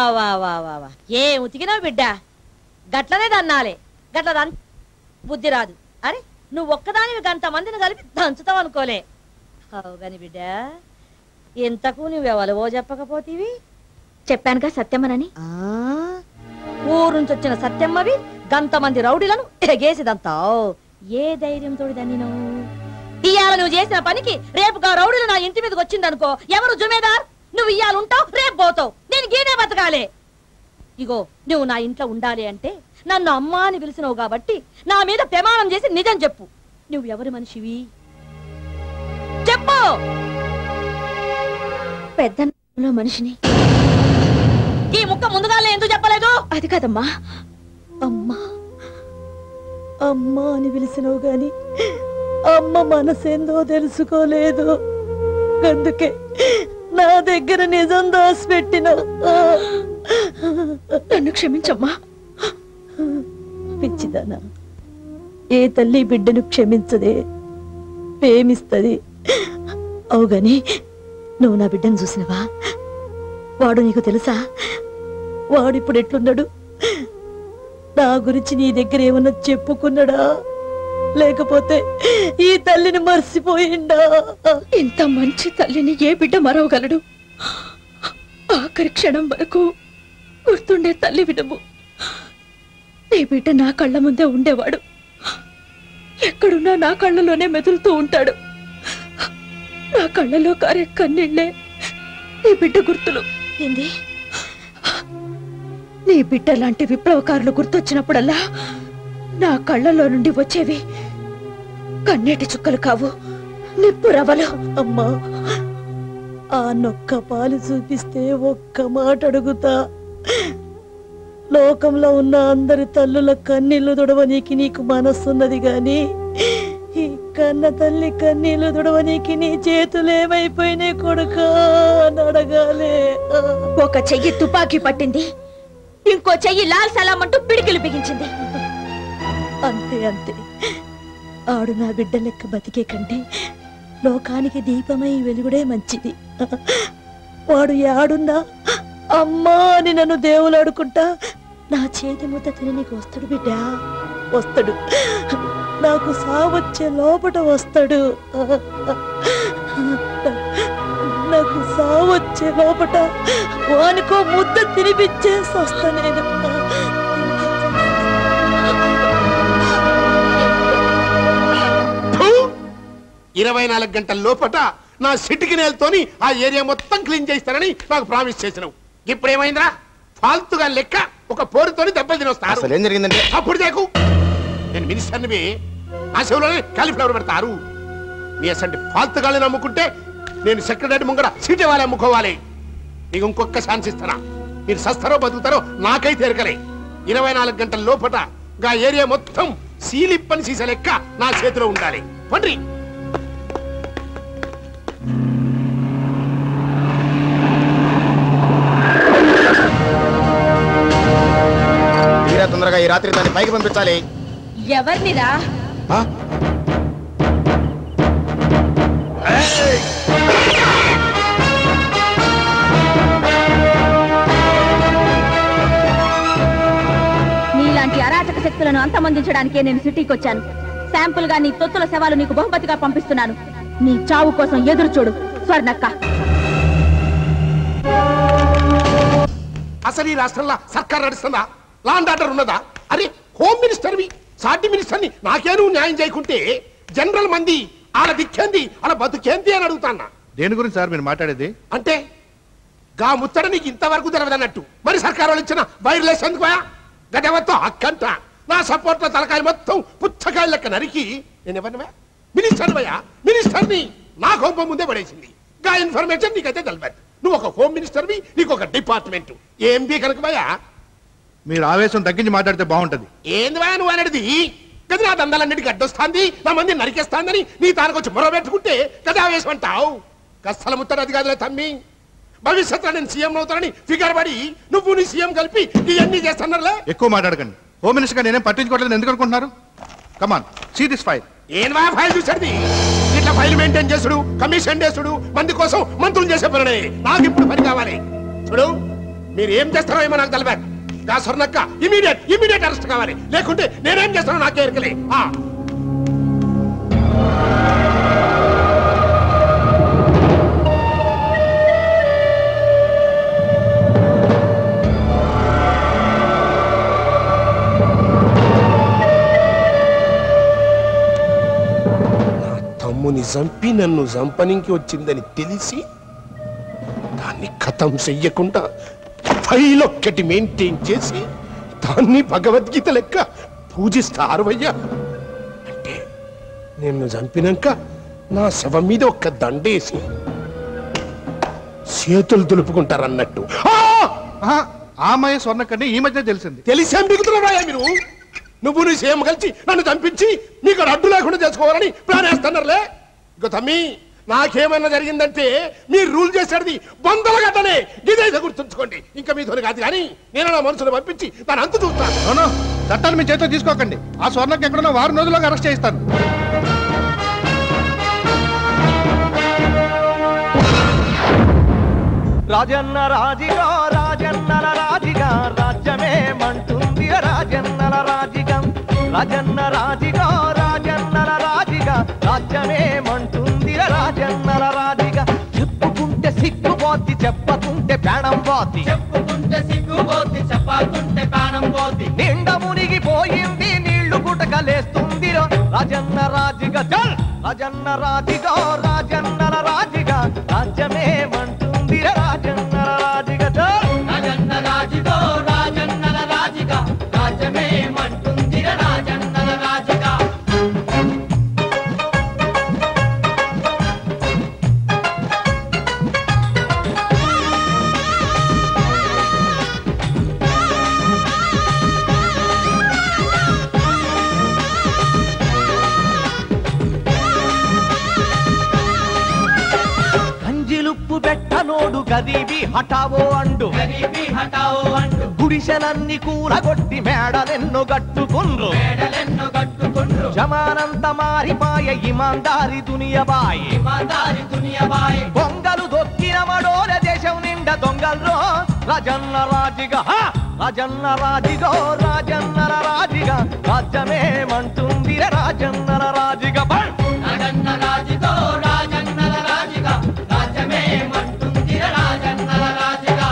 N: వా వా వా వా ఏ ఉతికినావు బిడ్డ గట్లనే దన్నాలే గట్ల బుద్ధి రాదు. అరే నువ్వు ఒక్కదానివి గంట మందిని కలిపి దంచుతావు అనుకోలే. అవుగాని బిడ్డ ఎంతకు నువ్వెవలవో చెప్పకపోతీవి.
B: చెప్పానుగా సత్యమ్మనని.
N: ఊరు నుంచి వచ్చిన సత్యమ్మవి గంతమంది రౌడీలను ఎగేసిదంతావు. ఏ ధైర్యంతో దన్నినవు? ఇయ్యాల నువ్వు చేసిన పనికి రేపుగా రౌడీలు నా ఇంటి మీదకి వచ్చిందనుకో ఎవరు జుమేదార్? నువ్వు ఇయ్యాల ఉంటావు, రేపు పోతావు. నేను గీనే బతకాలే. ఇగో నువ్వు నా ఇంట్లో ఉండాలి అంటే నన్ను అమ్మా అని పిలిచినావు కాబట్టి నా మీద ప్రమాణం చేసి నిజం చెప్పు. నువ్వు ఎవరి మనిషివి చెప్పు.
B: పెద్ద మనిషిని.
N: ఈ ముక్క ముందుగానే ఎందుకు చెప్పలేదు?
B: అది కాదమ్మా, అమ్మా అమ్మా అని పిలిచినావు గాని అమ్మ మనసేందో తెలుసుకోలేదు. అందుకే నా దగ్గర నిజం దాచిపెట్టినావు. నన్ను క్షమించమ్మా. పిచ్చిదానా, ఏ తల్లి బిడ్డను క్షమించదే, ప్రేమిస్తది. అవుగాని నువ్వు నా బిడ్డను చూసినవా? వాడు నీకు తెలుసా? వాడిప్పుడు ఎట్లున్నాడు? నా గురించి నీ దగ్గర ఏమన్నా చెప్పుకున్నాడా, లేకపోతే ఈ తల్లిని మర్చిపోయిందా? ఇంత మంచి తల్లిని ఏ బిడ్డ మరవగలడు? ఆఖరి క్షణం వరకు గుర్తుండే తల్లి వినము. నీ బిడ్డ నా కళ్ళ ముందే ఉండేవాడు. ఎక్కడున్నా నా కళ్ళలోనే మెదులుతూ ఉంటాడు. నా కళ్ళలో కారే కన్నీళ్లే నీ బిడ్డ గుర్తులు. ఏంది? నీ బిడ్డ లాంటి విప్లవకారులు గుర్తొచ్చినప్పుడల్లా నా కళ్ళలో నుండి వచ్చేవి కన్నీటి చుక్కలు కావు, నిప్పు రవ్వలు. అమ్మా, ఆ నొక్క పాలు చూపిస్తే ఒక్క మాట అడుగుతా. లోకంలో ఉన్న అందరి తల్లుల కన్నీళ్లు దుడవనీకి నీకు మనస్సున్నది గాని ఈ కన్న తల్లి కన్నీళ్లు దుడవనీకి నీ చేతులేమైపోయినాయి కొడుకా అని అడగాలే. ఒక చెయ్యి తుపాకీ పట్టింది, ఇంకో చెయ్యి లాల్ సలాం అంటూ పిడికిలు బిగించింది. అంతే అంతే. ఆడు నా బిడ్డ లెక్క బతికే కంటే లోకానికి దీపమై వెలుగుడే మంచిది. వాడు యాడున్నా అమ్మా అని నన్ను దేవులాడుకుంటా నా చేతి ముద్ద తిని నీకు వస్తాడు బిడ్డ, వస్తాడు. నాకు సావొచ్చే లోపట వస్తాడు. నాకు సావొచ్చే లోపట వానికో ముద్ద తినిపించేసి వస్తా నేను.
F: 24 గంటల లోపట నా సిటికి నేలతోని ఆ ఏరియా మొత్తం క్లీన్ చేస్తానని నాకు ప్రామిస్ చేసినావు. ఇప్పుడు ఏమైందిరా? ఫాల్తుగా లెక్క ఒక పోరుతోని దెబ్బలు తినొస్తారు.
Q: అసలు ఏం జరిగిందంటే
F: అప్పుడు దేకు నేను మినిస్టర్ని ఆ చెవులోనే కాలీఫ్లవర్ పెడతారు. మీ అసంటి ఫాల్తుగాళ్ళని నమ్ముకుంటే నేను సెక్రటరీ ముంగడ సీట్ ఇవ్వాలి, అమ్ముకోవాలి. నీకు ఇంకొక ఛాన్స్ ఇస్తానా? మీరు సస్తారో బతుకుతారో నాకైతే ఎరకలే. 24 గంటల లోపట గా ఏరియా మొత్తం సీలిప్పని సీస లెక్క నా చేతిలో ఉండాలి. పండ్రి
Q: తొందరగా ఈ రాత్రి దాన్ని పైకి పంపించాలి.
B: ఎవరినిరా? నీలాంటి అరాచక శక్తులను అంతమొందించడానికే నేను సిటీకి వచ్చాను. శాంపుల్ గా నీ తొత్తుల శవాలు నీకు బహుమతిగా పంపిస్తున్నాను. నీ చావు కోసం ఎదురు చూడు స్వర్ణక్క.
F: అసలు ఈ రాష్ట్రంలో సర్కార్ నడుస్తుందా? లా అండ్ ఆర్డర్ ఉన్నదా? అరే హోమ్ మినిస్టర్వి, సాటి మినిస్టర్ని నాకే నువ్వు న్యాయం చేయకుంటే జనరల్ మంది ఆడ దిక్కేంది, ఆడ బతుకేంది అని అడుగుతాన్నా.
K: దేని గురించి సార్ మీరు మాట్లాడేది?
F: అంటే గా ముచ్చట నీకు ఇంతవరకు తెలవదన్నట్టు మరి సర్కారు వాళ్ళు ఇచ్చిన వైర్లెస్ ఎందుకోయా? గడవతో అక్కంట నా సపోర్ట్ లో తలకాయ మొత్తం పుచ్చకాయ లెక్క నరికి నేను ఎవరినవా? మినిస్టర్ భయా, మినిస్టర్ని నా కోపం ముందే పడేసింది. గా ఇన్ఫర్మేషన్ నీకైతే తెలియదు. నువ్వు ఒక హోమ్ మినిస్టర్వి, నీకు ఒక డిపార్ట్మెంట్ ఏంది కనుక భయా?
K: మీరు ఆవేశం తగ్గించి మాట్లాడితే బాగుంటది.
F: ఏంది భయా నువ్వు అనేది? గది నా దందాలన్నిటికీ అడ్డొస్తాంది, నా మంది నరికేస్తాందని నీ తానకొచ్చి మొర పెట్టుకుంటే గది ఆవేశం అంటావు. కష్టల ముత్తడు అది కాదులే తమ్మి. భవిష్యత్తులో నేను సీఎం అవుతానని ఫిగర్ పడి నువ్వు నీ సీఎం కలిపి ఇవన్నీ చేస్తున్నారులే.
K: ఎక్కువ మాట్లాడకండి. హోమ్ మినిస్టర్ గా నేనేం పట్టించుకోవట్లేదు ఎందుకు అనుకుంటున్నారు? Come on see this file.
F: ఏం ఫైల్ చూసేది? ఇట్లా ఫైల్ మెయింటైన్ చేసుడు, కమిషన్ చేసుడు, మంది కోసం మంత్రులు చేసే పనులే నాకు ఇప్పుడు పని కావాలి. చూడు, మీరు ఏం చేస్తారో ఏమో నాకు తెలియదు. గా స్వర్ణక్క ఇమీడియట్ అరెస్ట్ కావాలి, లేకుంటే నేనేం చేస్తానో నాకే ఎరకలే. తమ్ముని చంపి నన్ను చంపనికి వచ్చిందని తెలిసి దాన్ని ఖతం చెయ్యకుండా ఫైల్ ఒక్కటి మెయింటైన్ చేసి దాన్ని భగవద్గీత లెక్క పూజిస్తారవయ్యా. అంటే నిన్ను చంపినాక నా శవం మీద ఒక్క దండేసి చేతులు దులుపుకుంటారన్నట్టు.
K: ఆ అమ్మాయి స్వర్ణక్కని ఈ మధ్య తెలిసింది.
F: తెలిసేం దిగుతున్నారా మీరు? నువ్వు నీ సేమ్ కలిసి నన్ను చంపించి మీకు అడ్డు లేకుండా చేసుకోవాలని ప్లాన్ వేస్తున్నారులే. ఇక తమ్మి, నాకేమన్నా జరిగిందంటే మీరు రూల్ చేసేది వందల గంటనే. ఇదైతే గుర్తుంచుకోండి. ఇంకా మీతో కాదు కానీ నేను నా మనుషులు పంపించి దాని అంతు చూస్తాను.
K: చట్టాలు మీ చేతితో తీసుకోకండి. ఆ స్వర్ణక్క ఎక్కడన్నా 6 రోజుల్లోగా అరెస్ట్ చేయిస్తాను.
I: రాజన్న రాజిగా రాజన్నల రాజిగా రాజ్యమేమంటుంది రాజన్నల రాజిగా. రాజన్న రాజిగా రాజన్నల రాజిగా రాజ్యమేమంటుంది రాజన్నల రాజిగా. చెప్పుకుంటే సిగ్గుపోద్ది, చెప్పకుంటే ప్రాణం పోద్ది. చెప్పుకుంటే సిగ్గుపోద్ది, చెప్పకుంటే ప్రాణం పోద్ది. నిండ మునిగిపోయింది, నీళ్లు గుటకలేస్తుంది రాజన్న రాజిగా. చల్ రాజన్న రాజిగా రాజన్నల రాజిగా రాజ్యమేమంటుంది రాజన్నల రాజిగా. రాజన్న రాజిగా రాజన్నల రాజిగా రాజ్యమేమంటుంది రాజన్నల రాజిగా. పెట్టనోడు గరీబీ హటావో అండు, గరీబీ హటావో అండు. గుడిసెలన్నీ కూలగొట్టి మేడలెన్నో గట్టుకుండ్రు, మేడలెన్నో గట్టుకుండ్రు. జమానంత మారిపాయ ఇమాందారి దునియబాయ్, ఇమాందారి దునియబాయ్. బొంగలు దొక్కిన మడోల దేశం నిండా దొంగల్రో రాజన్న రాజిగా. రాజన్న రాజిగో రాజన్నల రాజిగా రాజ్యమేమంటుంది రాజన్నల రాజిగా. రాజన్న రాజిగో రాజన్నల రాజిగా రాజ్యమేమంటుంది రాజన్నల రాజిగా.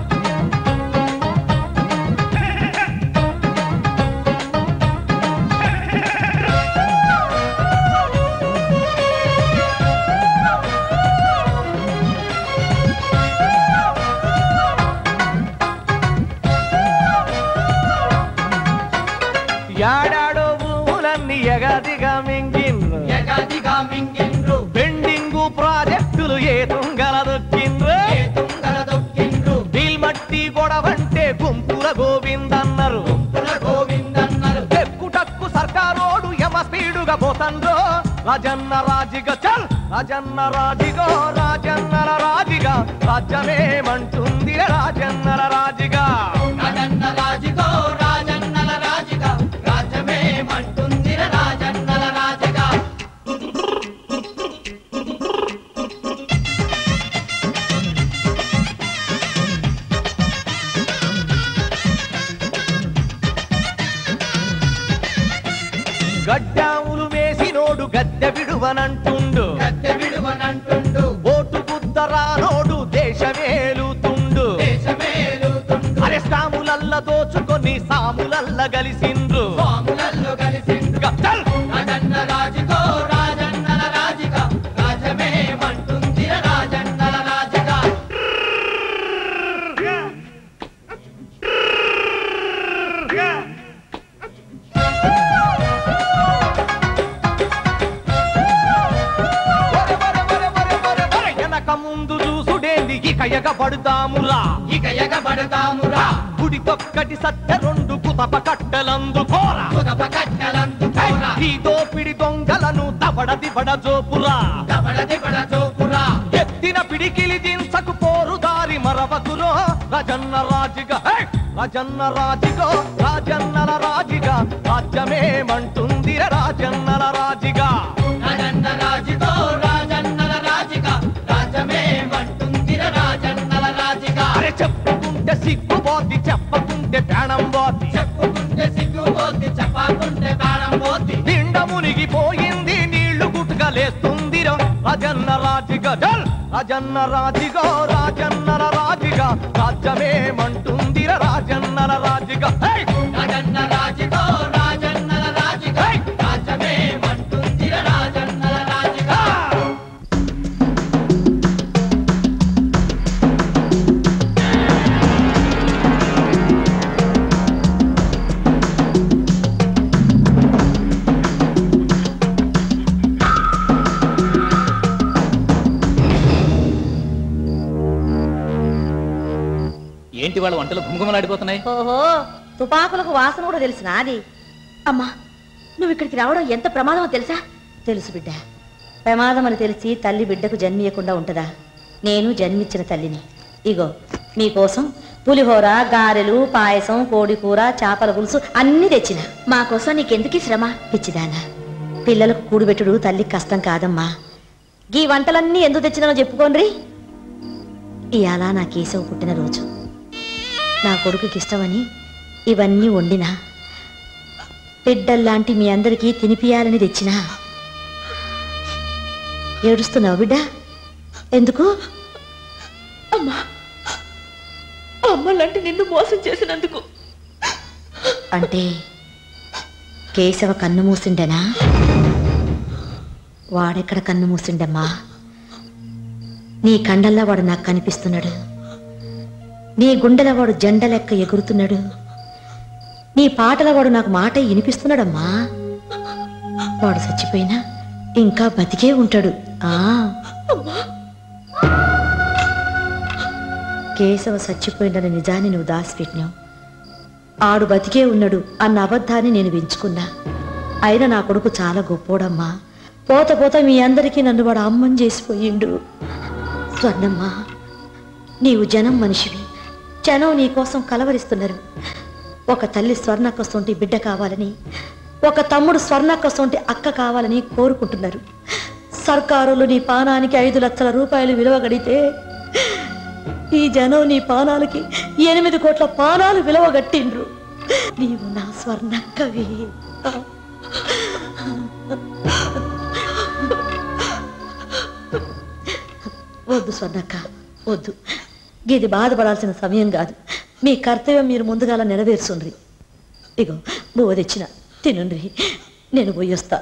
I: యాడాడో భూములన్నీ ఎగదిగా మింగిండ్రు, ఎగదిగా మింగిండ్రు. బెండింగు ప్రాజెక్టులు ఏ తుంగల దొక్కిండ్రు, ఏ తుంగల దొక్కిండ్రు. నీల్మట్టి గొడవంటే గుంపుల గోవిందన్నారు, గుంపుల గోవిందన్నారు. టక్కు సర్కారోడు యమ స్పీడుగా పోతండ్రో రాజన్న రాజిగా. చల్ రాజన్న రాజిగో రాజన్నల రాజిగా రాజ్యమేమంటుంది రాజన్నల రాజిగా. రాజన్న రాజిగో రాజన్నల రాజిగా రాజ్యమేమంటుంది రాజన్నల రాజిగా. గడ్డాములు వేసినోడు గద్దె విడువనంటుండు, గద్దె విడువనంటుండు. ఓటు కుద్దరానోడు దేశమేలుతుండు, దేశమేలుతుండు. అరే సాములల్ల దోచుకొని సాములల్ల గలిసిండ్రు, సాములల్ల గలిసిండ్రు. రాజన్న రాజిగో రాజన్నల రాజిగా రాజ్యమేమంటుంది రాజన్నల రాజిగా. ముందు చూసుడేంది ఇక ఎగబడతామురా, ఇక ఎగబడతామురా. గుడికొక్కటి సత్య రెండు కుతప కట్టలందుకోరా, కుతప కట్టలందుకోరా. ఈ దోపిడి దొంగలను దబడ దిబడ జోపురా, దబడ దిబడ జోపురా. ఎత్తిన పిడికిలి దించకు పోరు దారి మరవకురో రాజన్న రాజిగా. రాజన్న రాజిగో రాజన్నల రాజిగా రాజ్యమేమంటుంది రాజన్నల రాజిగా. రాజన్న రాజిగో రాజన్నల రాజిగా రాజ్యమేమంటుంది రాజన్నల రాజిగా. అరే చెప్పుకుంటే సిగ్గుబోద్ది చెప్పకుంటే ప్రాణం పోద్ది నిండ మునిగిపోయింది నీళ్లు గుట్టుకలేస్తుందిరా రాజన్న రాజిగా రాజన్న రాజిగా రాజన్నల రాజిగా రాజ్యమేమంటుందిరా రాజన్నల రాజిగా రాజన్న రాజిగా రాజన్నల రాజిగా రాజ్యమేమంటుందిరా రాజన్నల రాజిగా.
T: ఏంటి వాళ్ళ వంటలు గుమగుమలాడిపోతున్నాయి?
N: ఓహో, తుపాకులకు వాసన కూడా తెలుసు నాది. అమ్మా, నువ్వు ఇక్కడికి రావడం ఎంత ప్రమాదమో తెలుసా? తెలుసు బిడ్డ. ప్రమాదం అని తెలిసి తల్లి బిడ్డకు జన్మియకుండా ఉంటుందా? నేను జన్మించిన తల్లిని. ఇగో మీకోసం పులిహోర, గారెలు, పాయసం, కోడికూర, చేపల పులుసు అన్నీ తెచ్చిన. మా కోసం నీకెందుకు శ్రమ? పిచ్చిదానా, పిల్లలకు కూడుబెట్టుడు తల్లికి కష్టం కాదమ్మా. ఈ వంటలన్నీ ఎందుకు తెచ్చినానో చెప్పుకోండి. ఇవాళ నా కేశవ పుట్టినరోజు. నా కొడుకుకి ఇష్టమని ఇవన్నీ వండినా, బిడ్డల్లాంటి మీ అందరికీ తినిపియాలని తెచ్చినా. ఏడుస్తున్నావు బిడ్డ? ఎందుకు?
B: అమ్మా, అమ్మలాంటి నిన్ను మోసం చేసినందుకు.
N: అంటే కేశవ కన్ను మూసిండెనా? వాడెక్కడ కన్ను మూసిండమ్మా? నీ కండల్లా వాడు నాకు కనిపిస్తున్నాడు. నీ గుండెల వాడు జెండ లెక్క ఎగురుతున్నాడు. నీ పాటల వాడు నాకు మాట వినిపిస్తున్నాడమ్మా. వాడు చచ్చిపోయినా ఇంకా బతికే ఉంటాడు. కేశవ చచ్చిపోయిందన్న నిజాన్ని నువ్వు దాచిపెట్టినావు. ఆడు బతికే ఉన్నాడు అన్న అబద్ధాన్ని నేను పెంచుకున్నా. అయినా నా కొడుకు చాలా గొప్పోడమ్మా. పోత పోత మీ అందరికీ నన్ను వాడు అమ్మని చేసిపోయిండు. స్వర్ణమ్మ, నీవు జనం మనిషివి. జనం నీ కోసం కలవరిస్తున్నారు. ఒక తల్లి స్వర్ణక్క సొంటి బిడ్డ కావాలని, ఒక తమ్ముడు స్వర్ణక్క సొంటి అక్క కావాలని కోరుకుంటున్నారు. సర్కారులు నీ పానానికి 5 లక్షల రూపాయలు విలువ గడితే, ఈ జనం నీ పానాలకి 8 కోట్ల పానాలు విలువ గట్టిండ్రు. నీవు నా స్వర్ణక్కవి. వద్దు స్వర్ణక్క, వద్దు. ఇది బాధపడాల్సిన సమయం కాదు. మీ కర్తవ్యం మీరు ముందుగాల నెరవేర్చుండ్రి. ఇగో బువ్వ తెచ్చిన, తినుండ్రి. నేను పోయి వస్తా.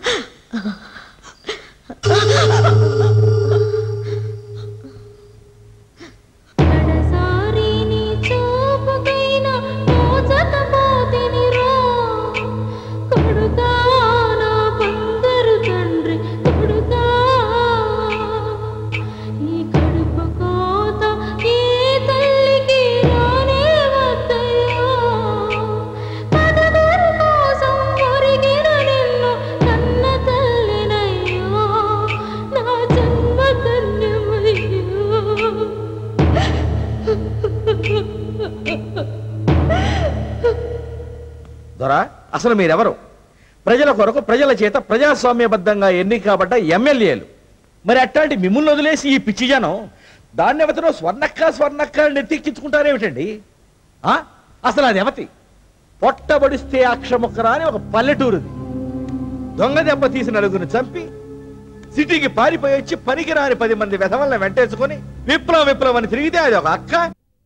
Q: దొరా, అసలు మీరెవరు? ప్రజల కొరకు ప్రజల చేత ప్రజాస్వామ్యబద్ధంగా ఎన్నిక కాబట్ట ఎమ్మెల్యేలు. మరి అట్లాంటి మిమ్మల్ని వదిలేసి ఈ పిచ్చి జనం దాన్ని ఎవతనో స్వర్ణక్క నెత్తిక్కించుకుంటారేమిటండి? అసలు అది ఎవతి? పొట్టబడిస్తే అక్షముక్కరా అని ఒక పల్లెటూరుది. దొంగ దెబ్బ తీసి నలుగురిని చంపి సిటీకి పారిపోయి వచ్చి పనికిరాని 10 మంది వెధవల్ని వెంటేసుకొని విప్లవం అని తిరిగితే అది ఒక అక్క?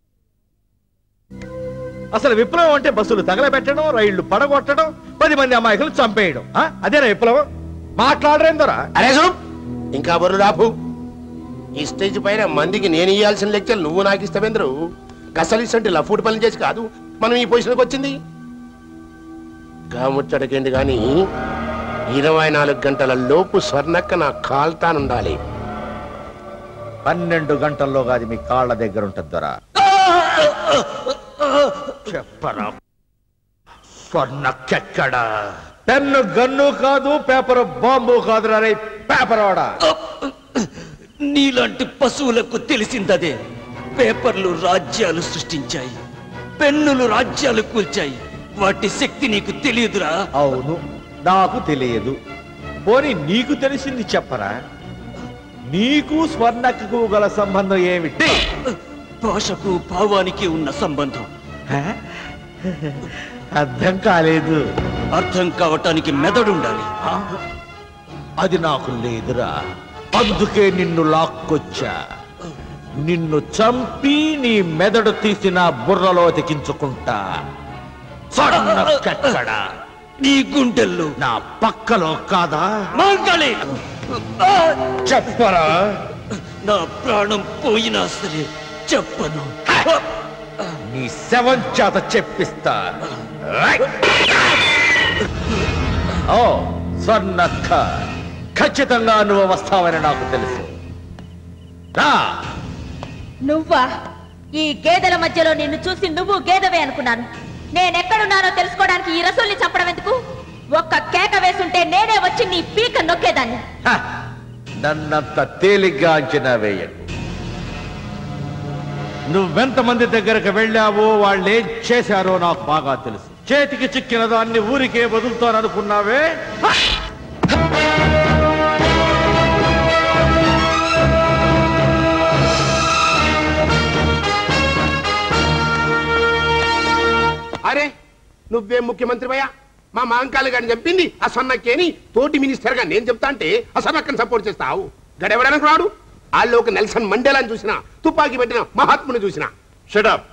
Q: అసలు విప్లవం అంటే బస్సులు తగలబెట్టడం, రైళ్లు పడగొట్టడం, 10 మంది అమాయకులు చంపేయడం. అదేనా విప్లవం? మాట్లాడరేందోరా?
F: అరే ఇంకా బరువు రాపు. ఈ స్టేజ్ పైన మందికి నేను ఇయ్యాల్సిన లెక్చర్లు నువ్వు నాకు ఇస్తావేంద్రు? కసలిసంటే లఫూట్ పనులు చేసి కాదు మనం ఈ పొజిషన్కి వచ్చింది. గాముచ్చటకేంది గాని 24 గంటల లోపు స్వర్ణక్క నా కాల్తానుండాలి.
Q: 12 గంటల్లో కాదు మీ కాళ్ళ దగ్గర ఉంటుంది దొరా. చెప్పరా స్వర్ణక్కెక్కడా? పెన్ను గన్ను కాదు, పేపర్ బాంబు కాదు రే పేపర్ వాడా.
U: నీలాంటి పశువులకు తెలిసిందదే. పేపర్లు రాజ్యాలు సృష్టించాయి, పెన్నులు రాజ్యాలు కూల్చాయి. వాటి శక్తి నీకు తెలియదురా?
Q: అవును, నాకు తెలియదు. పోనీ నీకు తెలిసింది చెప్పరా? నీకు స్వర్ణక్కకు గల సంబంధం ఏమిటి?
U: భాషకు భావానికి ఉన్న సంబంధం.
E: అర్థం కాలేదు.
U: అర్థం కావటానికి మెదడుండాలి.
E: అది నాకు లేదురా, అందుకే నిన్ను లాక్కొచ్చా. నిన్ను చంపి నీ మెదడు తీసి నా బుర్రలో తెకించుకుంటా. స్వర్ణక్కెక్కడ?
U: నీ గుండెల్లో.
E: నా పక్కలో కాదా?
U: మంగళి
E: చెప్పరా.
U: నా ప్రాణం పోయినా సరే చెప్పను.
E: నీ శవం చేత చెప్పిస్తా. ఓ స్వర్ణక్క, ఖచ్చితంగా నువ్వు వస్తావని నాకు తెలుసు.
B: నువ్వా? ఈ గేదెల మధ్యలో నిన్ను చూసి నువ్వు గేదెవే అనుకున్నాను. నేనెక్కడున్నానో తెలుసుకోవడానికి ఈ రసూల్ని చంపడం ఎందుకు? ఒక్క కేక వేసుంటే నేనే వచ్చి నీ పీక నొక్కేదాన్ని.
E: నన్నంత తేలిగ్గా అంచనా వేయకు. నువ్వెంతమంది దగ్గరకు వెళ్ళావో వాళ్ళేం చేశారో నాకు బాగా తెలుసు. చేతికి చిక్కిన దాన్ని ఊరికే వదులుతాననుకున్నావే?
F: అరే నువ్వేం ముఖ్యమంత్రి భయ్యా? మా మాంకాళి గారిని చంపింది ఆ సొన్నక్కేని తోటి మినిస్టర్ గా నేను చెప్తా అంటే ఆ సొన్నక్కని సపోర్ట్ చేస్తావు. గడెవడానికి రాడు. వాళ్ళు ఒక నెల్సన్ మండేలాని చూసినా, తుపాకీ పెట్టిన మహాత్ముని చూసినా.
K: షటప్.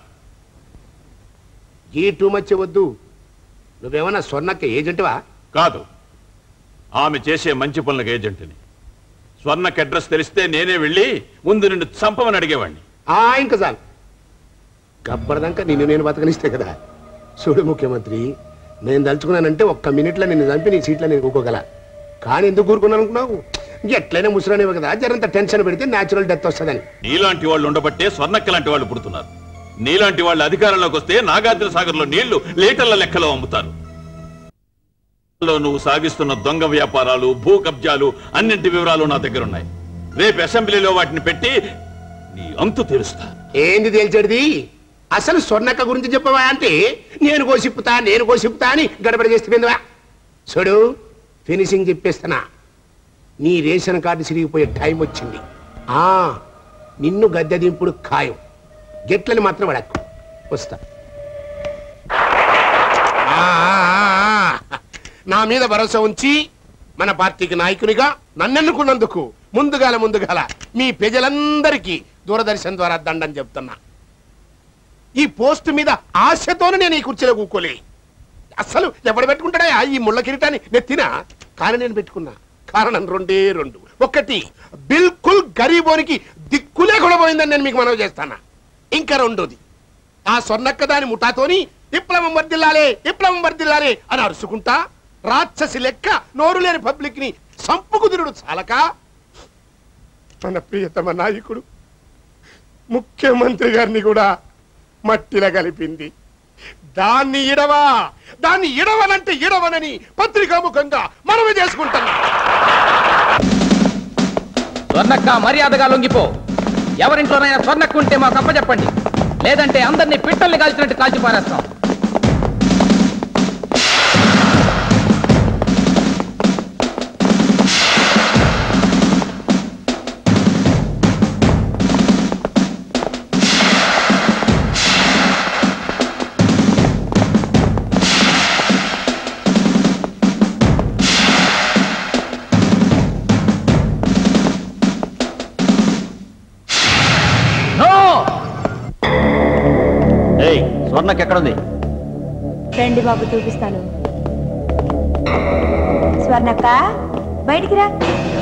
F: ఈ టూ మచ్ వద్దు. నువ్వేమన్నా స్వర్ణక్క ఏజెంట్వా?
K: కాదు, ఆమె చేసే మంచి పనులకు ఏజెంట్ని. స్వర్ణక్క అడ్రస్ తెలిస్తే నేనే వెళ్ళి ముందు నిన్ను చంపమని అడిగేవాడిని.
F: ఇంకా చాలు. గబ్బరదాకా నేను బతకనిస్తే కదా. చూడు ముఖ్యమంత్రి, నేను తలుచుకున్నానంటే ఒక్క మినిట్లో నిన్ను చంపి నీ సీట్లో నేను కూకోగల. కానీ ఎందుకు కూరుకున్నాను అనుకున్నావు? ఎట్లయినా ముసరానేవి కదా, జరంత టెన్షన్ పెడితే న్యాచురల్ డెత్ వస్తుందని.
K: నీలాంటి వాళ్ళు ఉండబట్టే స్వర్ణక్క లాంటి వాళ్ళు పుడుతున్నారు. నీలాంటి వాళ్ళు అధికారంలోకి వస్తే నాగార్జున సాగర్లో నీళ్లు లీటర్ల లెక్కలో అమ్ముతారు. నువ్వు సాగిస్తున్న దొంగ వ్యాపారాలు, భూ కబ్జాలు అన్నింటి వివరాలు నా దగ్గర ఉన్నాయి. రేపు అసెంబ్లీలో వాటిని పెట్టి నీ అంతు తెలుస్తా.
F: ఏంది తేల్చేది? అసలు స్వర్ణక్క గురించి చెప్పవా అంటే నేను కోసిప్పుతా అని గడబడి చేస్తుందివా. చూడు, ఫినిషింగ్ చెప్పేస్తున్నా. నీ రేషన్ కార్డు సిరిగిపోయే టైం వచ్చింది. నిన్ను గద్దె దింపుడు ఖాయం. గెట్లని మాత్రం వడక్కు. వస్తా. నా మీద భరోసా ఉంచి మన పార్టీకి నాయకునిగా నన్నెన్నుకున్నందుకు ముందుగాల మీ ప్రజలందరికీ దూరదర్శన్ ద్వారా దండం చెప్తున్నా. ఈ పోస్ట్ మీద ఆశతోనే నేను ఈ కుర్చీలో కూకోలే. అసలు ఎవడు పెట్టుకుంటాడా ఈ ముళ్ళ కిరీటాన్ని నెత్తినా? కానీ నేను పెట్టుకున్నా. కారణం రెండు. ఒకటి, బిల్కుల్ గరీబోనికి దిక్కులే కూడా పోయిందని నేను మీకు మనవి చేస్తానా. ఇంకా రెండోది, ఆ స్వర్ణక్క దాని ముఠాతోని విప్లవం వర్దిల్లాలే అని అరుచుకుంటా రాక్షసి లెక్క నోరు లేని పబ్లిక్ ని సంపుకుదురుడు చాలక మన ప్రియతమ నాయకుడు ముఖ్యమంత్రి గారిని కూడా మట్టిలో కలిపింది. దాన్ని ఇడవనంటే ఇడవనని పత్రికాముఖంగా మనమే చేసుకుంటున్నా.
T: స్వర్ణక్క, మర్యాదగా లొంగిపో. ఎవరింట్లోనైనా స్వర్ణక్క ఉంటే మాకు అప్పచెప్పండి, లేదంటే అందరినీ పిట్టల్ని కాల్చినట్టు కాల్చి పారేస్తాం.
O: స్వర్ణక్క ఎక్కడుంది?
B: రండి బాబు, చూపిస్తాను. స్వర్ణక్క, బయటికి రా.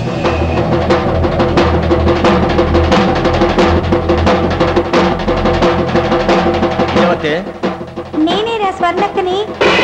B: నేనేరా స్వర్ణక్కని.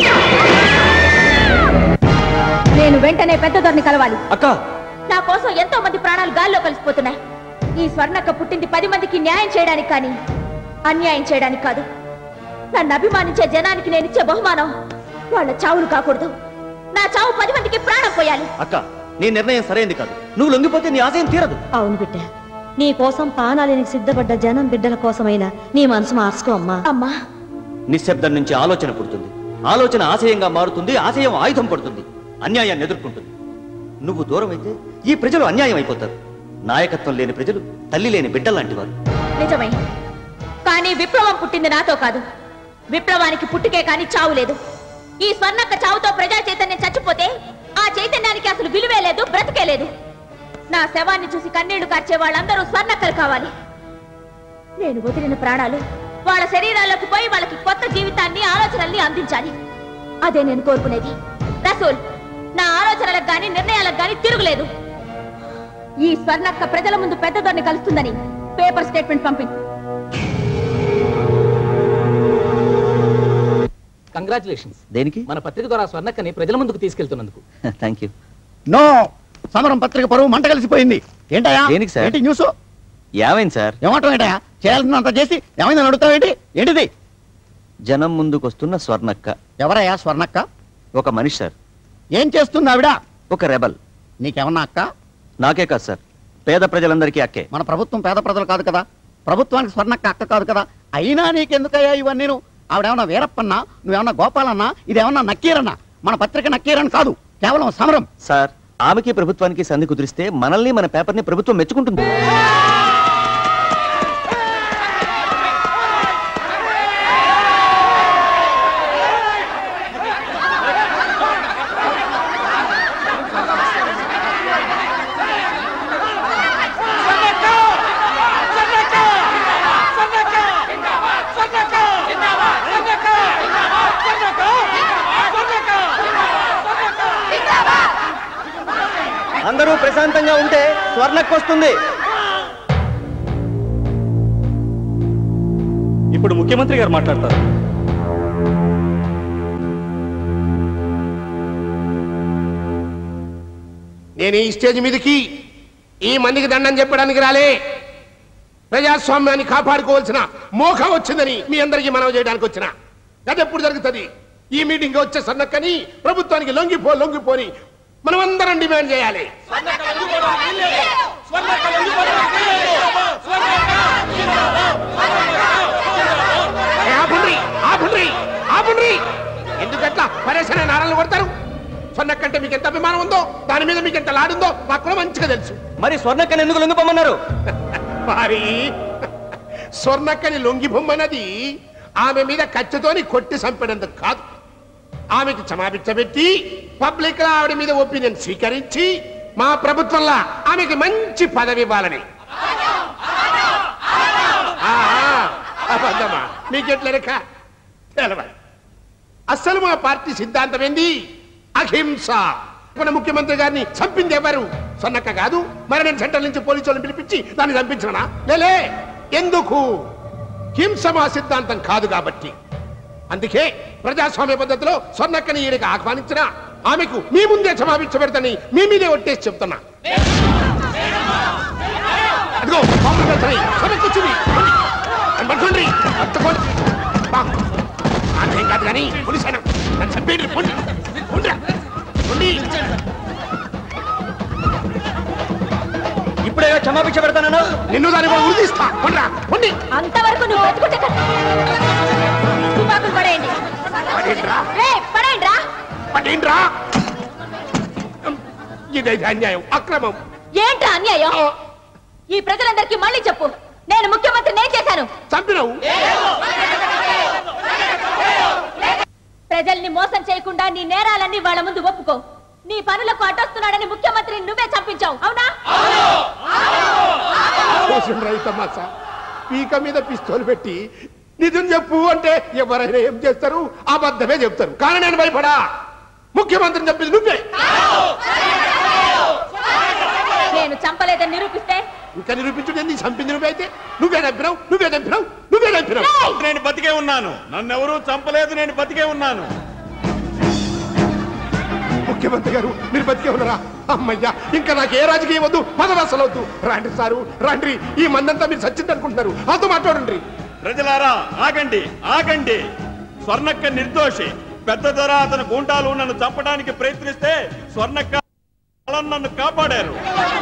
B: నేను వెంటనే పెద్ద దొరని కలవాలి.
O: అక్క,
B: నా కోసం ఎంతో మంది ప్రాణాలు గాల్లో కలిసిపోతున్నాయి. ఈ స్వర్ణక్క పుట్టింది 10 మందికి న్యాయం చేయడానికి కానీ అన్యాయం చేయడానికి కాదు. నన్ను అభిమానించే జనానికి నేను ఇచ్చే బహుమానం వాళ్ళ చావులు కాకూడదు. నా చావు 10 మందికి ప్రాణం పోయాలి.
O: అక్క, నీ నిర్ణయం సరైంది కాదు. నువ్వు లొంగిపోతే నీ ఆశయం తీరదు.
N: అవును బిడ్డ, నీ కోసం ప్రాణాలకు సిద్ధపడ్డ జనం బిడ్డల కోసమైనా నీ మనసు మార్చుకో అమ్మా.
B: అమ్మా,
O: నిశ్శబ్దం నుంచి ఆలోచన పుడుతుంది. ఆలోచన ఆశయంగా మారుతుంది. ఆశయం ఆయుధం పడుతుంది. అన్యాయాన్ని ఎదుర్కొంటుంది. నువ్వు దూరం అయితే ఈ ప్రజలు అన్యాయం అయిపోతారు. నాయకత్వం లేని ప్రజలు తల్లి లేని బిడ్డలాంటి వారు.
B: నిజమే. కానీ విప్లవం పుట్టింది నాతో కాదు. విప్లవానికి పుట్టుకే కానీ చావు లేదు. ఈ స్వర్ణక్క చావుతో ప్రజా చైతన్యం చచ్చిపోతే ఆ చైతన్యానికి అసలు విలువే లేదు, బ్రతికే లేదు. నా శవాన్ని చూసి కన్నీళ్లు కార్చే వాళ్ళందరూ స్వర్ణక్కలు కావాలి. నేను వదిలిన ప్రాణాలు వాళ్ళ శరీరాల్లోకి పోయి వాళ్ళకి కొత్త జీవితాన్ని, ఆలోచనల్ని అందించాలి. అదే నేను కోరుకునేది. రసూల్, నా ఆలోచనలకు గాని నిర్ణయాలకు గాని తిరుగులేదు. ఈ స్వర్ణక్క ప్రజల ముందు పెద్దదొరని కలుస్తుందని పేపర్ స్టేట్మెంట్ పంపింది.
T: కంగ్రాచులేషన్స్.
O: దేనికి?
T: మన పత్రిక ద్వారా స్వర్ణక్కని ప్రజల ముందుకు తీసుకెళ్తున్నందుకు.
O: Thank you.
S: నో, సమరం పత్రిక పరువు మంట కలిసిపోయింది. ఏంటయ్యా?
O: దేనికి సార్?
S: ఏంటి న్యూస్?
O: ఏమైంది సార్?
S: ఏమంటావు ఏంటయ్యా? చేయాల్సినంత చేసి ఏమైందని అడుగుతావు ఏంటి? ఏంటిది?
O: జనం ముందుకొస్తున్న స్వర్ణక్క.
S: ఎవరయ్యా స్వర్ణక్క?
O: ఒక మనిషి సార్.
S: ఏం చేస్తుంది ఆవిడ?
O: ఒక రెబల్.
S: నీకేమన్నా అక్క?
O: నాకే కాదు సార్, పేద ప్రజలందరికీ అక్కే.
S: మన ప్రభుత్వం పేద ప్రజలు కాదు కదా, ప్రభుత్వానికి స్వర్ణక్క అక్క కాదు కదా. అయినా నీకెందుకయ్యా ఇవన్నీ? ఆవిడేమన్నా వీరప్పన్నా, నువ్వేమన్నా గోపాలన్నా, ఇదేమన్నా నక్కీరన్నా? మన పత్రిక నక్కీరని కాదు, కేవలం సమరం.
O: సార్, ఆమెకి ప్రభుత్వానికి సంధి కుదిరిస్తే మనల్ని, మన పేపర్ని ప్రభుత్వం మెచ్చుకుంటుంది.
M: అందరూ ప్రశాంతంగా ఉంటే స్వర్ణక్క వస్తుంది.
G: ఇప్పుడు ముఖ్యమంత్రి గారు మాట్లాడతారు.
F: నేను ఈ స్టేజ్ మీదకి ఈ మందికి దండం చెప్పడానికి రాలే. ప్రజాస్వామ్యాన్ని కాపాడుకోవాల్సిన మోఖం వచ్చిందని మీ అందరికీ మనవి చేయడానికి వచ్చిన. అదెప్పుడు జరుగుతుంది? ఈ మీటింగ్ వచ్చే స్వర్ణక్కని ప్రభుత్వానికి లొంగిపోని మనమందరం డిమాండ్ చేయాలి. ఎందుకట్లా పరేషణ నారాలు కొడతారు? స్వర్ణక్కంటే మీకు ఎంత అభిమానం ఉందో, దాని మీద మీకు ఎంత లాడుందో నాకు కూడా మంచిగా తెలుసు.
M: మరి స్వర్ణక్కని ఎందుకు లొంగిపోమన్నారు?
F: మరి స్వర్ణక్కని లొంగిపోమ్మన్నది ఆమె మీద కత్తితోని కొట్టి చంపేందుకు కాదు. ఆమెకి క్షమాభిక్ష పెట్టి పబ్లిక్ లో ఆవిడ మీద ఒపీనియన్ స్వీకరించి మా ప్రభుత్వంలో ఆమెకి మంచి పదవి ఇవ్వాలని. మీకెట్ల లెక్క తెలవాలి. అసలు మా పార్టీ సిద్ధాంతం ఏంది? అహింస. మన ముఖ్యమంత్రి గారిని చంపింది ఎవరు? స్వర్ణక్క కాదు. మరి నేను సెంట్రల్ నుంచి పోలీసు వాళ్ళని పిలిపించి దాన్ని చంపించినా? లేలే. ఎందుకు? హింస మా సిద్ధాంతం కాదు కాబట్టి. అందుకే ప్రజాస్వామ్య పద్ధతిలో స్వర్ణక్కని ఈయనకి ఆహ్వానించిన ఆమెకు మీ ముందే క్షమాభిక్ష పెడతాని మీ మీదే ఒట్టేసి చెప్తున్నా. అదిగో అదేం కాదు కానీ పోలీసైనా నన్ను చంపేయండి.
M: ఇప్పుడే క్షమాభిక్ష పెడతాను.
F: నిన్ను దాన్ని కూడా ఉరిదిస్తా.
B: అంతవరకు నువ్వు బతుకుంటే తుపాకులు పడేయండి.
F: పడేయండిరా. ఇదైతే అన్యాయం, అక్రమం.
B: ఏంట్రా అన్యాయం? ఈ ప్రజలందరికీ మళ్ళీ చెప్పు, నేను ముఖ్యమంత్రి నేను చేశాను.
F: చంపినవు.
B: ప్రజల్ని మోసం చేయకుండా నీ నేరాలన్నీ వాళ్ళ ముందు ఒప్పుకో. నీ పనులకు అడ్డొస్తున్నాడని ముఖ్యమంత్రిని నువ్వే చంపించావు, అవునా?
F: పీక మీద పిస్తోలు పెట్టి నిజం చెప్పు అంటే ఎవరైనా ఏం చేస్తారు? అబద్ధమే చెప్తారు. కానీ నేను భయపడా. ముఖ్యమంత్రిని చెప్పింది నువ్వే.
B: నేను చంపలేదని నిరూపిస్తే?
F: ఇంకా నిరూపించుంది. చంపింది నువ్వే అయితే నువ్వే చంపినావు.
G: నేను బతికే ఉన్నాను. నన్నెవరూ చంపలేదు, నేను బతికే ఉన్నాను.
F: ముఖ్యమంత్రి గారు మీరు బతికే ఉన్నారా? అమ్మయ్యా, ఇంకా నాకు ఏ రాజకీయం వద్దు, పదవి అసలు వద్దు. రాండి సారు, రాండి. ఈ మందంతా మీరు సచ్చింది అనుకుంటున్నారు. అతో మాట్లాడండి.
G: ప్రజలారా ఆగండి. స్వర్ణక్క నిర్దోషి. పెద్ద దొర అతని గూండాలు నన్ను చంపడానికి ప్రయత్నిస్తే స్వర్ణక్క నన్ను కాపాడారు.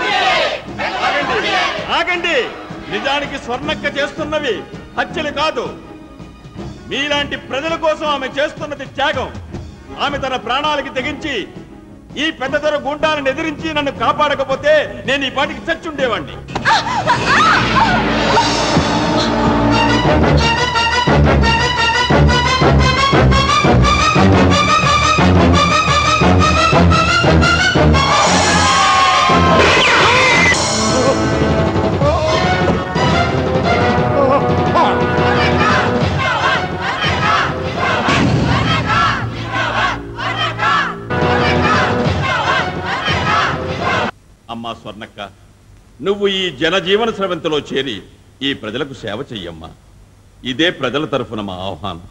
G: ఆగండి. నిజానికి స్వర్ణక్క చేస్తున్నవి హత్యలు కాదు. మీలాంటి ప్రజల కోసం ఆమె చేస్తున్నది త్యాగం. ఆమె తన ప్రాణాలకి తెగించి ఈ పెద్ద దొర గూండాలను ఎదిరించి నన్ను కాపాడకపోతే నేను ఈ పాటికి చచ్చుండేవాడిని.
H: అమ్మా స్వర్ణక్క, నువ్వు ఈ జనజీవన స్రవంతిలో చేరి ఈ ప్రజలకు సేవ చెయ్యమ్మా. ఇదే ప్రజల తరఫున మా ఆహ్వానం.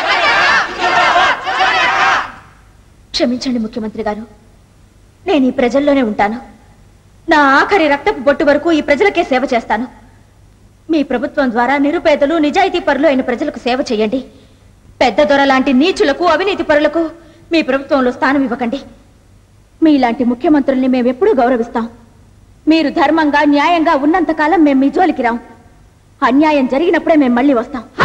B: క్షమించండి ముఖ్యమంత్రి గారు, నేను ఈ ప్రజల్లోనే ఉంటాను. నా ఆఖరి రక్తపు బొట్టు వరకు ఈ ప్రజలకే సేవ చేస్తాను. మీ ప్రభుత్వం ద్వారా నిరుపేదలు నిజాయితీ పరులు అయిన ప్రజలకు సేవ చేయండి. పెద్ద దొర లాంటి నీచులకు అవినీతి పరులకు మీ ప్రభుత్వంలో స్థానం ఇవ్వకండి. మీలాంటి ముఖ్యమంత్రుల్ని మేమెప్పుడూ గౌరవిస్తాం. మీరు ధర్మంగా న్యాయంగా ఉన్నంతకాలం మేము మీ జోలికి రాం. అన్యాయం జరిగినప్పుడే మేము మళ్ళీ వస్తాం.